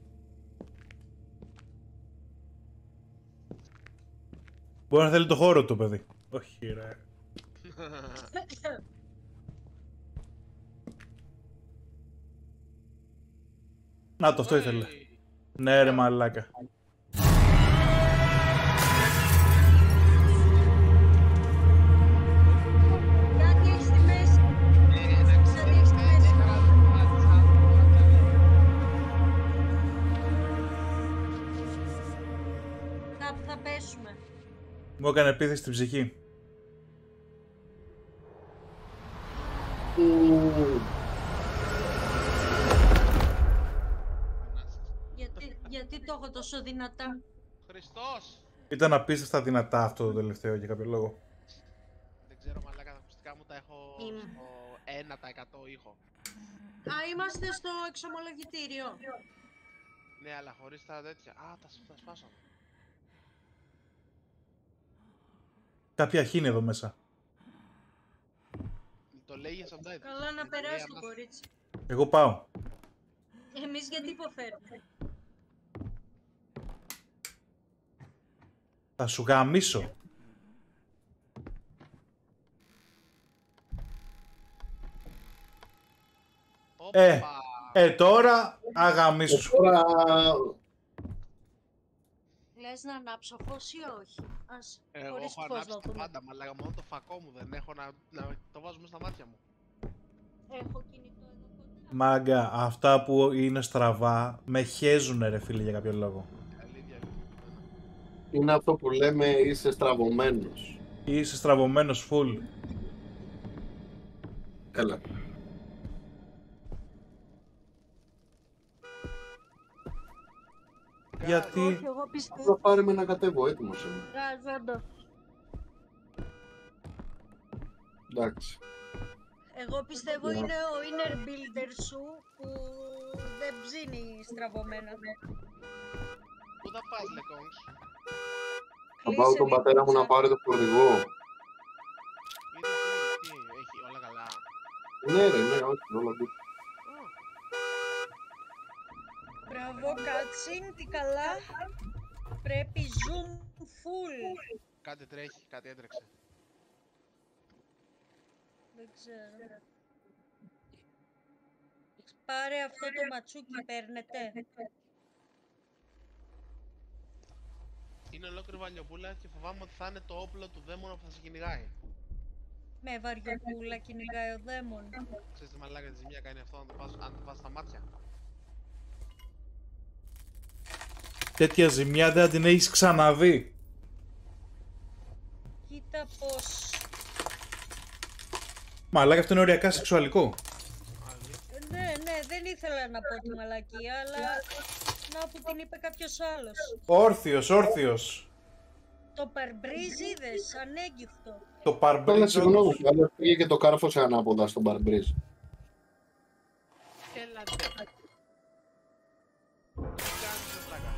Μπορεί να θέλει το χώρο του, παιδί. Όχι, ρε. Να το, αυτό ήθελε. Ναι, ρε μαλάκα. Κάτι έχει στη μέση. Κάτι έχει στη μέση. Θα πέσουμε. Μου έκανε επίθεση στην ψυχή. Γιατί το έχω τόσο δυνατά. Χριστός! Ήταν απίστευτα δυνατά αυτό το τελευταίο για κάποιο λόγο. Δεν ξέρω, μαλάκα, τα ακουστικά μου τα έχω στο 1% ήχο. Είμαστε στο εξομολογητήριο. Ναι, αλλά χωρίς τα τέτοια. Τα σπάσαμε. Κάποια αρχή είναι εδώ μέσα. Το λέει για subtitle. Καλά να περάσει το κορίτσι. Εγώ πάω. Εμείς γιατί υποφέρουμε. Θα σου γαμίσω. Τώρα αγαμίσου. Τώρα Λες να ανάψω φως ή όχι? Ας, Εγώ χωρίς έχω φως ανάψει να τα δούμε. πάντα, μαλάκα, μόνο το φακό μου δεν έχω να το βάζουμε στα μάτια μου. Έχω κινητό εδώ κοντά. Μάγκα, αυτά που είναι στραβά με χέζουνε ρε φίλε για κάποιο λόγο. Αλήθεια. είναι αυτό που λέμε είσαι στραβωμένος. Είσαι στραβωμένος full. Έλα. Γιατί... Όχι, εγώ πιστεύω. Θα πάρουμε να κατέβω, έτοιμος είμαι. Γάζοντο. Εντάξει. Εγώ πιστεύω είναι ο inner builder σου που δεν ψήνει στραβωμένα. Πού θα πας, Λεκόνς? Θα πάω τον πατέρα μου να πάρει το φορτηγό. Τι έχει, όλα καλά? Ναι ρε, ναι, όχι, όλα καλά. Μπράβο, Κάτσιν, τι καλά. Πρέπει zoom full. Κάτι τρέχει, κάτι έτρεξε. Δεν ξέρω. Πάρε αυτό το ματσούκι, παίρνετε. Είναι ολόκληρη βαλιοπούλα και φοβάμαι ότι θα είναι το όπλο του δαίμονα που θα σε κυνηγάει. Με βαριοπούλα κυνηγάει ο δαίμον. Ξέρεις τι μαλάκα τη ζημιά κάνει αυτό αν το πας στα μάτια? Τέτοια ζημιά δεν την έχεις ξαναδεί. Κοίτα πως. Μαλάκα, αυτό είναι οριακά σεξουαλικό. Ναι, δεν ήθελα να πω τη μαλακία, αλλά να που την είπε κάποιος άλλος. Όρθιος. Το παρμπρίζ είδες, ανέγκυφτο. Το Καλά, παρμπρίζ. συγγνώμη, αλλά πήγε και το κάρφωσε ανάποδα στον παρμπρίζ. Έλα ντε. Τι κάνεις ρε πλάκα?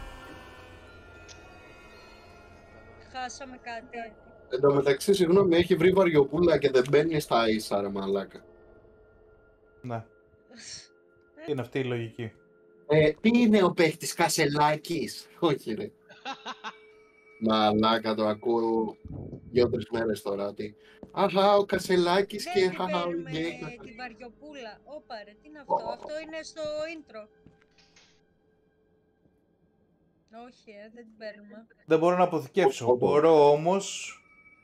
Χάσαμε κάτι. Εν τω μεταξύ, συγγνώμη, έχει βρει βαριοπούλα και δεν μπαίνει στα ίσα, ρε μαλάκα. Ναι. Είναι αυτή η λογική. Τι είναι ο παίχτης Κασελάκης? Όχι ρε. Μαλάκα, το ακούω 2-3 μέρες τώρα. Τι. Αχα, ο Κασελάκης και Δεν την χαχα, ο παίρνουμε Γκέικα. τη βαριοπούλα. Όπα ρε, τι είναι αυτό, αυτό είναι στο intro. Όχι, δεν την παίρνουμε. Δεν μπορώ να αποθηκεύσω. Μπορώ όμως...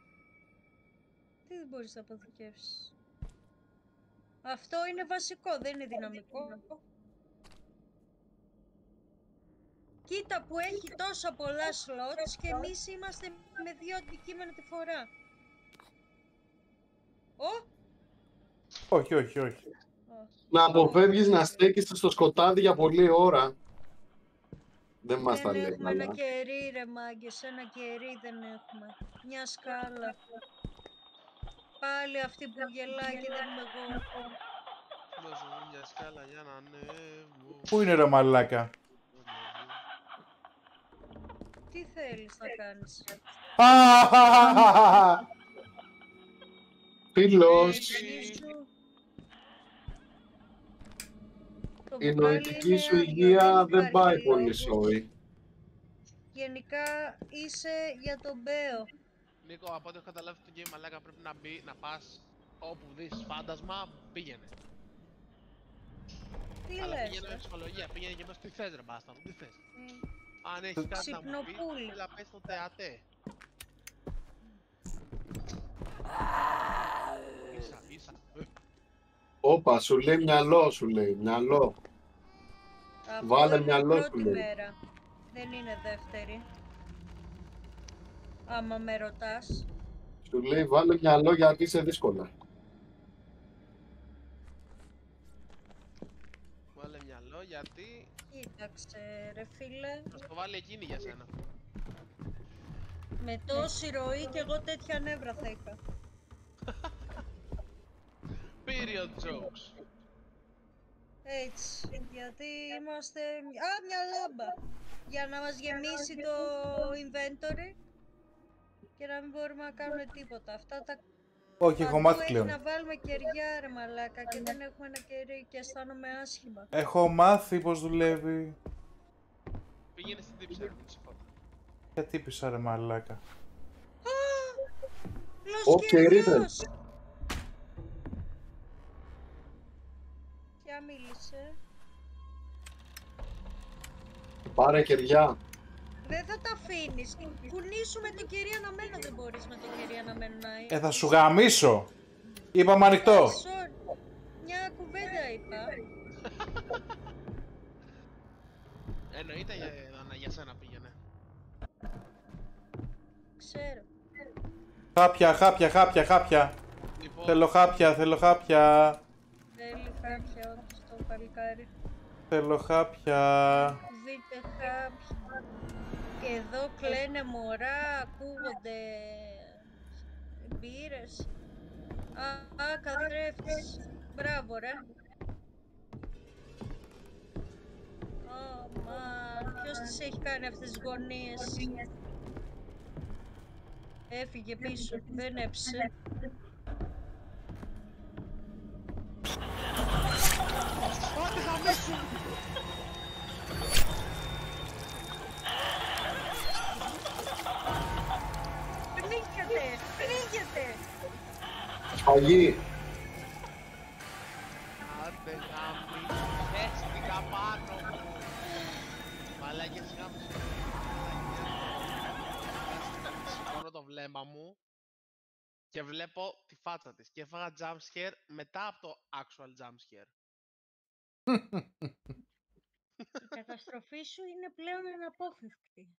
Τι δεν μπορείς να αποθηκεύσεις? Αυτό είναι βασικό, δεν είναι δυναμικό. Κοίτα που έχει τόσα πολλά slots και εμείς είμαστε με 2 αντικείμενα τη φορά. Όχι. Να αποφεύγεις να στέκεσαι στο σκοτάδι για πολλή ώρα. Δεν μας τα Δεν λέει. έχουμε ένα καλά. κερί ρε μάγκες, ένα κερί δεν έχουμε. Μια σκάλα. Πάλι αυτή που γελάει και δεν είμαι εγώ. Δώσε μου μια σκάλα για να ανέβω. Πού είναι ρε μαλάκα? Τι θέλεις να κάνεις? Φίλος, Γυρίζω. Το η μπουκάλι νοητική είναι σου άδειο, υγεία δεν υπάρχει πάει πολύ λόγος. σόι. Γενικά είσαι για τον Μπέο. Νίκο, από ό,τι έχω καταλάβει το game, μαλάκα, πρέπει να πας όπου δεις φάντασμα, πήγαινε. Τι Αλλά λες πήγαινε με ψυχολογία, πήγαινε και πες τι θες ρε μπάσταρδο, τι θες. Αν έχεις κάτι να μου πεις, Ξυπνοπούλη. έλα πες το θεατέ. Ίσα. Όπα, σου λέει μυαλό, σου λέει μυαλό. Αυτό Βάλε είναι μυαλό η σου, πρώτη λέει. μέρα. Δεν είναι δεύτερη. Άμα με ρωτάς. Σου λέει βάλε μυαλό γιατί είσαι δύσκολα. Βάλε μυαλό γιατί Κοίταξε ρε φίλε. θα το βάλει εκείνη για σένα. Με τόση ροή και εγώ τέτοια νεύρα θα είχα. Period jokes. Έτσι, γιατί είμαστε... μια λάμπα. Για να μας γεμίσει το inventory και να μην μπορούμε να κάνουμε τίποτα. Αυτά τα Όχι, έχω μάθει πλέον. Να βάλουμε κεριά ρε μαλάκα και δεν έχουμε ένα κερί και αισθάνομαι άσχημα. Έχω μάθει πώς δουλεύει. Πήγαινε στην τύψη, ρε Λουσιφότα. Γιατί πήσα ρε μαλάκα. Λος κεριος! Ποια μίλησε. Πάρε κεριά. Δεν θα τα αφήνεις. Κουνήσου με το κερί αναμένο, δεν μπορείς με το κερί αναμένο να... Θα σου γαμίσω. Είπαμε ανοιχτό. Μια κουβέντα είπα. Εννοείται για σένα πήγαινε. Ξέρω. Χάπια. Λοιπόν, Θέλω χάπια. Θέλει κάποια όντως το παλικάρι. Θέλω χάπια. Δείτε χάπια. Και εδώ κλαίνε μωρά, ακούγονται μπύρες. Καθρέφτης. Μπράβο ρε. Ποιος τις έχει κάνει αυτές τις γωνίες. Έφυγε πίσω, δεν έψε. πάτε γαμίσου! Πνίγεται! Σφαγή. Άντε γαμίσου, έστηκα πάνω μου! Μαλάκες γάμισου. Σηκώνω το βλέμμα μου και βλέπω τη φάτσα της και έφαγα jump scare μετά από το actual jump scare. Η καταστροφή σου είναι πλέον αναπόφευκτη.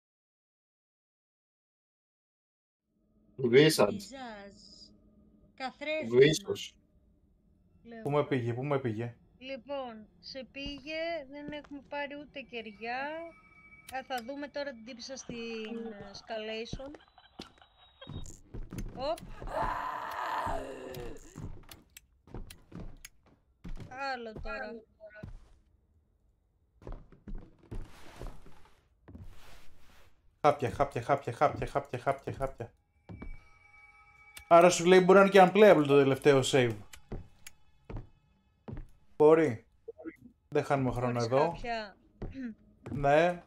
Βίσαντ. Πιζάζ. Καθρέφτη. Βίσος. Πού με πήγε. Λοιπόν, σε πήγε, δεν έχουμε πάρει ούτε κεριά. Θα δούμε τώρα την τύψα στην escalation. Οπ. Άλλο τώρα. Χάπια. Άρα σου λέει μπορεί να είναι και unplayable το τελευταίο save. Μπορεί. Δεν χάνουμε χρόνο εδώ. Κάποια... Ναι.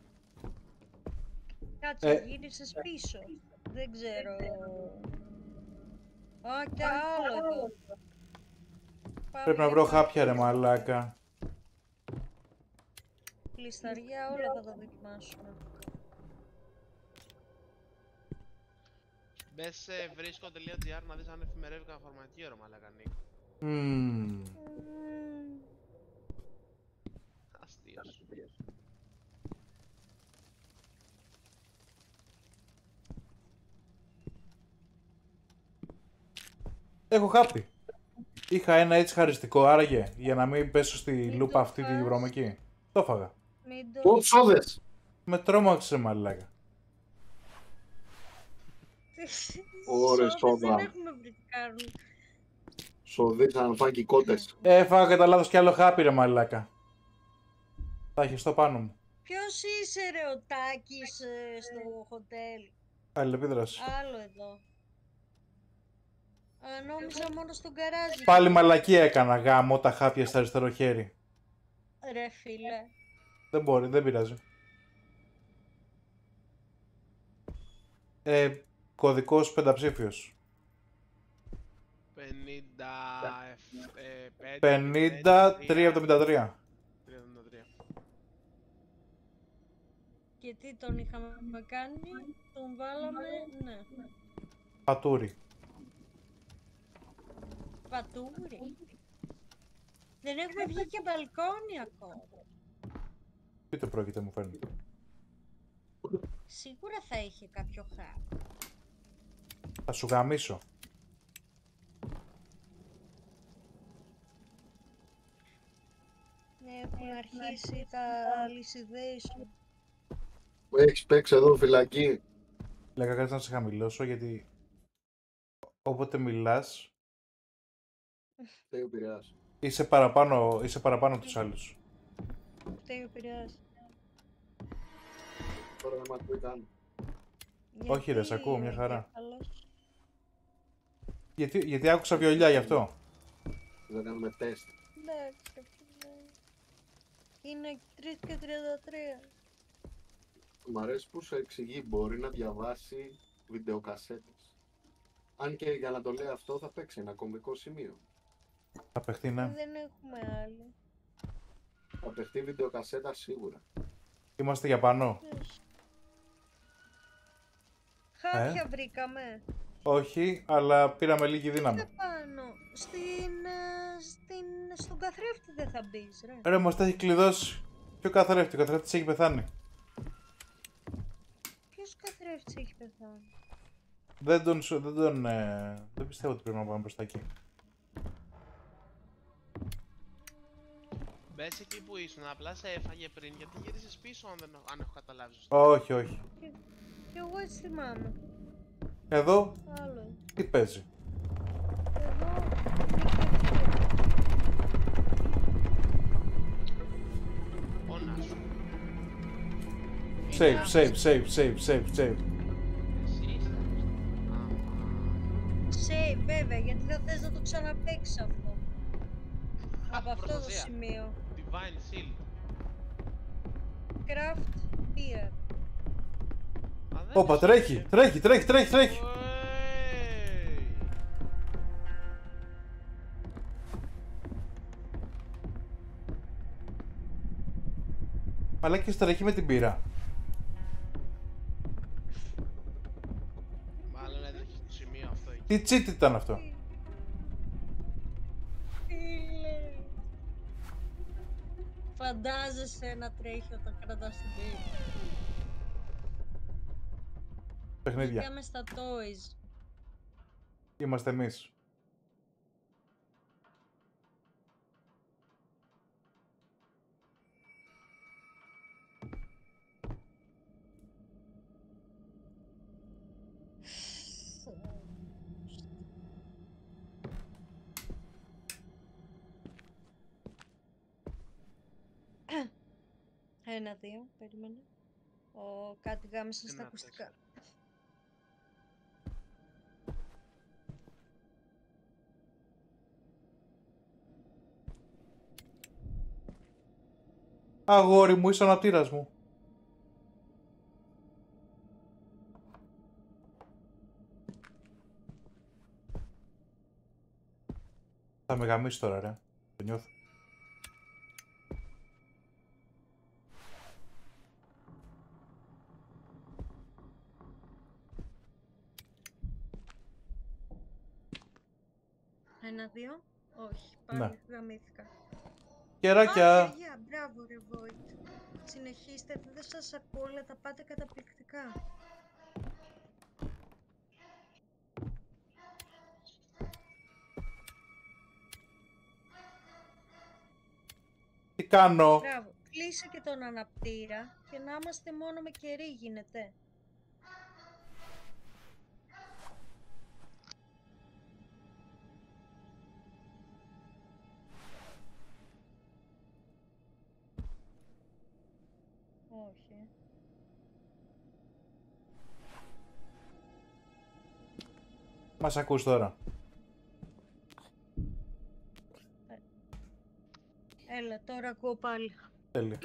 Κάτσε, γύρισες πίσω. Δεν ξέρω. Και άλλο εδώ. Πρέπει να βρω χάπια ρε μαλάκα. Λισταριά όλα θα τα δοκιμάσουμε. Μπες σε βρίσκω.gr να δεις αν εφημερεύει κανένα φορματιέρο μαλάκα Νίκ. Αστείος. Έχω χάπι. Είχα ένα έτσι χαριστικό, άραγε, για να μην πέσω στη λούπα αυτή τη βρωμική. Το έφαγα. Πώς σώδες. Με τρόμαξε μαλάκα. Ωρε σώδα. Δεν έχουμε βρει τι κάνουν. Σωδίσαν φάκι κότες. Έφαγα κατά λάθος κι άλλο χάπι ρε μαλάκα. Θα έχει στο πάνω μου. Ποιος είσαι ρε ο Τάκης στο χοτέλ. Αλληλεπίδραση. Άλλο εδώ. Νόμιζα μόνο στον καράζι. Πάλι μαλακία έκανα γάμο τα χάπια στο αριστερό χέρι. Ρε φίλε. Δεν μπορεί, δεν πειράζει. Κωδικός πενταψήφιος. 5373. Και τι τον είχαμε κάνει, τον βάλαμε, ναι. Πατούρι. Πατούρι. Δεν έχουμε βγει και μπαλκόνι ακόμα. Τι το πρόκειται μου φαίνεται. Σίγουρα θα είχε κάποιο χάπι. Θα σου γαμίσω. Έχουν αρχίσει τα hallucination. Έχεις παίξει εδώ φυλακή. Λέγα κάτι να σε χαμηλώσω γιατί όποτε μιλάς Φταίει ο Πειραιάς. είσαι παραπάνω από τους άλλους. Φταίει ο Πειραιάς. Τώρα δεν μ' ακούει καν. Όχι ρε, σ' ακούω μια χαρά. Γιατί άκουσα βιολιά γι' αυτό. Δεν κάνουμε τεστ. Εντάξει, είναι 3 και 33. Μ' αρέσει που σου εξηγεί, μπορεί να διαβάσει βιντεοκασέτες. Αν και για να το λέει αυτό θα παίξει ένα κομβικό σημείο. Θα παιχτεί, ναι. Δεν έχουμε άλλη. Θα παιχτεί βιντεοκασέτα σίγουρα. Είμαστε για πάνω. Χάπια βρήκαμε. Όχι, αλλά πήραμε λίγη δύναμη. Πάνω. Στον καθρέφτη δεν θα μπεις, ρε. Ρε, μας τα έχει κλειδώσει. Ποιο καθρέφτη, ο καθρέφτης έχει πεθάνει. Ποιος καθρέφτης έχει πεθάνει? Δεν πιστεύω ότι πρέπει να πάμε προς τα εκεί. Μπες εκεί που ήσουν, απλά σε έφαγε πριν γιατί γύρισες πίσω αν έχω καταλάβει σωστά. Όχι, όχι. Κι εγώ έτσι θυμάμαι. Εδώ, Άλλο. τι παίζει. Εδώ. Ώνα σου. Save. Εσύ είσαι. Save, βέβαια, γιατί θα θες να το ξαναπαίξεις αυτό. Από αυτό το Προστασία. σημείο. Divine Shield. Craft beer. Α, δεν Όπα, είναι τρέχει. Ουέι. Μαλάκες τρέχει με την πύρα. Μάλλον έτρεχε στο σημείο αυτό εκεί. Τι cheat ήταν αυτό. Φίλε. Φαντάζεσαι να τρέχει όταν κρατάς την πύρα. Παιχνίδια. Πήγαμε στα toys. Είμαστε εμείς. Ένα, δύο, περίμενε. Κάτι γάμισα στα Ένα, ακουστικά. Αγόρι μου, είσαι ο αναπτήρας μου. Θα με γαμίσει τώρα, ρε. Το νιώθω. Ένα, δύο. Όχι, πάλι Ναι. γαμήθηκα. Κεράκια. Παιδιά, μπράβο ρε Void. Συνεχίστε, δεν σας ακούω, αλλά τα πάτε καταπληκτικά. Τι κάνω. Μπράβο. Κλείσε και τον αναπτήρα και να είμαστε μόνο με κερί γίνεται. Όχι. Μας ακούς τώρα. Έλα, τώρα ακούω πάλι. Τέλεια.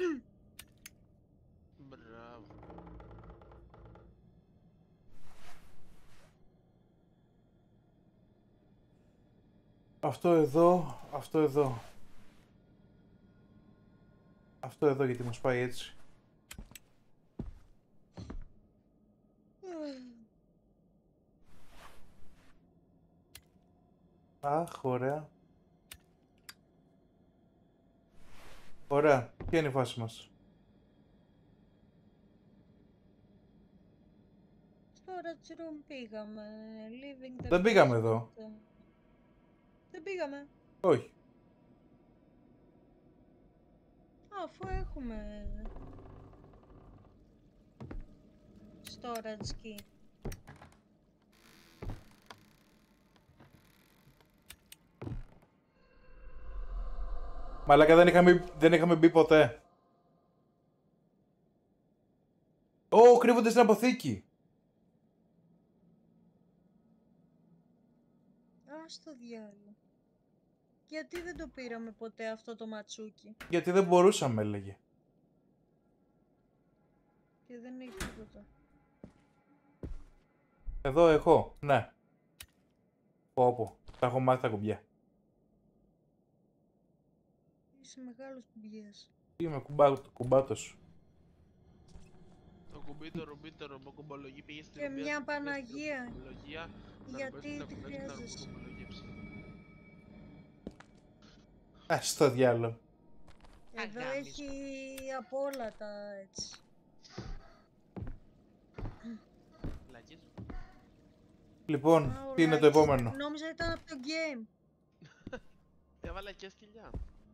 Μπράβο. Αυτό εδώ, αυτό εδώ. Αυτό εδώ γιατί μου σπάει έτσι. Αχ, ωραία. Ωραία. Ποια είναι η φάση μας. Στο Rage Room πήγαμε. Living the Δεν πήγαμε present. εδώ. Δεν πήγαμε. Όχι. Αφού έχουμε storage key. Μαλάκα δεν είχαμε μπει ποτέ. Ω, κρύβονται στην αποθήκη. Ας το διάλογο. Γιατί δεν το πήραμε ποτέ αυτό το ματσούκι? Γιατί δεν μπορούσαμε, έλεγε. Και δεν έχει τίποτα. Εδώ έχω, ναι. Πω, τα έχω μάθει τα κουμπιά. Είσαι μεγάλος κουμπιές. Είμαι κουμπάτος. Το κουμπί, το ρουμπί, το ρομποκομπολογί πήγε στην Και ρουμπία, μια πήγε στην Παναγία. ρομποκομπολογία, να Γιατί ρομπέσει να τη κουμπέσει να χρειάζεσαι? ρομποκομπολογίψει. Ας το διάλογο. Εδώ Αγάμις. έχει από όλα τα έτσι. Λάκης. Λοιπόν, Α, τι είναι το ωραία. επόμενο? Νόμιζα ήταν από το game. Έβαλα και σκυλιά.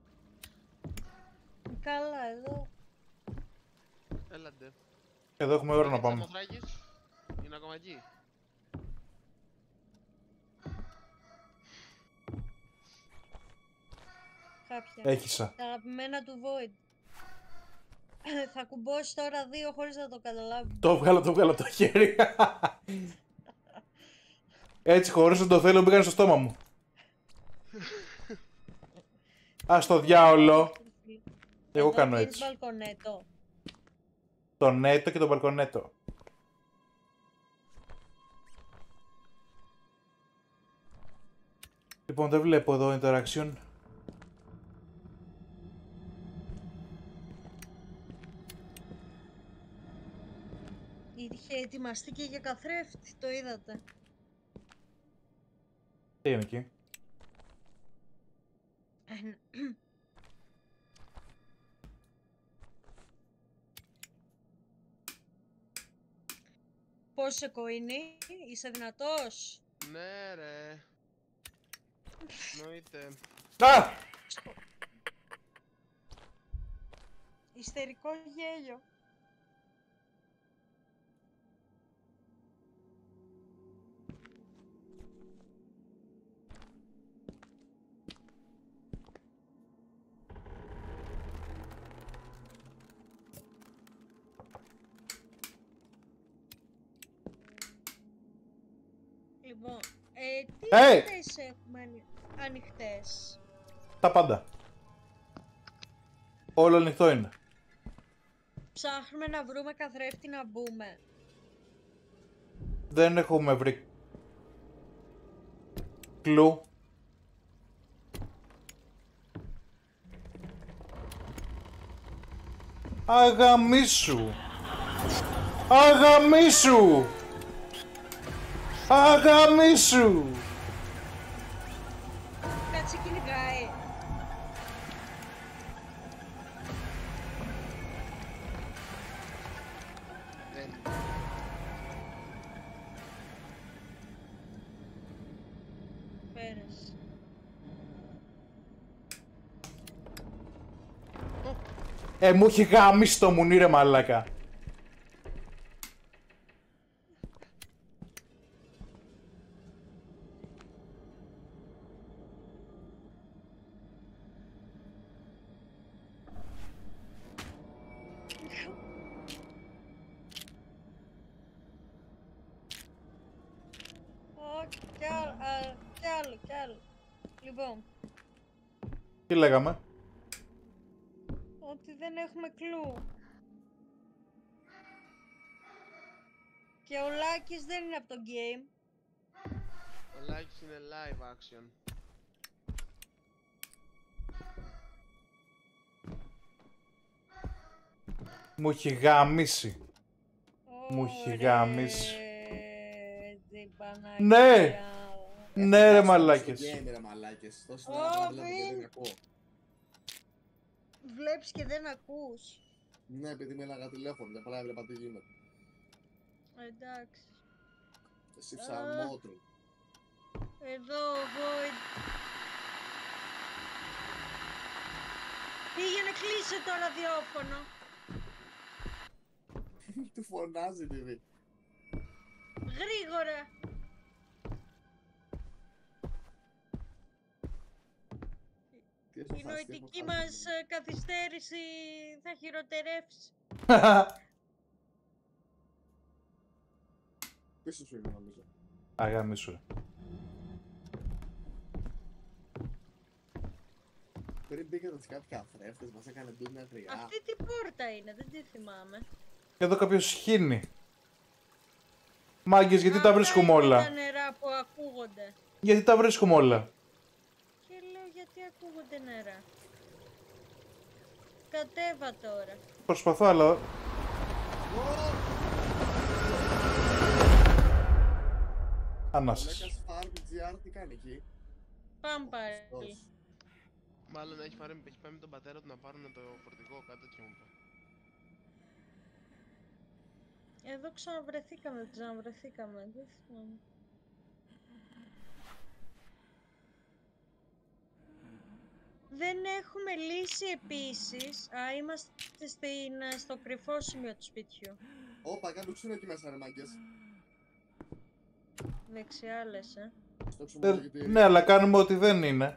Καλά, εδώ. Έλαντε. Εδώ έχουμε ώρα να Έχεις πάμε. αμοθράκης? Είναι ακόμα εκεί. Κάποια. Έχισα. Τα αγαπημένα του Void. Θα κουμπώσει τώρα 2 χωρίς να το καταλάβει. Το βγάλω από το χέρι. Έτσι, χωρίς να το θέλω, μπήκαν στο στόμα μου. Ας το διάολο. Εγώ Εδώ κάνω έχεις έτσι. μπαλκονέτο. Το νέτο και το μπαλκονέτο. Λοιπόν, δεν βλέπω εδώ interaction. Είχε ετοιμαστεί και για καθρέφτη, το είδατε. Τι είναι εκεί? Πόσο κοίνει, είσαι δυνατός? Ναι ρε. Εννοείται. Α! Ιστερικό γέλιο. Λοιπόν, τι πόρτες έχουμε ανοιχτές? Τα πάντα. Όλο ανοιχτό είναι. Ψάχνουμε να βρούμε καθρέφτη να μπούμε. Δεν έχουμε βρει κλου. Αγαμίσου. Αγαμίσου. Αγαμίσου. Κάτσε κυνηγάει. Πέρασε. Μου έχει γαμίσει το μουνί ρε μαλάκα. Κι άλλο. Λοιπόν, Τι λέγαμε? ότι δεν έχουμε κλου. Και ο Λάκης δεν είναι από το game. Ο Λάκης είναι live action. Μου έχει γαμίσει. Μου έχει γαμίσει. Την Παναγία. Ναι! Ναι ρε μαλάκες. Game, ρε μαλάκες. Τόση ώρα βλέπω και δεν ακούω. Βλέπεις και δεν ακούς. Ναι, επειδή μίλαγα τηλέφωνο, δεν πρέπει να τι γίνεται. Εντάξει. Εσύ ψαμότρο. Εδώ, Void. Πήγαινε, κλείσε το ραδιόφωνο. Του φωνάζει TV. Γρήγορα. Η νοητική μας καθυστέρηση θα χειροτερεύσει. Πίσω σου είναι νομίζω. Αγαμίσου. Πριν μπήκατε σε κάτι καθρέφτες, μας έκανε ντου μια γριά. Αυτή τι πόρτα είναι, δεν τη θυμάμαι. Εδώ κάποιος σχήνει. Μάγκες, γιατί τα βρίσκουμε όλα. Τα νερά που ακούγονται. Γιατί τα βρίσκουμε όλα. Και λέω γιατί ακούγονται νερά. Κατέβα τώρα. Προσπαθώ, αλλά... Ανάσες. Λέκας Farm GR τι κάνει εκεί. Πάμε πάλι. Μάλλον έχει πάει με τον πατέρα του να πάρουν το φορτηγό, κάτι τέτοιο μου είπε. Εδώ ξαναβρεθήκαμε, δεν θυμάμαι. Δεν έχουμε λύσει επίσης. Είμαστε στο κρυφό σημείο του σπιτιού. Όπα, κάτω ξύνο εκεί μέσα ρε μάγκες. Δεξιά λες, Στο ξυμολογητήρι. Ναι, αλλά κάνουμε ότι δεν είναι.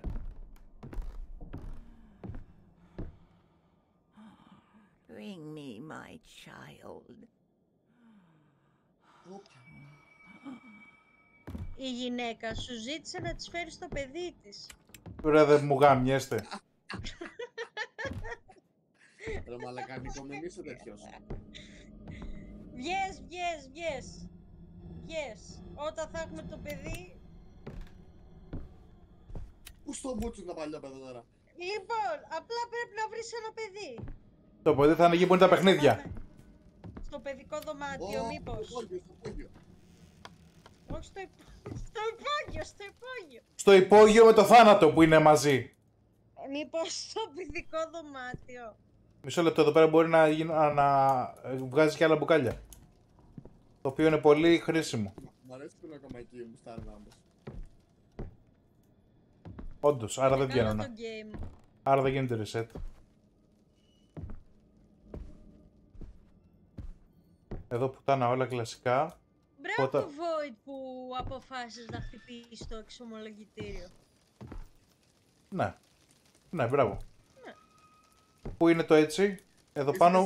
Bring me my child. Η γυναίκα σου ζήτησε να της φέρεις το παιδί της. Ρε δεν μου γαμιέστε. Ρε μαλάκα, νοικομενή είσαι τέτοιος. Βγες. Όταν θα έχουμε το παιδί... Πού στο μπούτσουν τα παλιά παιδά τώρα. Λοιπόν, απλά πρέπει να βρεις ένα παιδί. Το παιδί θα είναι εκεί που είναι τα παιχνίδια. Στο παιδικό δωμάτιο, μήπως. Στο υπόγειο. Όχι στο υπόγειο. Στο υπόγειο με το θάνατο που είναι μαζί. Μήπως στο παιδικό δωμάτιο. Μισό λεπτό, εδώ πέρα μπορεί να βγάζει και άλλα μπουκάλια. Το οποίο είναι πολύ χρήσιμο. Μ' αρέσει που είναι ακόμα εκεί μου στάρνα όμως. Όντως, άρα δεν βγαίνουν. Άρα δεν γίνεται reset. Εδώ πουτάνα όλα κλασικά. Μπράβο Void που αποφάσισες να χτυπήσεις το εξομολογητήριο. Ναι. Ναι, μπράβο. Ναι. Πού είναι το έτσι, εδώ πάνω...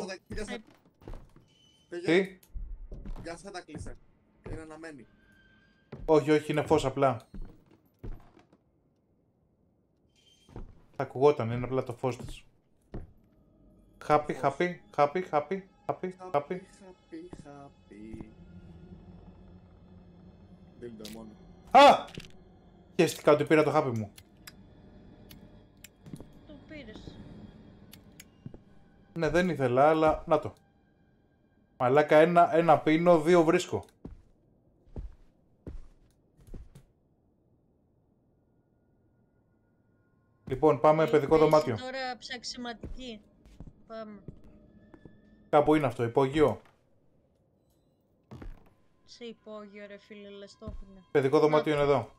Τι? Για σας τα κλείσε. Είναι αναμένη. Όχι, είναι φως απλά. Θα ακουγόταν, είναι απλά το φως της. Happy. Δίλντο μόνο. Α! Χαίστηκα ότι πήρα το happy μου. Το πήρες. Ναι, δεν ήθελα, αλλά να το. Μαλάκα, ένα πίνω, 2 βρίσκω. Λοιπόν, πάμε παιδικό δωμάτιο. Τώρα ψαξιματική. Πάμε. Κάπου είναι αυτό, υπόγειο. Σε υπόγειο ρε φίλε, λες το έχουνε. Παιδικό δωμάτιο είναι εδώ.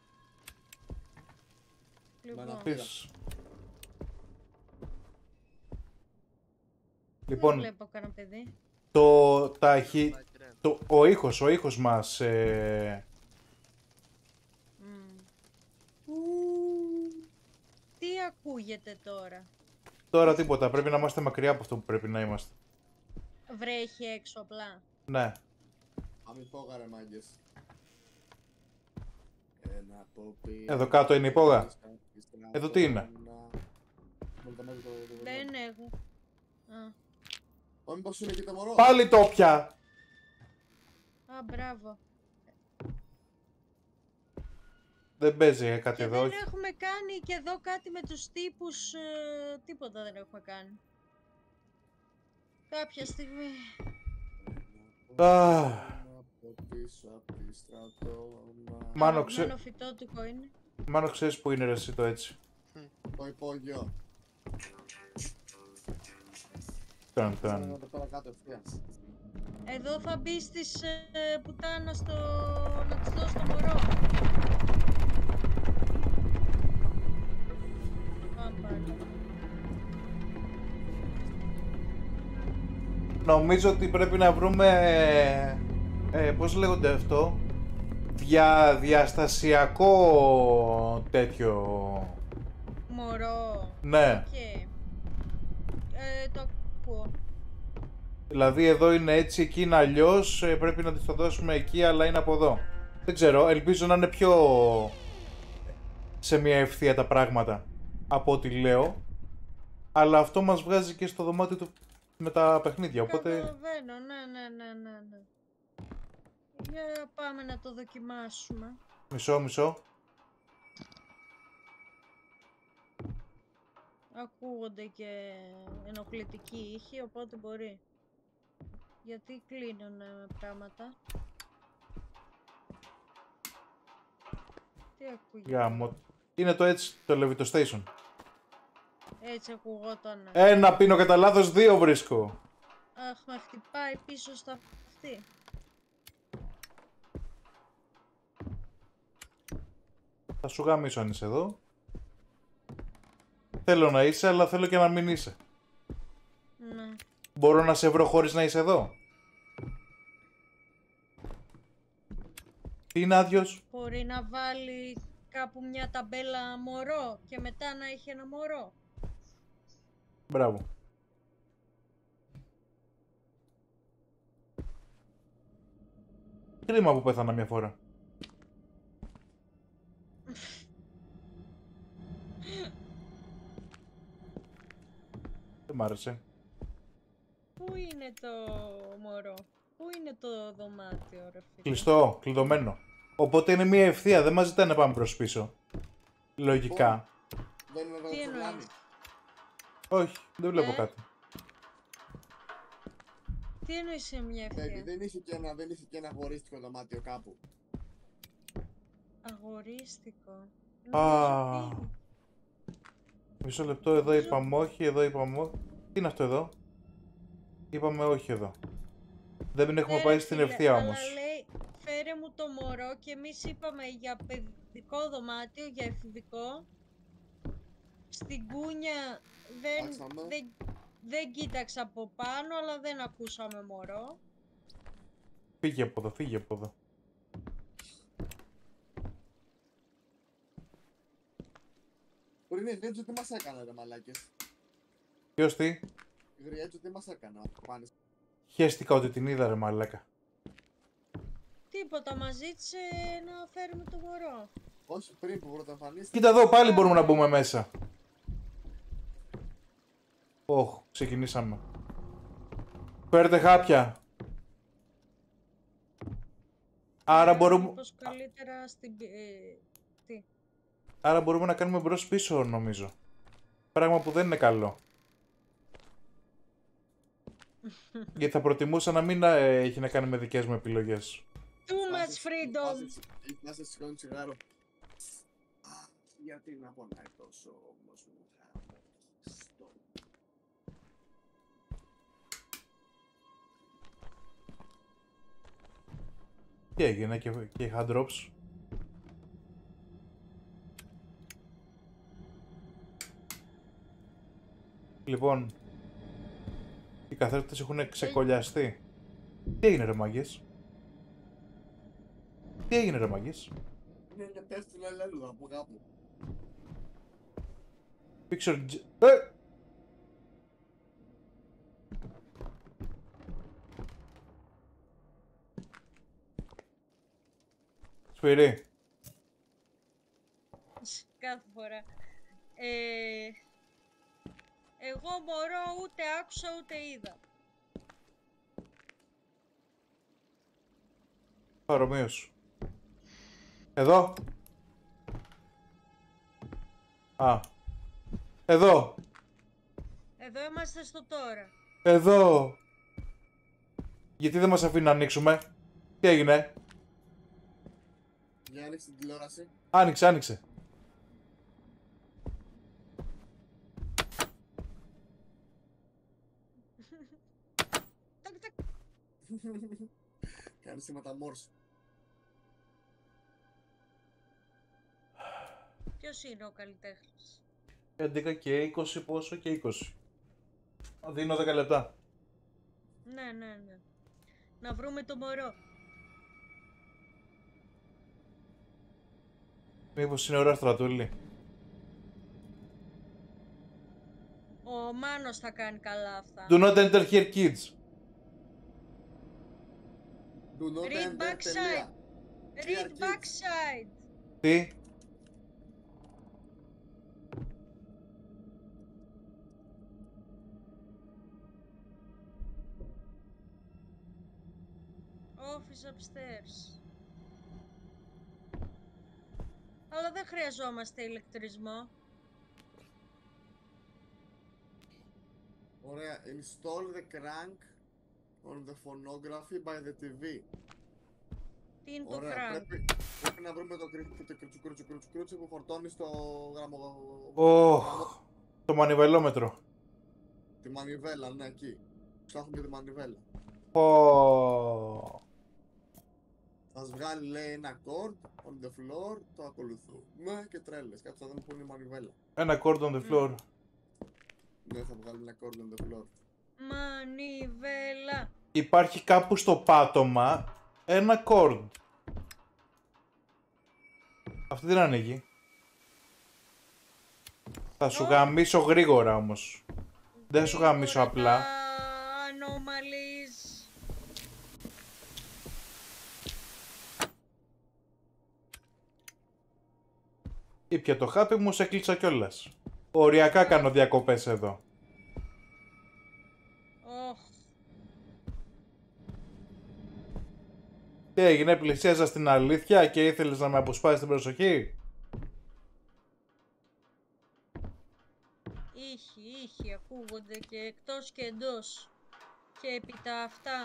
Λοιπόν, δεν βλέπω κανένα παιδί. Ο ήχος μας Τι ακούγεται τώρα? Τώρα τίποτα, πρέπει να είμαστε μακριά από αυτό που πρέπει να είμαστε. Βρέχει έξω απλά. Ναι. Αμυπόγα ρε μάγκες. Εδώ κάτω είναι η πόγα. Εδώ τι είναι? Δεν έχω. Μήπως είναι και το μωρό. Πάλι το πια. Α, μπράβο. Δεν παίζει κάτι και εδώ. Δεν έχουμε κάνει και εδώ κάτι με τους τύπους. Τίποτα δεν έχουμε κάνει. Κάποια στιγμή. Μάνο ξέρεις που είναι ρε εσύ το έτσι. Το υπόγειο. Εδώ θα μπει στις πουτάνα να της δώσει το μωρό. Νομίζω ότι πρέπει να βρούμε, πώς λέγονται αυτό, διαστασιακό τέτοιο... Μωρό. Ναι. Okay. Το ακούω. Δηλαδή εδώ είναι έτσι, εκεί είναι αλλιώς, πρέπει να της το δώσουμε εκεί, αλλά είναι από εδώ. Δεν ξέρω, ελπίζω να είναι πιο σε μια ευθεία τα πράγματα. από ό,τι λέω. Αλλά αυτό μας βγάζει και στο δωμάτιο του με τα παιχνίδια, οπότε... Καταλαβαίνω, ναι. Για πάμε να το δοκιμάσουμε. Μισό. Ακούγονται και ενοχλητικοί ήχοι, οπότε μπορεί. Γιατί κλείνουν πράγματα. Τι ακούγεται? Γάμο. Είναι το έτσι, το Levito Station. Έτσι ακουγόταν. Ένα πίνω κατά λάθος, 2 βρίσκω. Αχ, με χτυπάει πίσω στα αυτή. Θα σου γαμίσω αν είσαι εδώ. Θέλω να είσαι, αλλά θέλω και να μην είσαι. Ναι. Μπορώ να σε βρω χωρίς να είσαι εδώ. Τι είναι άδειος? Μπορεί να βάλει κάπου μια ταμπέλα μωρό και μετά να έχει ένα μωρό. Μπράβο. Κρίμα που πέθανα μια φορά. Δεν μ' άρεσε. Πού είναι το μωρό? Πού είναι το δωμάτιο, ρε φίλε? Κλειστό, κλειδωμένο. Οπότε είναι μια ευθεία, δεν μας ζητάει να πάμε προς πίσω. Λογικά. Δεν είναι εδώ Τι το εννοείς? πλάνη. Όχι, δεν βλέπω κάτι. Τι εννοείς σε μια Baby, ευθεία? δεν είχε και ένα αγορίστικο δωμάτιο κάπου. Αγορίστικο. Α. Μισό λεπτό, εδώ είπαμε όχι, εδώ είπαμε όχι. Τι είναι αυτό εδώ? Είπαμε όχι εδώ. Δεν έχουμε πάει στην ευθεία όμως. Αλλά λέει, φέρε μου το μωρό και εμείς είπαμε για παιδικό δωμάτιο, για εφηβικό. Στην κούνια δεν κοίταξα από πάνω, αλλά δεν ακούσαμε μωρό. Φύγε από εδώ, φύγε από εδώ. Πριν η Γριέτζο τι μας έκανε ρε μαλάκες? Ποιος τι? Η Γριέτζο τι μας έκανε να πάνε? Χαίστηκα ότι την είδα ρε μαλάκα. Τίποτα, μας ζήτησε να φέρουμε το μωρό. Όχι πριν που πρωτοεμφανίστηκε. Κοίτα εδώ, πάλι μπορούμε να μπούμε μέσα. Ωχ, ξεκινήσαμε. Φέρτε χάπια. Άρα μπορούμε... Μήπως καλύτερα στην... τι? Άρα μπορούμε να κάνουμε μπρος πίσω νομίζω. Πράγμα που δεν είναι καλό. Γιατί θα προτιμούσα να μην έχει να κάνει με δικές μου επιλογές. Too much freedom! Να σε σηκώνει τσιγάρο. Γιατί να πονάει τόσο όμως μου χαμός. Τι έγινε και hand drops. Λοιπόν, οι καθρέφτες έχουν ξεκολλιαστεί. Τι έγινε ρε μάγκες? Τι έγινε ρε μάγκες? Είναι μια τεστ του λελέλουδα από κάπου. Picture... Σφυρί. Κάθε φορά. Εγώ μωρό ούτε άκουσα ούτε είδα. Παρομοίως. Εδώ. Α. Εδώ. Εδώ είμαστε στο τώρα. Εδώ. Γιατί δεν μας αφήνει να ανοίξουμε? Τι έγινε? Για άνοιξε την τηλεόραση. Άνοιξε, άνοιξε. Κάνει σήματα Morse. Ποιος είναι ο καλλιτέχνης? 11 και 20 πόσο και 20. Δίνω 10 λεπτά. Ναι. Να βρούμε το μωρό. Μήπως είναι ώρα στρατούλη? Ο Μάνος θα κάνει καλά αυτά. Do not enter here, kids. Do not Read enter, backside. τελεία. Read backside. Τι? office upstairs. Αλλά δεν χρειαζόμαστε ηλεκτρισμό. Ωραία. Install the crank on the phonography by the TV. Τι είναι το Ωραία. crank? Πρέπει να βρούμε το κρούτσι που φορτώνει στο γραμμό... Το μανιβελόμετρο. Τη μανιβέλα, ναι, εκεί. Ψάχνουμε τη μανιβέλα. Θα μας βγάλει, λέει, ένα chord on the floor, το ακολουθούμε και τρέλες. Κάτσε να δούμε πού είναι η μανιβέλα. Ένα chord on the floor. Ναι, θα βγάλει ένα chord on the floor. Μανιβέλα. Υπάρχει κάπου στο πάτωμα ένα chord. Αυτή δεν ανοίγει. Θα σου γαμίσω γρήγορα όμως. Δεν σου γαμίσω απλά. Ανομαλείς. Ήπια το χάπι μου, σε κλείσα κιόλας. Οριακά κάνω διακοπές εδώ. Τι έγινε, πλησίαζα στην αλήθεια και ήθελες να με αποσπάσεις την προσοχή? Ήχοι ακούγονται και εκτός και εντός. Και επί τα αυτά.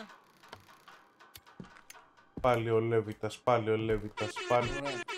Πάλι ο Λέβιτας, πάλι ο Λέβιτας, πάλι.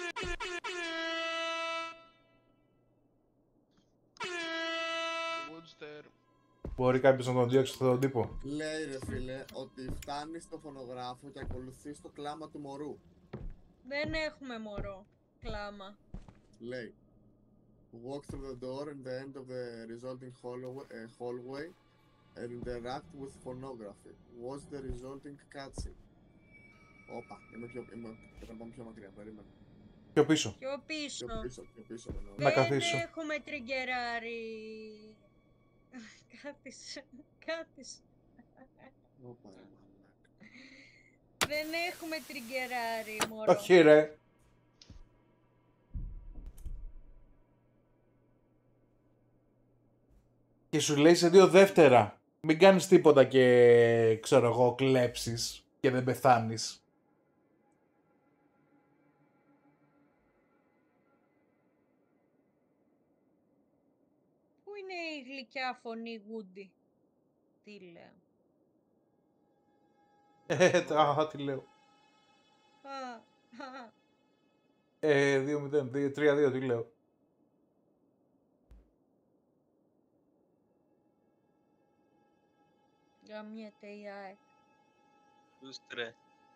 Μπορεί κάποιος να τον διώξει στον τύπο? Λέει ρε φίλε ότι φτάνει στο φωνογράφο και ακολουθεί το κλάμα του μωρού. Δεν έχουμε μωρό κλάμα. Λέει walk through the door and the end of the resulting hallway and interact with phonography. What's the resulting cutscene? Όπα, πρέπει να πάμε πιο μακριά, περίμενα. Πιο πίσω. Πιο πίσω. Πιο πίσω. Να καθίσω. Δεν έχουμε τριγκεράρει. Κάθισε. Όπα, ρε. Δεν έχουμε τριγκεράρει, μωρό. Όχι ρε. Και σου λέει σε 2 δεύτερα. Μην κάνεις τίποτα και ξέρω εγώ κλέψεις και δεν πεθάνεις. Πού είναι η γλυκιά φωνή Woody? Τι λέω? Τι λέω? 2-0, 3-2, τι λέω? Γαμιέται η ΑΕΚ. Λούστρε.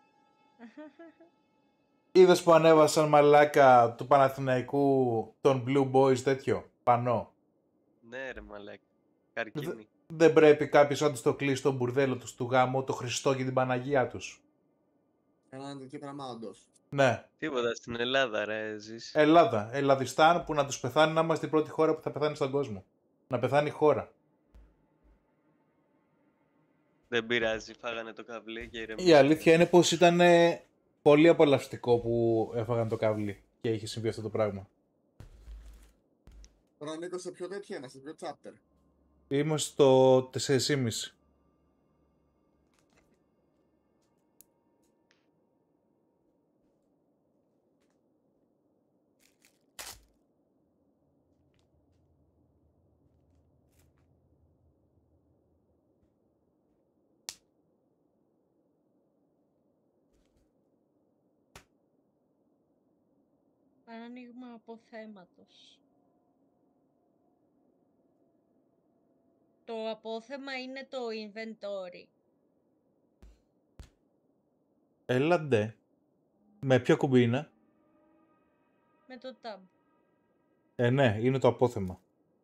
Είδες που ανέβασαν μαλάκα του Παναθηναϊκού τον Blue Boys τέτοιο πανό? Ναι ρε μαλάκα. Καρκίνη. Δεν πρέπει κάποιος να τους το κλείσει το μπουρδέλο τους του γάμου, το Χριστό και την Παναγία τους? Ένα τέτοιο πράγμα όντως. Ναι. Τίποτα στην Ελλάδα ρε ζεις. Ελλάδα. Ελλαδιστάν που να τους πεθάνει, να είμαστε η πρώτη χώρα που θα πεθάνει στον κόσμο. Να πεθάνει η χώρα. Δεν πειράζει, φάγανε το καβλί και ηρεμήσανε. Η αλήθεια είναι πως ήταν πολύ απολαυστικό που έφαγαν το καβλί και είχε συμβεί αυτό το πράγμα. Τώρα Νίκο, σε ποιο τέτοιο είναι, σε ποιο chapter? Είμαστε στο 4,5. Άνοιγμα αποθέματος. Το απόθεμα είναι το inventory. Έλα ντε. Με ποιο κουμπί είναι? Με το tab. Ναι, είναι το απόθεμα.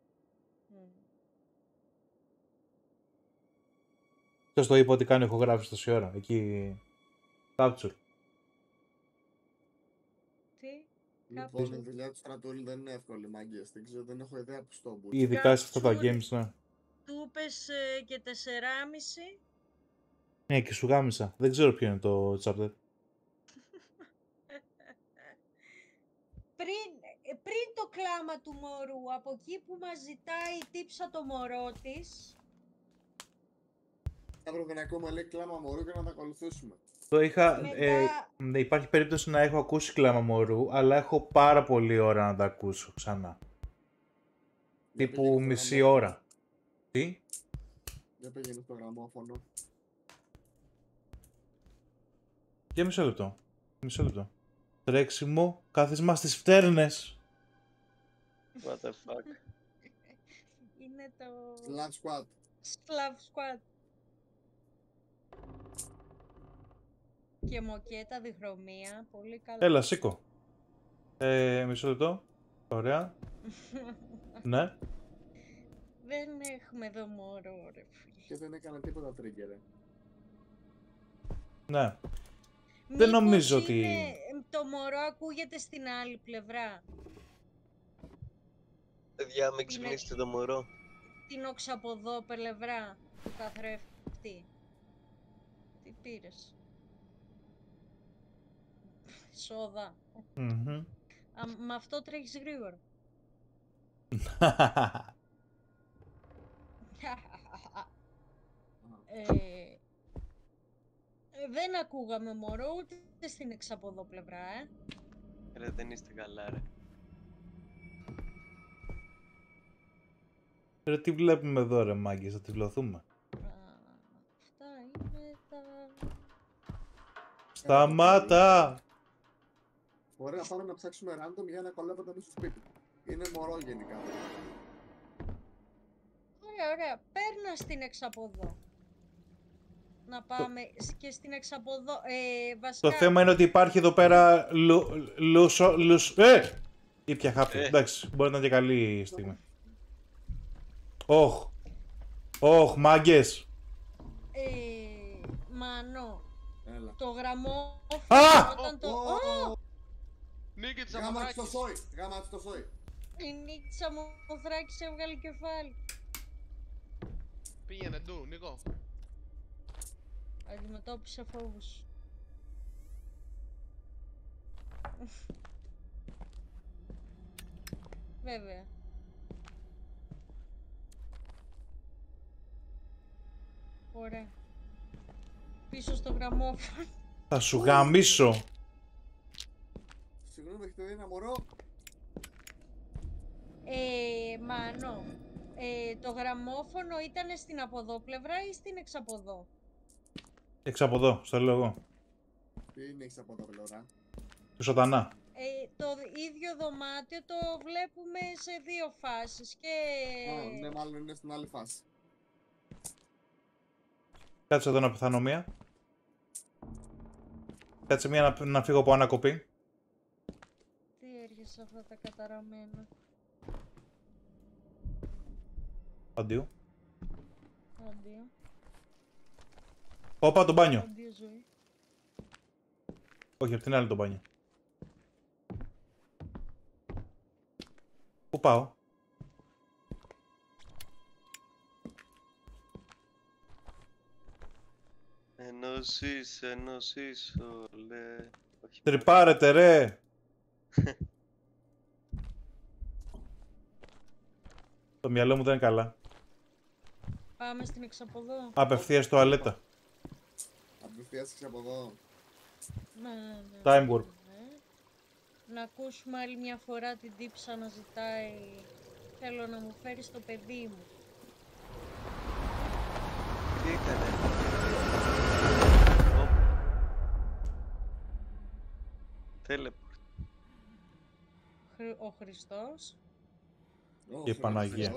Ποιος το είπε ότι κάνει ηχογράφηση τόση ώρα, εκεί... Capture. Τι? Λοιπόν, η δουλειά του Στρατούλη δεν είναι εύκολη, μάγκες. Δεν έχω ιδέα που στο μπούτ. Ειδικά σε αυτά τα games, ναι. Του είπες και 4,5. Ναι, και σου γάμισα. Δεν ξέρω ποιο είναι το chapter. Πριν το κλάμα του μωρού, από εκεί που μας ζητάει η τύψα το μωρό της. Θα έπρεπε να ακούμε λέει κλάμα μωρού και να τα ακολουθήσουμε. Το είχα. Μετά... Υπάρχει περίπτωση να έχω ακούσει κλάμα μωρού, αλλά έχω πάρα πολλή ώρα να τα ακούσω ξανά. Τύπου μισή ώρα. Τι? Δεν πήγαινε στο γραμμόφωνο. Για μισό λεπτό. Μισό λεπτό. Τρέξιμο, κάθισμα στις φτέρνες. What the fuck. Είναι το... Slav Squad. Slav Squad. Και μοκέτα, διχρωμία, πολύ καλά. Έλα, σήκω. Μισό λεπτό. Ωραία. Ναι. Δεν έχουμε εδώ μωρό, ρε φίλε. Και δεν έκανα τίποτα trigger. Ναι. Δεν νομίζω Μήπως ότι... είναι... Το μωρό ακούγεται στην άλλη πλευρά. Παιδιά, μην ξυπνήσετε το μωρό. Την οξαποδό πλευρά του καθρέφτη. Τι πήρες? Σόδα. Με αυτό τρέχεις γρήγορα. Δεν ακούγαμε μωρό ούτε στην εξαποδό πλευρά, Ρε, δεν είστε καλά, ρε. Ρε, τι βλέπουμε εδώ, ρε μάγκες, θα τυφλωθούμε. Αυτά είναι τα... Σταμάτα! Μπορεί να πάμε να ψάξουμε random για να κολλέπονται μέσα στο σπίτι. Είναι μωρό γενικά. Ωραία, ωραία. Παίρνα στην εξαποδό. Να πάμε και στην εξαποδό. Βασικά... Το θέμα είναι ότι υπάρχει εδώ πέρα ήπια χάπι. Εντάξει, μπορεί να είναι και καλή στιγμή. Όχ, μάγκες. Μανώ. Έλα. Το γραμμόφωνο όταν το... Νίκη της Γάμα της το Αμοθράκης. σόι. Γάμα της το σόι. Η Νίκη της Αμοθράκης έβγαλε κεφάλι. Πήγαινε ντου, Νίκο. Αντιμετώπισε φόβους. Βέβαια. Ωραία. Πίσω στο γραμμόφωνο. Θα σου γαμίσω. Συγγνώμη, έχετε δει ένα μωρό? Μάνο. Το γραμμόφωνο ήταν στην αποδόπλευρα ή στην εξαποδό? Εξ από εδώ, στο λέω εγώ. Τι είναι έχεις από τα πλευρά? Του σοτανά. Το ίδιο δωμάτιο το βλέπουμε σε δύο φάσεις και... Ναι, μάλλον είναι στην άλλη φάση. Κάτσε εδώ να πεθάνω μία. Κάτσε μία να φύγω από ανακοπή. Τι έρχεσαι αυτά τα καταραμένα? Αντίο. Αντίο. Όπα, το μπάνιο. Αντίο ζωή. Όχι, απ' την άλλη το μπάνιο. Πού πάω? Ενώσεις όλε. Τρυπάρετε ρε! Το μυαλό μου δεν είναι καλά. Πάμε στην εξαποδό. Απευθείας τουαλέτα. Απευθείας από εδώ. Ναι. Time warp. Να ακούσουμε άλλη μια φορά την τύψα να ζητάει. Θέλω να μου φέρεις το παιδί μου. Τι έκανε? Teleport. Ο Χριστός. Η Παναγία.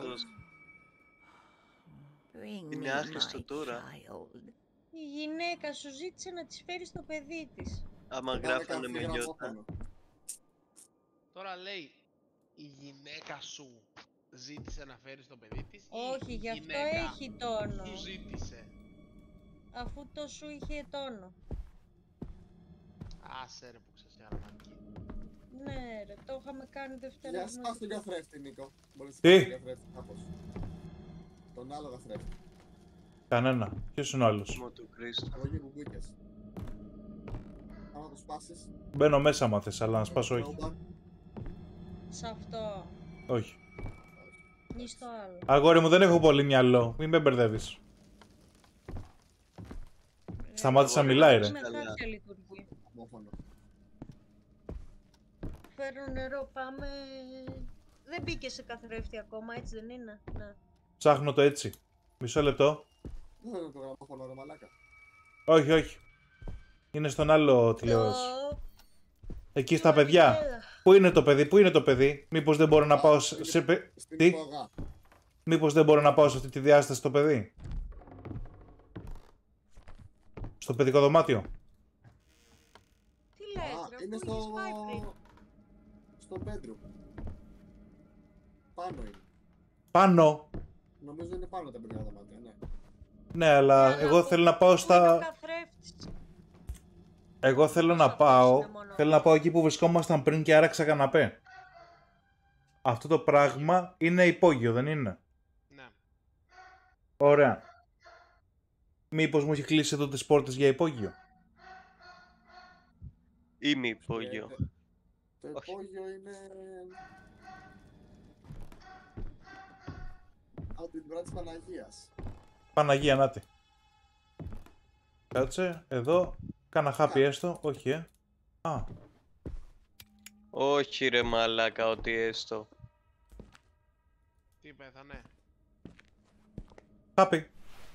Είναι άχρηστο τώρα. Η γυναίκα σου ζήτησε να της φέρεις το παιδί της. Άμα γράφανε με γιώτα. Τώρα λέει, η γυναίκα σου ζήτησε να φέρεις το παιδί της? Όχι, γι' αυτό έχει τόνο. Σου ζήτησε. Αφού το σου είχε τόνο. Άσε ρε που ξεσιάραμανκή. Ναι ρε, το είχαμε κάνει Δευτέρα. Για σπάς τον καθρέφτη, Νίκο. Μπορείς να Τι? σπάς τον καθρέφτη, κάπως. Τον άλλο καθρέφτη. Κανένα. Ποιος είναι ο άλλος? Μου του Κρίστου. Εγώ και μπουμπούκες. Άμα το σπάσεις. Μπαίνω μέσα άμα θες, αλλά να σπάσω όχι. Σε αυτό. Όχι. Ή στο άλλο. Αγόρι μου, δεν έχω πολύ μυαλό. Μην με μπερδεύεις. Σταμάτησε να μιλάει, ρε. Με χάπια λειτουργεί. Ομόφωνο. Φέρω νερό, πάμε. Δεν μπήκε σε καθρέφτη ακόμα, έτσι δεν είναι? Ναι. Ψάχνω το έτσι. Μισό λεπτό. Δεν είναι το γραμμόφωνο, ρε μαλάκα. Όχι, όχι. Είναι στον άλλο τηλεόραση. Εκεί στα παιδιά. Πού είναι το παιδί, πού είναι το παιδί? Μήπως δεν μπορώ να πάω σε... Στην Τι? υπογά. Μήπως δεν μπορώ να πάω σε αυτή τη διάσταση το παιδί? Στο παιδικό δωμάτιο. Τι λες, Α, ρε, είναι αφού είχες πάει πριν. στο bedroom. Πάνω είναι. Πάνω. Νομίζω είναι πάνω τα παιδιά δωμάτια, ναι. Ναι, αλλά εγώ θέλω να πάω Πού είναι ο στα... καθρέφτης? Εγώ θέλω να πάω... Θέλω να πάω εκεί που βρισκόμασταν πριν και άραξα καναπέ. Αυτό το πράγμα είναι υπόγειο, δεν είναι? Ναι. Ωραία. Μήπως μου έχει κλείσει εδώ τις πόρτες για υπόγειο? Ή μη υπόγειο. Το υπόγειο είναι... από την πλευρά της Παναγίας. Παναγία, νάτι. Κάτσε, εδώ. Κάνα χάπι έστω. Όχι, Α, Όχι ρε μαλάκα, ότι έστω. Τι πέθανε? χάπι.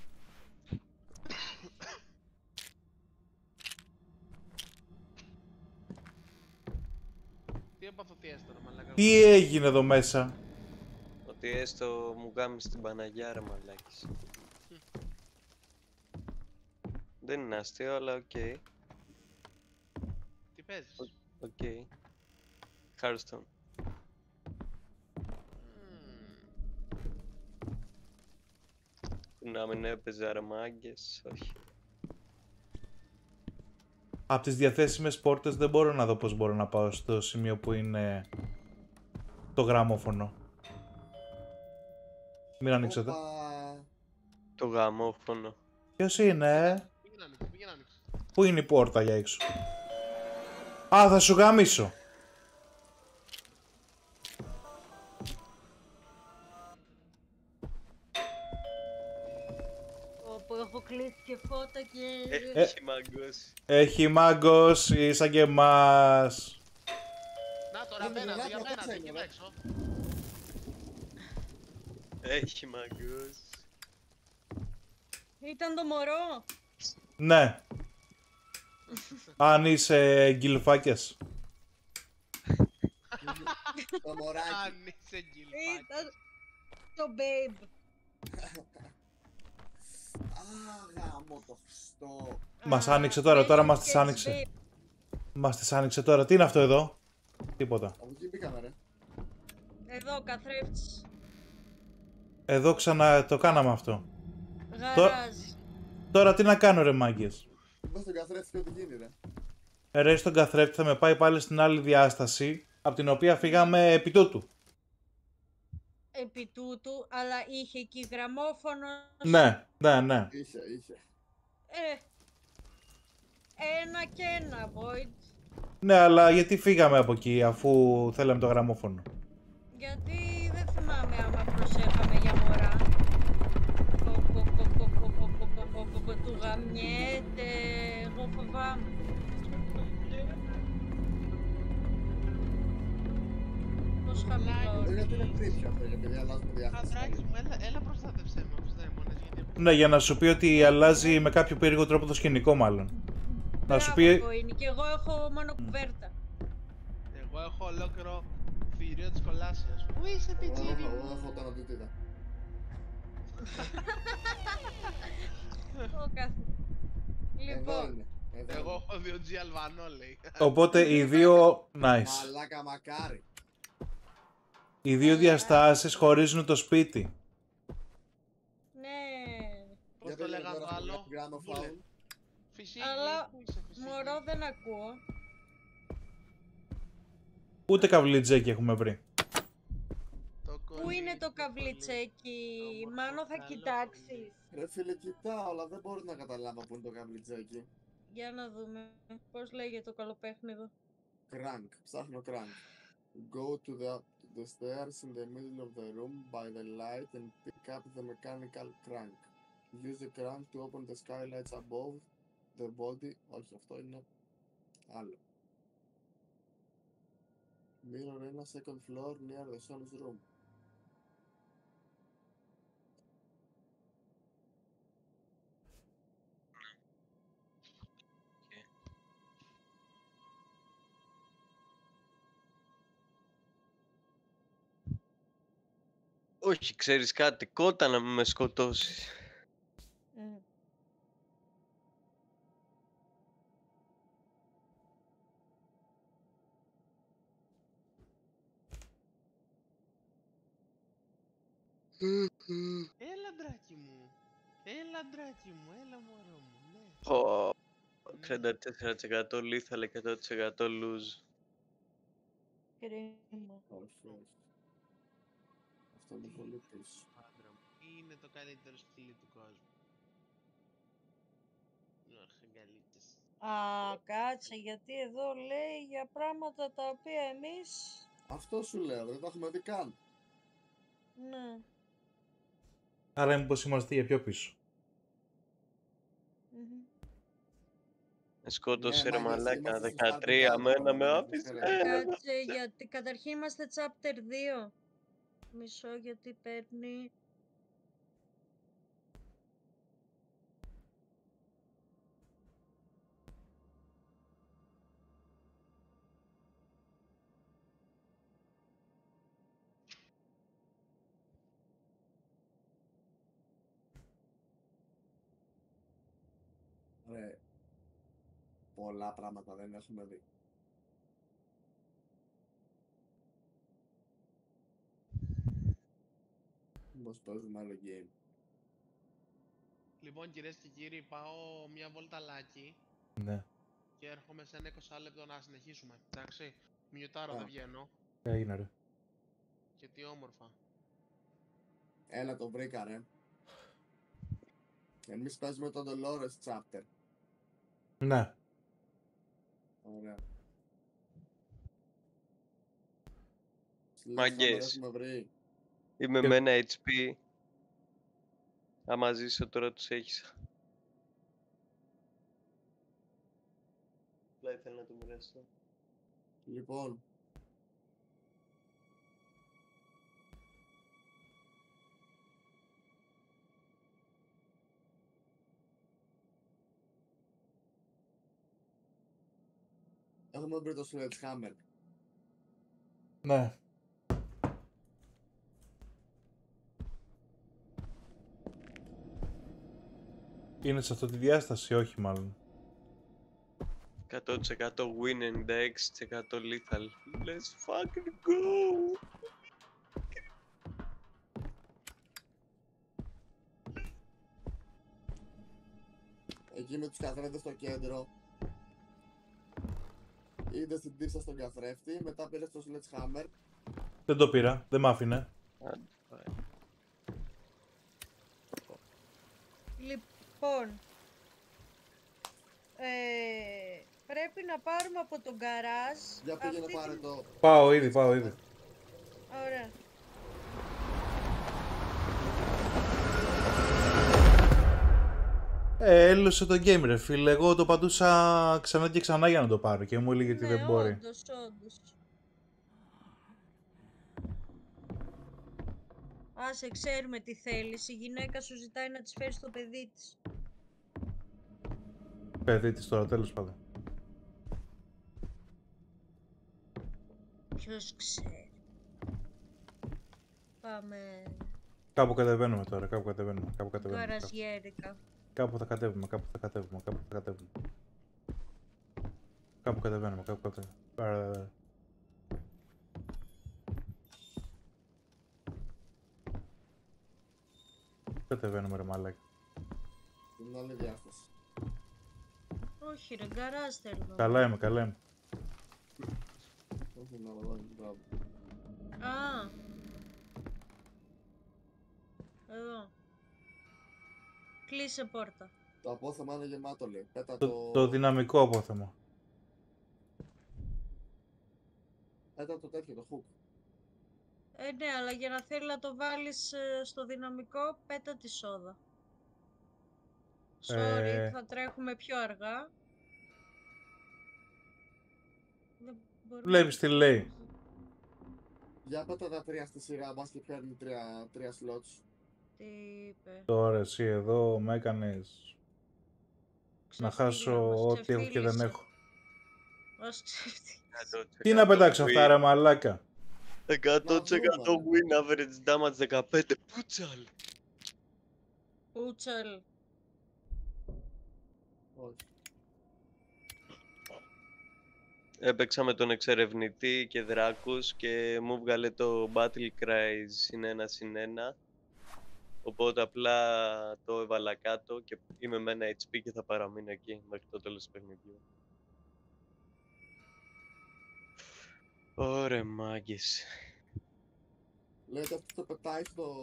Τι έπαθω, τι έστω ρε μαλάκα? Τι έγινε εδώ μέσα? Ότι έστω μου γάμεις την Παναγιά ρε μαλάκης. Δεν είναι αστείο, αλλά οκ. Τι παίζεις? Οκ. Hearthstone. Να μην έπαιζε ρε μάγκες, όχι. Από τις διαθέσιμες πόρτες δεν μπορώ να δω πώς μπορώ να πάω στο σημείο που είναι το γραμμόφωνο. Μην ανοίξετε. Το γαμόφωνο. Ποιος είναι? Πήγαινε άνοιξε, πήγαινε άνοιξε. Πού είναι η πόρτα για έξω? Α, θα σου γαμίσω. Όπου έχω κλείσει και φώτα και... Έχει μαγκώσει. Έχει μαγκώσει σαν και εμάς. Να τώρα απέναντι, απέναντι, εκεί έξω. Έχει μαγκώσει. Ήταν το μωρό. Ναι. Αν είσαι γκυλφάκιας. Το μωράκι. Αν είσαι γκυλφάκι. Ήταν το babe. Γάμο το Χριστό. Μας άνοιξε τώρα, τώρα μας τις άνοιξε. Μας τις άνοιξε τώρα. Τι είναι αυτό εδώ? Τίποτα. Από εκεί μπήκαμε ρε. Εδώ, καθρέφτης. Εδώ ξανά το κάναμε αυτό. Γαράζ. Τώρα τι να κάνω ρε μάγκες? Εδώ στον καθρέφτη ό,τι γίνει ρε. Ρε στον καθρέφτη θα με πάει πάλι στην άλλη διάσταση, από την οποία φύγαμε επί τούτου. Επί τούτου, αλλά είχε εκεί γραμμόφωνο. Ναι, ναι, ναι. Είχε. Ένα και ένα, Void. Ναι, αλλά γιατί φύγαμε από εκεί αφού θέλαμε το γραμμόφωνο? Γιατί δεν θυμάμαι άμα προσέχαμε για μωρά. Του γαμιέται, εγώ φοβάμαι. Πώς χαμηλώ. Γιατί είναι creepy αυτό, επειδή αλλάζουμε διάθεση. Χατράκι μου, έλα προστάτευσέ με από τους δαίμονες, γιατί... Ναι, για να σου πει ότι αλλάζει με κάποιο περίεργο τρόπο το σκηνικό μάλλον. Να σου πει... Είναι και εγώ έχω μόνο κουβέρτα. Εγώ έχω ολόκληρο θηρίο της κολάσεως. Πού είσαι πιτσίρι Εγώ μου? έχω τον αντίτιδα. Λοιπόν, Εγώ έχω 2G Αλβανό λέει. Οπότε οι δύο... Nice. Μαλάκα μακάρι. Οι δύο διαστάσεις χωρίζουν το σπίτι. ναι. Πώς το λέγαν το άλλο? Βούλε. Φυσική, Αλλά πού είσαι φυσική? μωρό δεν ακούω. Ούτε καβλιτζέκι έχουμε βρει. Πού είναι το καβλιτσέκι, Μάνο, θα κοιτάξεις? Ρε φίλε, κοιτάω, αλλά δεν μπορώ να καταλάβω πού είναι το καβλιτζάκι. Για να δούμε. Πώς λέγεται το καλοπέχνιδο? Crank. Ψάχνω crank. Go to the stairs in the middle of the room by the light and pick up the mechanical crank. Use the crank to open the skylights above the body. Όχι, αυτό είναι άλλο. Mirror in a second floor near the son's room. Όχι, ξέρεις κάτι, κότα να με σκοτώσεις. Έλα, ντράκι μου. Έλα, ντράκι μου. Έλα, μωρό μου. Ναι. Πω, 34% lethal, 100% lose. Κρίμα. Όχι, όχι. Αυτό είναι πολύ πίσω. Άντρα μου. Είναι το καλύτερο σκυλί του κόσμου. Αχ, αγκαλίτσες. Α, κάτσε, γιατί εδώ λέει για πράγματα τα οποία εμείς... Αυτό σου λέω, δεν τα έχουμε δει καν. Ναι. Άρα μήπως είμαστε για πιο πίσω. Με σκότωσε Ναι, ρε μάγκες, μαλάκα, είμαστε στο 13, starting αμένα gun, με δεν άφησε. Κάτσε, γιατί καταρχήν είμαστε chapter 2. Μισό, γιατί παίρνει... Ρε, πολλά πράγματα δεν έχουμε δει. Μήπως παίζουμε άλλο game. Λοιπόν, κυρίες και κύριοι, πάω μια βολταλάκι Ναι. και έρχομαι σε ένα 20 λεπτό να συνεχίσουμε. Εντάξει, μιουτάρω, Α. δεν βγαίνω. Είναι ρε. Και τι όμορφα. Έλα, το βρήκα, ρε. Εμείς παίζουμε τον Dolores chapter. Ναι. Ωραία. Μαγκές. Έχουμε βρει. Είμαι με ένα HP. Άμα ζήσω τώρα τους έχεις. Απλά ήθελα να το μοιραστώ. Λοιπόν. Έχουμε βρει το Sledgehammer. Ναι. Είναι σε αυτή τη διάσταση, όχι μάλλον. 100% win, 96% lethal. Let's fucking go! Εκεί με τους καθρέφτες στο κέντρο. Είδες την τύψα στον καθρέφτη, μετά πήρες το Sledgehammer. Δεν το πήρα, δεν μ' άφηνε. Λοιπόν, πρέπει να πάρουμε από τον γκαράζ. Για πήγαινε πάρε το... Πάω ήδη. Ωραία. Έλωσε το game ρε φίλε, εγώ το παντούσα ξανά και ξανά για να το πάρω και μου έλεγε ότι δεν μπορεί. Όντως. Άσε, ξέρουμε τι θέλεις. Η γυναίκα σου ζητάει να της φέρεις το παιδί της. Παιδί της τώρα, τέλος πάντων. Ποιος ξέρει. Πάμε... Κάπου κατεβαίνουμε τώρα, κάπου κατεβαίνουμε. Γκαραζιέρικα. Κάπου θα κατέβουμε. Κάπου κατεβαίνουμε. Κατεβαίνουμε ρε μαλάκι. Την άλλη διάσταση. Όχι ρε, γκαράζ θέλουμε. Καλά είμαι. Όχι να βάλω, μπράβο. Α. Εδώ. Κλείσε πόρτα. Το απόθεμα είναι γεμάτο, λέει. Πέτα Το δυναμικό απόθεμα. Πέτα το τέτοιο, το hook. Ναι, αλλά για να θέλει να το βάλεις στο δυναμικό, πέτα τη σόδα. Sorry, θα τρέχουμε πιο αργά. Δεν μπορούμε Βλέπεις τι λέει. Για πάτα τα 3 στη σειρά, μπας και πιάνει 3 slots. Τι είπε. Τώρα εσύ εδώ με έκανες να χάσω ό,τι έχω και δεν έχω. Ως ξεφτύλισε. Τι να πετάξω αυτά ρε μαλάκα. 100% win average damage 15. Πούτσαλ. Πούτσαλ. Όχι. Έπαιξα με τον εξερευνητή και δράκους και μου βγάλε το Battle Cry +1/+1. Οπότε απλά το έβαλα κάτω και είμαι με ένα HP και θα παραμείνω εκεί μέχρι το τέλος του παιχνιδιού. Ωραία μάγκες. Λέτε αυτό το πετάει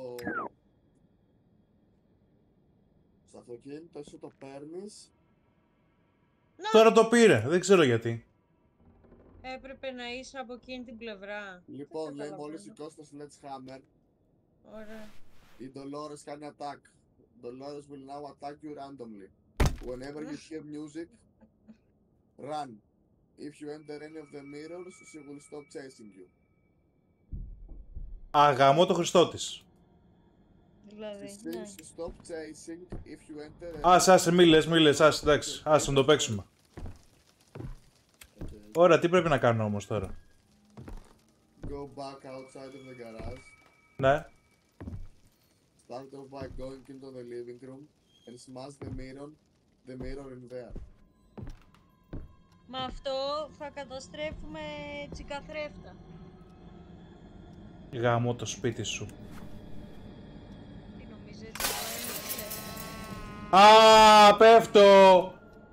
στο αυτοκίνητο, εσύ το παίρνεις. Τώρα το πήρε, δεν ξέρω γιατί. Έπρεπε να είσαι από εκείνη την πλευρά. Λοιπόν, λέει μόλις σηκώσει το sledgehammer, Ωραία. η Dolores κάνει attack. Dolores will now attack you randomly. Whenever you hear music, run. If you enter any of the mirrors, she will stop chasing you. Αγαμώ το Χριστό της. Δηλαδή, She ναι. says stop chasing if you enter. Άσε, μη λες, άσε, εντάξει. Άσε να το παίξουμε. Okay. Ωραία, τι πρέπει να κάνω όμως τώρα. Go back outside of the garage. Ναι. Start off by going into the living room and smash the mirror in there. Με αυτό θα καταστρέφουμε τσικαθρέφτα. Γαμώ το σπίτι σου. Τι νομίζεις, έτσι Α, πέφτω!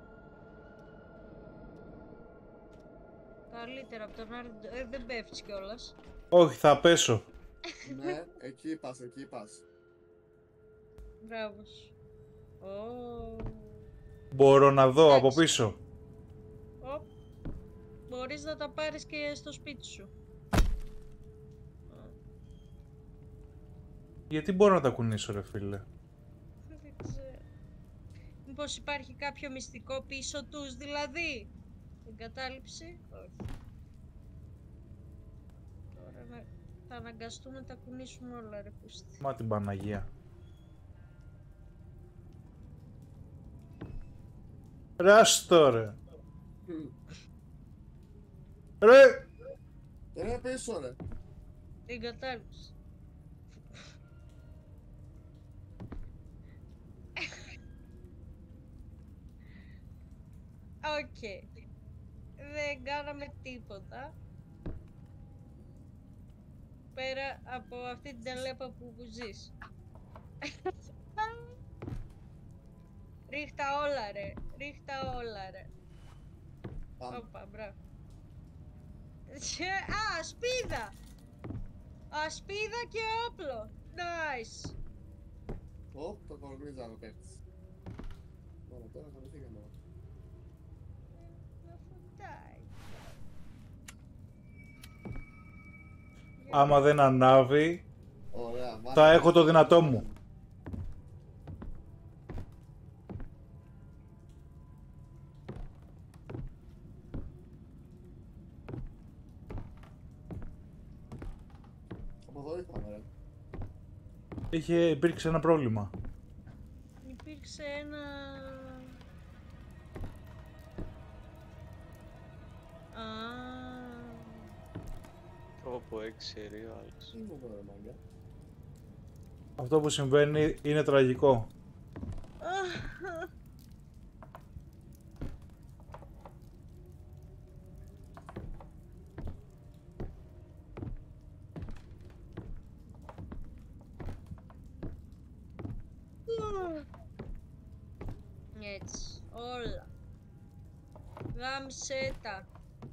καλύτερα από τον Άρντ. Δεν πέφτεις κιόλας. Όχι, θα πέσω. Ναι, εκεί πας, εκεί πας. Μπράβο σου. Μπορώ να δω από Εντάξει. πίσω. Μπορείς να τα πάρεις και στο σπίτι σου. Γιατί μπορώ να τα κουνήσω ρε φίλε. Δεν ξέρω. Μήπως υπάρχει κάποιο μυστικό πίσω τους δηλαδή. Εγκατάλειψη. Όχι. Τώρα θα αναγκαστούμε να τα κουνήσουμε όλα ρε πούστη. Μα την Παναγία. Ρε άστο ρε. Ρε. Ρε πίσω ρε. Εγκατάλειψη. Οκ. Δεν κάναμε τίποτα. Πέρα από αυτή την τελέπα που ζεις. Ρίχτα όλα ρε. Ρίχτα όλα ρε. Πάμε. Όπα, μπράβο. Α, ασπίδα! Ασπίδα και όπλο. Nice. Ωπ, το κορνίζα να παίξεις. Ωραία, τώρα θα φύγαμε. Να φωτάει. Άμα δεν ανάβει, Ωραία, θα έχω το δυνατό μου. Από εδώ ήρθαμε ρε. Υπήρξε ένα πρόβλημα. Υπήρξε ένα... Όπου έξερε ο άλλος. Τι είναι εδώ ρε μάγκα. Αυτό που συμβαίνει είναι τραγικό. Έτσι, όλα. Γάμισε τα.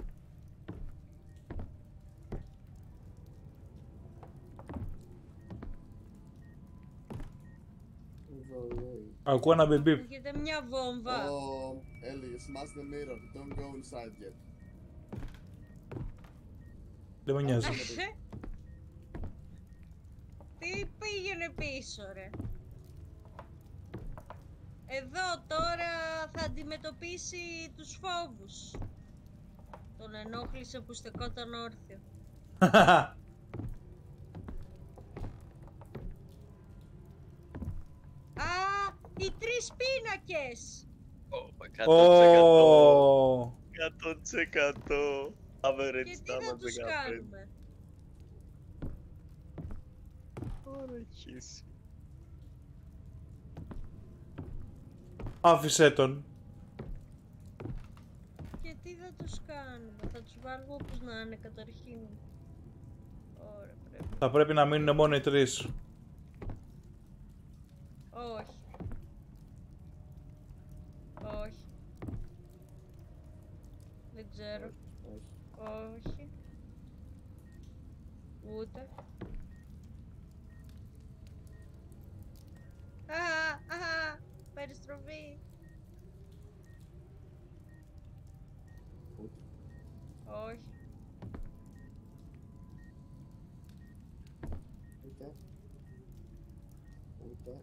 Εδώ λέει. Ακούω ένα μπιμπ. Έχετε μια βόμβα. Έλεγε, smash the mirror, don't go inside yet. Δεν με νοιάζει. Τι πήγαινε πίσω ρε. Εδώ τώρα θα αντιμετωπίσει τους φόβους. Τον ενόχλησε που στεκόταν όρθιο. Α, οι 3 πίνακες! 100%. 100%. Average Και τι θα damage τους 15. κάνουμε? Ωροχής. Άφησέ τον. Και τι θα τους κάνουμε? Θα τους βάλουμε όπως να είναι καταρχήν. Ωραία, πρέπει. Θα πρέπει να μείνουν μόνο οι 3. Όχι. Όχι. Δεν ξέρω. Όχι. Ούτε. Περιστροφή. Όχι. Ούτε. Ούτε.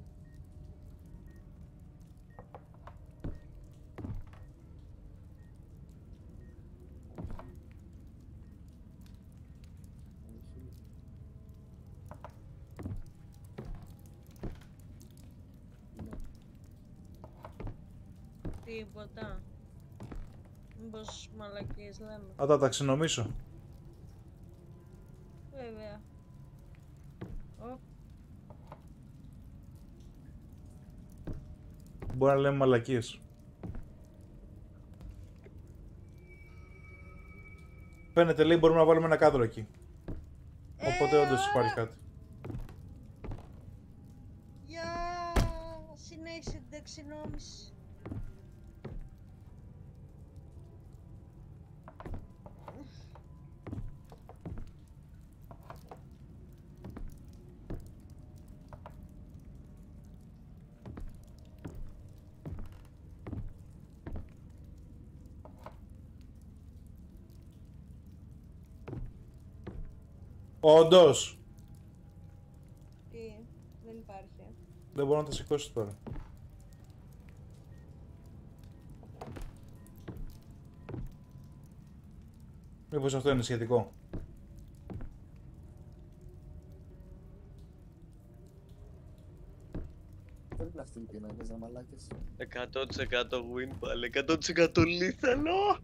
Τίποτα. Μήπως μαλακίες λέμε. Θα τα ταξινομήσω. Βέβαια. Μπορεί να λέμε μαλακίες. Φαίνεται, λέει, μπορούμε να βάλουμε ένα κάδρο εκεί. Οπότε όντως υπάρχει κάτι. Για συνέχισε την ταξινόμηση. Όντως. Τι, δεν υπάρχει. Δεν μπορώ να τα σηκώσει τώρα. Μήπως αυτό είναι σχετικό. Δεν είναι αυτοί οι πίνακες, να μαλάκες. 100% win πάλι, 100% λίθαλο.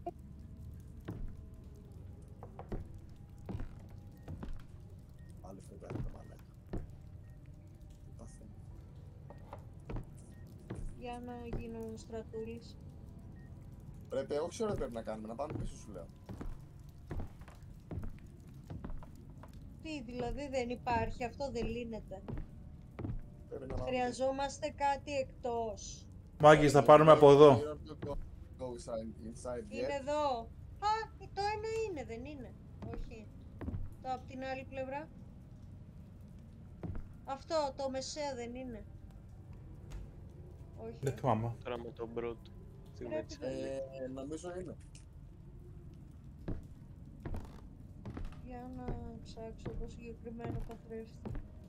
Πάλι φεγγάρι το μαλάκα. Τι παθαίνει. Για να γίνω στρατούλης. Πρέπει, όχι ώρα πρέπει να κάνουμε, να πάμε πίσω σου λέω. Τι, δηλαδή δεν υπάρχει, αυτό δεν λύνεται. Πρέπει να πάμε Χρειαζόμαστε κάτι εκτός. Μάγκης, θα πάρουμε από εδώ. Go inside Είναι yet. εδώ. Α, το ένα είναι, δεν είναι. Όχι. Το από την άλλη πλευρά. Αυτό, το μεσαίο δεν είναι. Όχι. Δεν θυμάμαι. Τώρα με τον πρώτο. Πρέπει να Νομίζω είναι. Για να ψάξω το συγκεκριμένο καθρέφτη.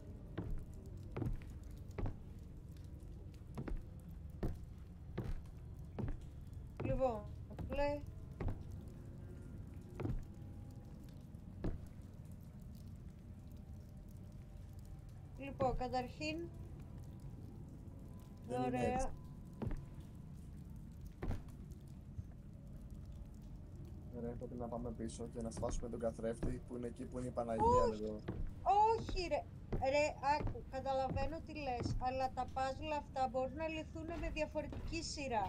Λοιπόν, λέει. Λοιπόν, καταρχήν. Δεν είναι Ωραία. έτσι. Ωραία, πρέπει να πάμε πίσω και να σπάσουμε τον καθρέφτη που είναι εκεί που είναι η Παναγία εδώ. Όχι ρε. Ρε, άκου, καταλαβαίνω τι λες, αλλά τα puzzle αυτά μπορούν να λυθούν με διαφορετική σειρά.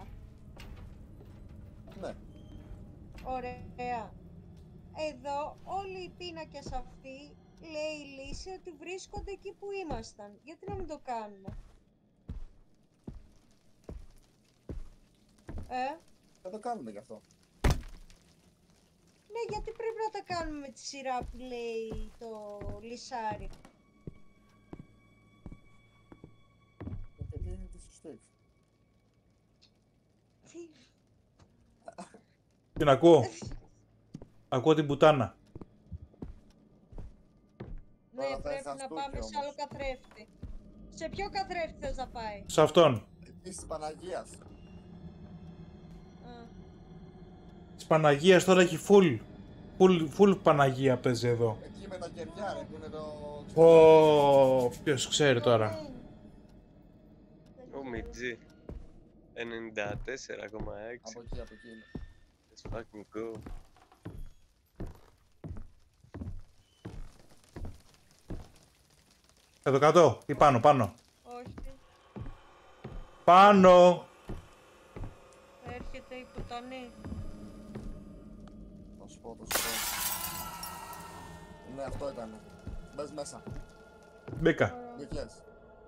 Ναι. Ωραία. Εδώ όλοι οι πίνακες αυτοί, λέει η λύση, ότι βρίσκονται εκεί που ήμασταν. Γιατί να μην το κάνουμε? Θα το κάνουμε γι' αυτό. Ναι, γιατί πρέπει να τα κάνουμε με τη σειρά που λέει το λυσάρι. Γιατί είναι τη σωστή. Τι? Την ακούω. Ακούω την πουτάνα. Ναι, Τώρα θα πρέπει να χαστούκι πάμε σε όμως. άλλο καθρέφτη. Σε ποιο καθρέφτη θες να πάει? Σε αυτόν. Της Παναγίας. Της Παναγίας τώρα έχει full Παναγία παίζει εδώ. Εκεί με τα κεριά ρε, που είναι το... Ποιος ξέρει τώρα. Ο Μιτζή. 94,6. Από εκεί είναι. Let's fucking go. Εδώ κάτω ή πάνω. Όχι. Πάνω. Έρχεται η πουτανή. Θα σου πω. Ναι, αυτό ήταν. Μπες μέσα. Μπήκα. Μπήκες.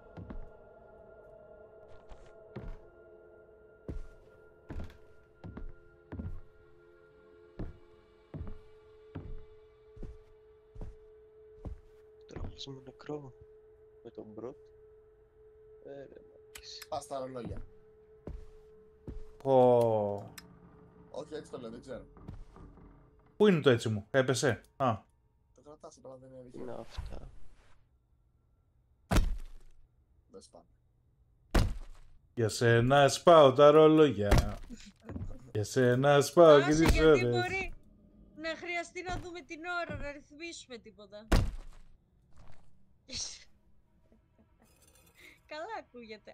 Τώρα βάζουμε νεκρό. Με τον Μπροτ. Πας στα ρολόγια. Όχι, έτσι το λέω, δεν ξέρω. Πού είναι το έτσι μου, έπεσε. Το κρατάς, απλά δεν είναι δίκαιο. Είναι αυτά. Δεν σπάμε. Για σένα σπάω τα ρολόγια. Για σένα σπάω και τις γιατί ώρες. μπορεί να χρειαστεί να δούμε την ώρα, να ρυθμίσουμε τίποτα. Καλά ακούγεται.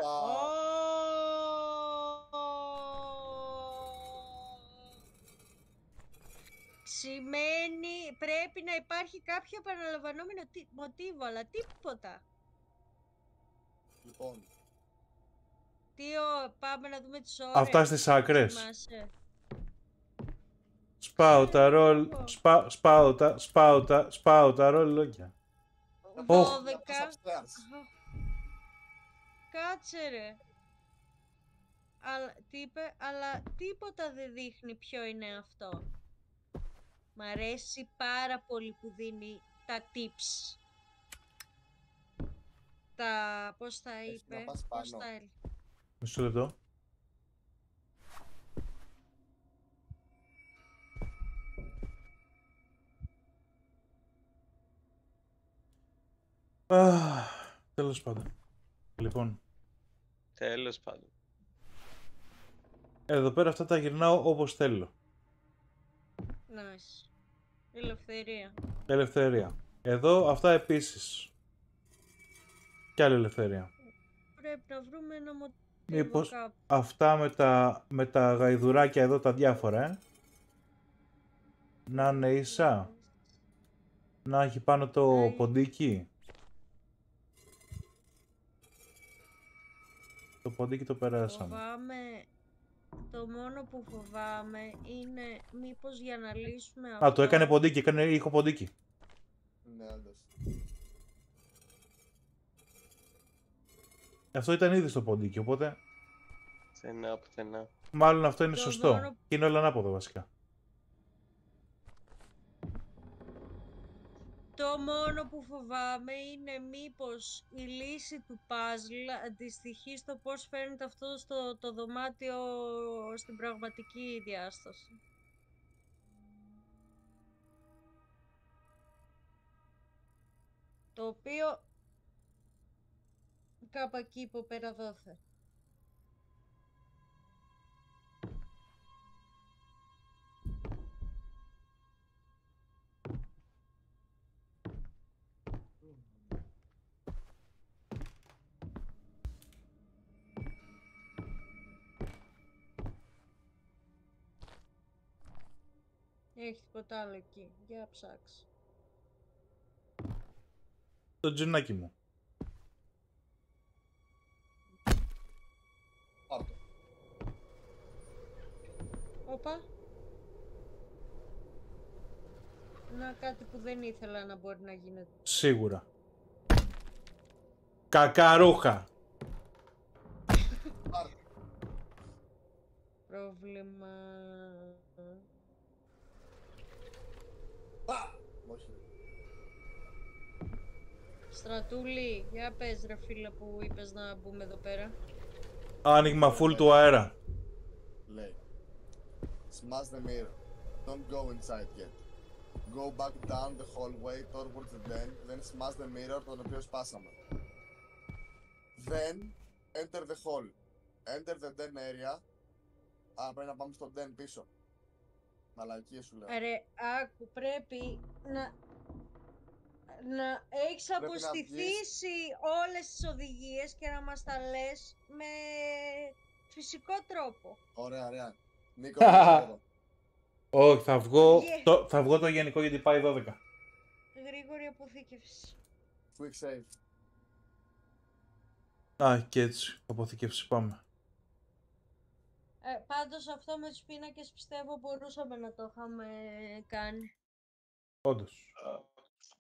Σημαίνει πρέπει να υπάρχει κάποιο επαναλαμβανόμενο μοτίβο, αλλά τίποτα. Λοιπόν. Πάμε να δούμε τις ώρες. Αυτά στις άκρες. Σπάω τα ρολόγια. 12. Κάτσε ρε. Τι είπε, αλλά τίποτα δεν δείχνει ποιο είναι αυτό. Μ' αρέσει πάρα πολύ που δίνει τα tips. Πώς τα είπε, πώς τα έλεγε. Μισό λεπτό. Τέλος πάντων. Λοιπόν. Τέλος πάντων. Εδώ πέρα αυτά τα γυρνάω όπως θέλω. Nice. Ελευθερία. Ελευθερία. Εδώ αυτά επίσης. Κι άλλη ελευθερία. Πρέπει να βρούμε ένα μοτίβο Μήπως κάπου. αυτά με τα γαϊδουράκια εδώ τα διάφορα, να είναι ίσα. Να έχει πάνω το ποντίκι. Το ποντίκι το περάσαμε. Το μόνο που φοβάμαι είναι μήπως για να λύσουμε αυτό... το έκανε ποντίκι, είχε ποντίκι. Ναι, όντως. Αυτό ήταν ήδη στο ποντίκι, οπότε... Πουθενά. Μάλλον αυτό είναι σωστό. Και είναι όλα ανάποδο βασικά. Το μόνο που φοβάμαι είναι μήπως η λύση του puzzle αντιστοιχεί στο πώς φαίνεται αυτό το δωμάτιο στην πραγματική διάσταση. Το οποίο κάπου εκεί υποπέρα δόθε. Έχει τίποτα άλλο εκεί. Για ψάξει. Το τζινάκι μου. Πάρ' το. Όπα. Να κάτι που δεν ήθελα να μπορεί να γίνεται. Σίγουρα. Κακαρούχα. Πρόβλημα... Στρατούλη, για πες ρε φίλε που είπες να μπούμε εδώ πέρα. Άνοιγμα full του αέρα. Λέει. Smash the mirror. Don't go inside yet. Go back down the hallway towards the den, then smash the mirror τον οποίο σπάσαμε. Then enter the hall. Enter the den area. Α, πρέπει να πάμε στο den πίσω. Μαλακίες σου λέω. Ρε, άκου, πρέπει να έχεις Πρέπει να αποστηθήσει όλες τις οδηγίες και να μας τα λες με φυσικό τρόπο. Ωραία, ωραία. Νίκο, εδώ. Όχι, θα βγω, Yeah. θα βγω το γενικό γιατί πάει 12. Γρήγορη αποθήκευση. Quick save. Α, και έτσι, αποθηκεύση πάμε. Πάντως αυτό με τους πίνακες πιστεύω μπορούσαμε να το είχαμε κάνει. Όντως.